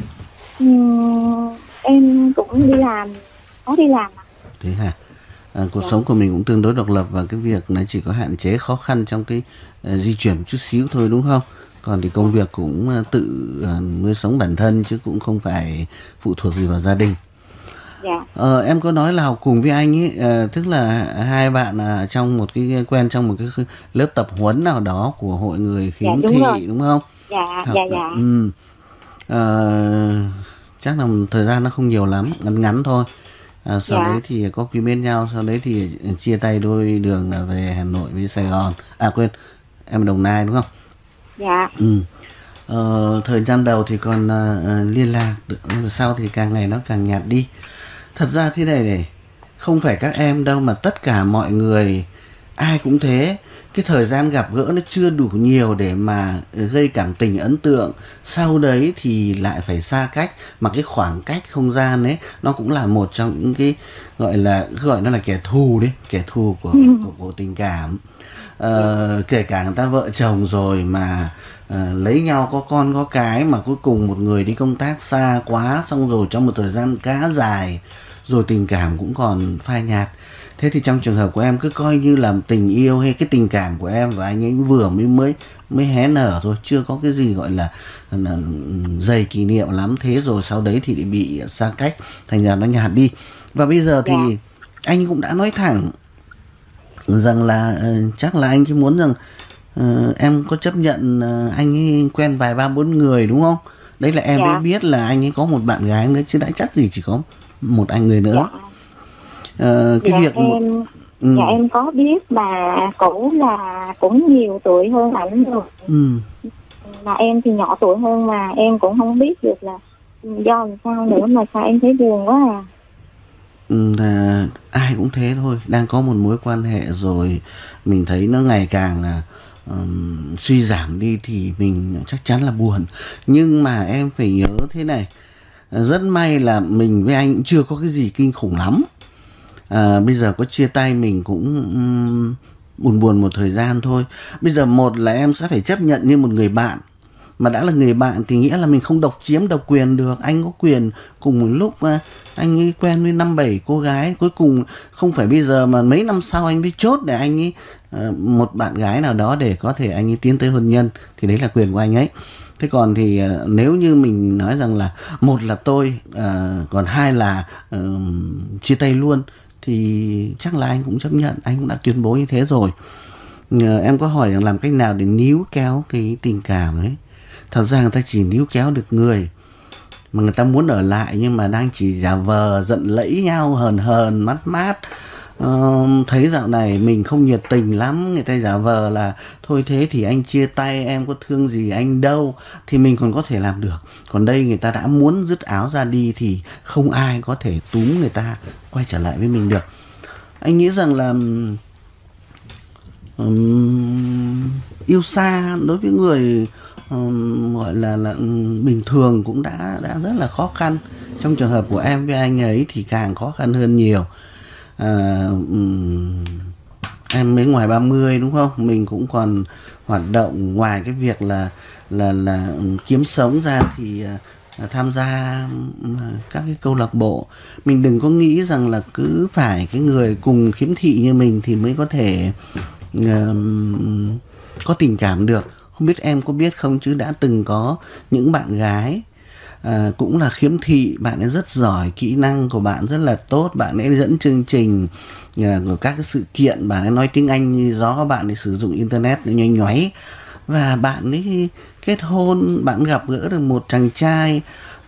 Em cũng đi làm, có đi làm ạ. Thế hả? Cuộc sống của mình cũng tương đối độc lập, và cái việc này chỉ có hạn chế khó khăn trong cái di chuyển một chút xíu thôi, đúng không? Còn thì công việc cũng tự nuôi sống bản thân, chứ cũng không phải phụ thuộc gì vào gia đình. Em có nói là học cùng với anh ấy, tức là hai bạn trong một cái quen trong một cái lớp tập huấn nào đó của hội người khiếm thị, đúng không? Dạ. Chắc là thời gian nó không nhiều lắm, ngắn thôi. Sau đấy thì có quen biết nhau, sau đấy thì chia tay đôi đường về Hà Nội với Sài Gòn. Em ở Đồng Nai đúng không? Dạ. Thời gian đầu thì còn liên lạc được, sau thì càng ngày nó càng nhạt đi. Thật ra thế này, không phải các em đâu, mà tất cả mọi người ai cũng thế. Cái thời gian gặp gỡ nó chưa đủ nhiều để mà gây cảm tình ấn tượng, sau đấy thì lại phải xa cách. Mà cái khoảng cách không gian ấy, nó cũng là một trong những cái gọi nó là kẻ thù đấy, kẻ thù của tình cảm. Kể cả người ta vợ chồng rồi mà lấy nhau có con có cái, mà cuối cùng một người đi công tác xa quá, xong rồi trong một thời gian khá dài rồi tình cảm cũng còn phai nhạt. Thế thì trong trường hợp của em cứ coi như là tình yêu hay cái tình cảm của em và anh ấy vừa mới hé nở thôi, chưa có cái gì gọi là dày kỷ niệm lắm. Thế rồi sau đấy thì bị xa cách, thành ra nó nhạt đi. Và bây giờ thì anh cũng đã nói thẳng rằng là chắc là anh chỉ muốn rằng em có chấp nhận anh ấy quen vài 3-4 người, đúng không? Đấy là em mới biết là anh ấy có một bạn gái nữa, chứ đã chắc gì chỉ có một anh người nữa. Cái việc em có biết mà cũng nhiều tuổi hơn ảnh rồi. Mà em thì nhỏ tuổi hơn, mà em cũng không biết được là do làm sao nữa, mà sao em thấy buồn quá à. Ai cũng thế thôi, đang có một mối quan hệ rồi mình thấy nó ngày càng suy giảm đi thì mình chắc chắn là buồn. Nhưng mà em phải nhớ thế này, rất may là mình với anh cũng chưa có cái gì kinh khủng lắm. Bây giờ có chia tay mình cũng buồn một thời gian thôi. Bây giờ một là em sẽ phải chấp nhận như một người bạn. Mà đã là người bạn thì nghĩa là mình không độc chiếm độc quyền được. Anh có quyền cùng một lúc anh ấy quen với 5-7 cô gái. Cuối cùng không phải bây giờ mà mấy năm sau anh mới chốt để anh ấy một bạn gái nào đó để có thể anh ấy tiến tới hôn nhân. Thì đấy là quyền của anh ấy. Thế còn thì nếu như mình nói rằng là một là tôi, còn hai là chia tay luôn, thì chắc là anh cũng chấp nhận, anh cũng đã tuyên bố như thế rồi. Em có hỏi rằng làm cách nào để níu kéo cái tình cảm ấy. Thật ra người ta chỉ níu kéo được người mà người ta muốn ở lại, nhưng mà đang chỉ giả vờ giận lẫy nhau, hờn mát. Thấy dạo này mình không nhiệt tình lắm, người ta giả vờ là thôi thế thì anh chia tay, em có thương gì anh đâu, thì mình còn có thể làm được. Còn đây người ta đã muốn dứt áo ra đi thì không ai có thể túm người ta quay trở lại với mình được. Anh nghĩ rằng là yêu xa đối với người gọi là bình thường cũng đã rất là khó khăn. Trong trường hợp của em với anh ấy thì càng khó khăn hơn nhiều. em mới ngoài 30 đúng không? Mình cũng còn hoạt động ngoài cái việc là kiếm sống ra thì tham gia các cái câu lạc bộ. Mình đừng có nghĩ rằng là cứ phải cái người cùng khiếm thị như mình thì mới có thể có tình cảm được. Không biết em có biết không, chứ đã từng có những bạn gái cũng là khiếm thị, bạn ấy rất giỏi, kỹ năng của bạn rất là tốt, bạn ấy dẫn chương trình của các cái sự kiện, bạn ấy nói tiếng Anh như gió, bạn ấy sử dụng internet nhoay nhoáy, và bạn ấy kết hôn, bạn gặp gỡ được một chàng trai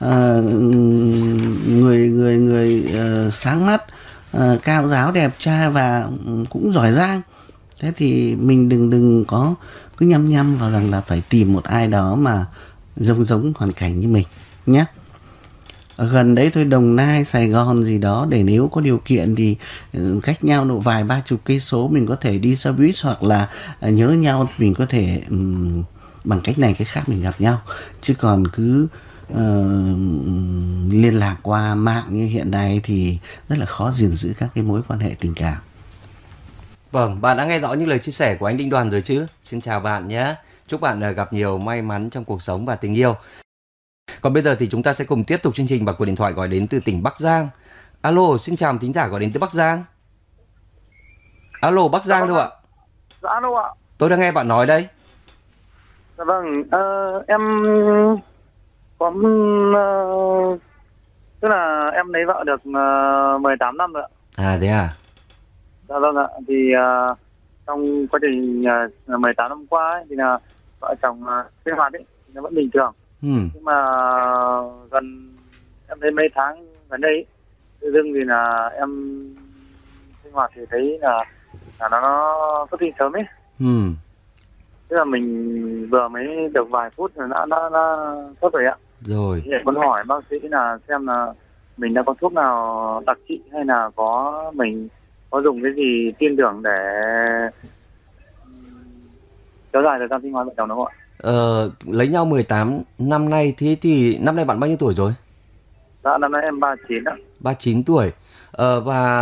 người sáng mắt, cao giáo, đẹp trai và cũng giỏi giang. Thế thì mình đừng có cứ nhăm vào rằng là phải tìm một ai đó mà giống hoàn cảnh như mình nhé. Ở gần đấy thôi, Đồng Nai, Sài Gòn gì đó, để nếu có điều kiện thì cách nhau độ vài 30 cây số mình có thể đi xe buýt, hoặc là nhớ nhau mình có thể bằng cách này cách khác mình gặp nhau. Chứ còn cứ liên lạc qua mạng như hiện nay thì rất là khó gìn giữ các cái mối quan hệ tình cảm. Vâng, bạn đã nghe rõ những lời chia sẻ của anh Đinh Đoàn rồi chứ? Xin chào bạn nhé. Chúc bạn gặp nhiều may mắn trong cuộc sống và tình yêu. Còn bây giờ thì chúng ta sẽ cùng tiếp tục chương trình bằng cuộc điện thoại gọi đến từ tỉnh Bắc Giang. Alo, xin chào thính giả gọi đến từ Bắc Giang. Alo, Bắc Giang đâu ạ? Dạ, alo ạ. Tôi đang nghe bạn nói đây. Dạ vâng, em có tức là em lấy vợ được 18 năm rồi ạ. À thế à? Dạ vâng ạ. Thì trong quá trình 18 năm qua ấy, thì là vợ chồng sinh hoạt ấy nó vẫn bình thường. Nhưng mà gần em thấy mấy tháng gần đây tự dưng thì là em sinh hoạt thì thấy là nó xuất tinh sớm ấy. Tức là mình vừa mới được vài phút rồi đã xuất rồi ạ. Rồi. Thì muốn hỏi bác sĩ là xem là mình đã có thuốc nào đặc trị hay là mình có dùng cái gì tiên tưởng để kéo dài thời gian sinh hoạt vợ chồng đúng không ạ? Lấy nhau 18 năm nay, thế thì năm nay bạn bao nhiêu tuổi rồi? Dạ, năm nay em 39 ạ. 39 tuổi. Và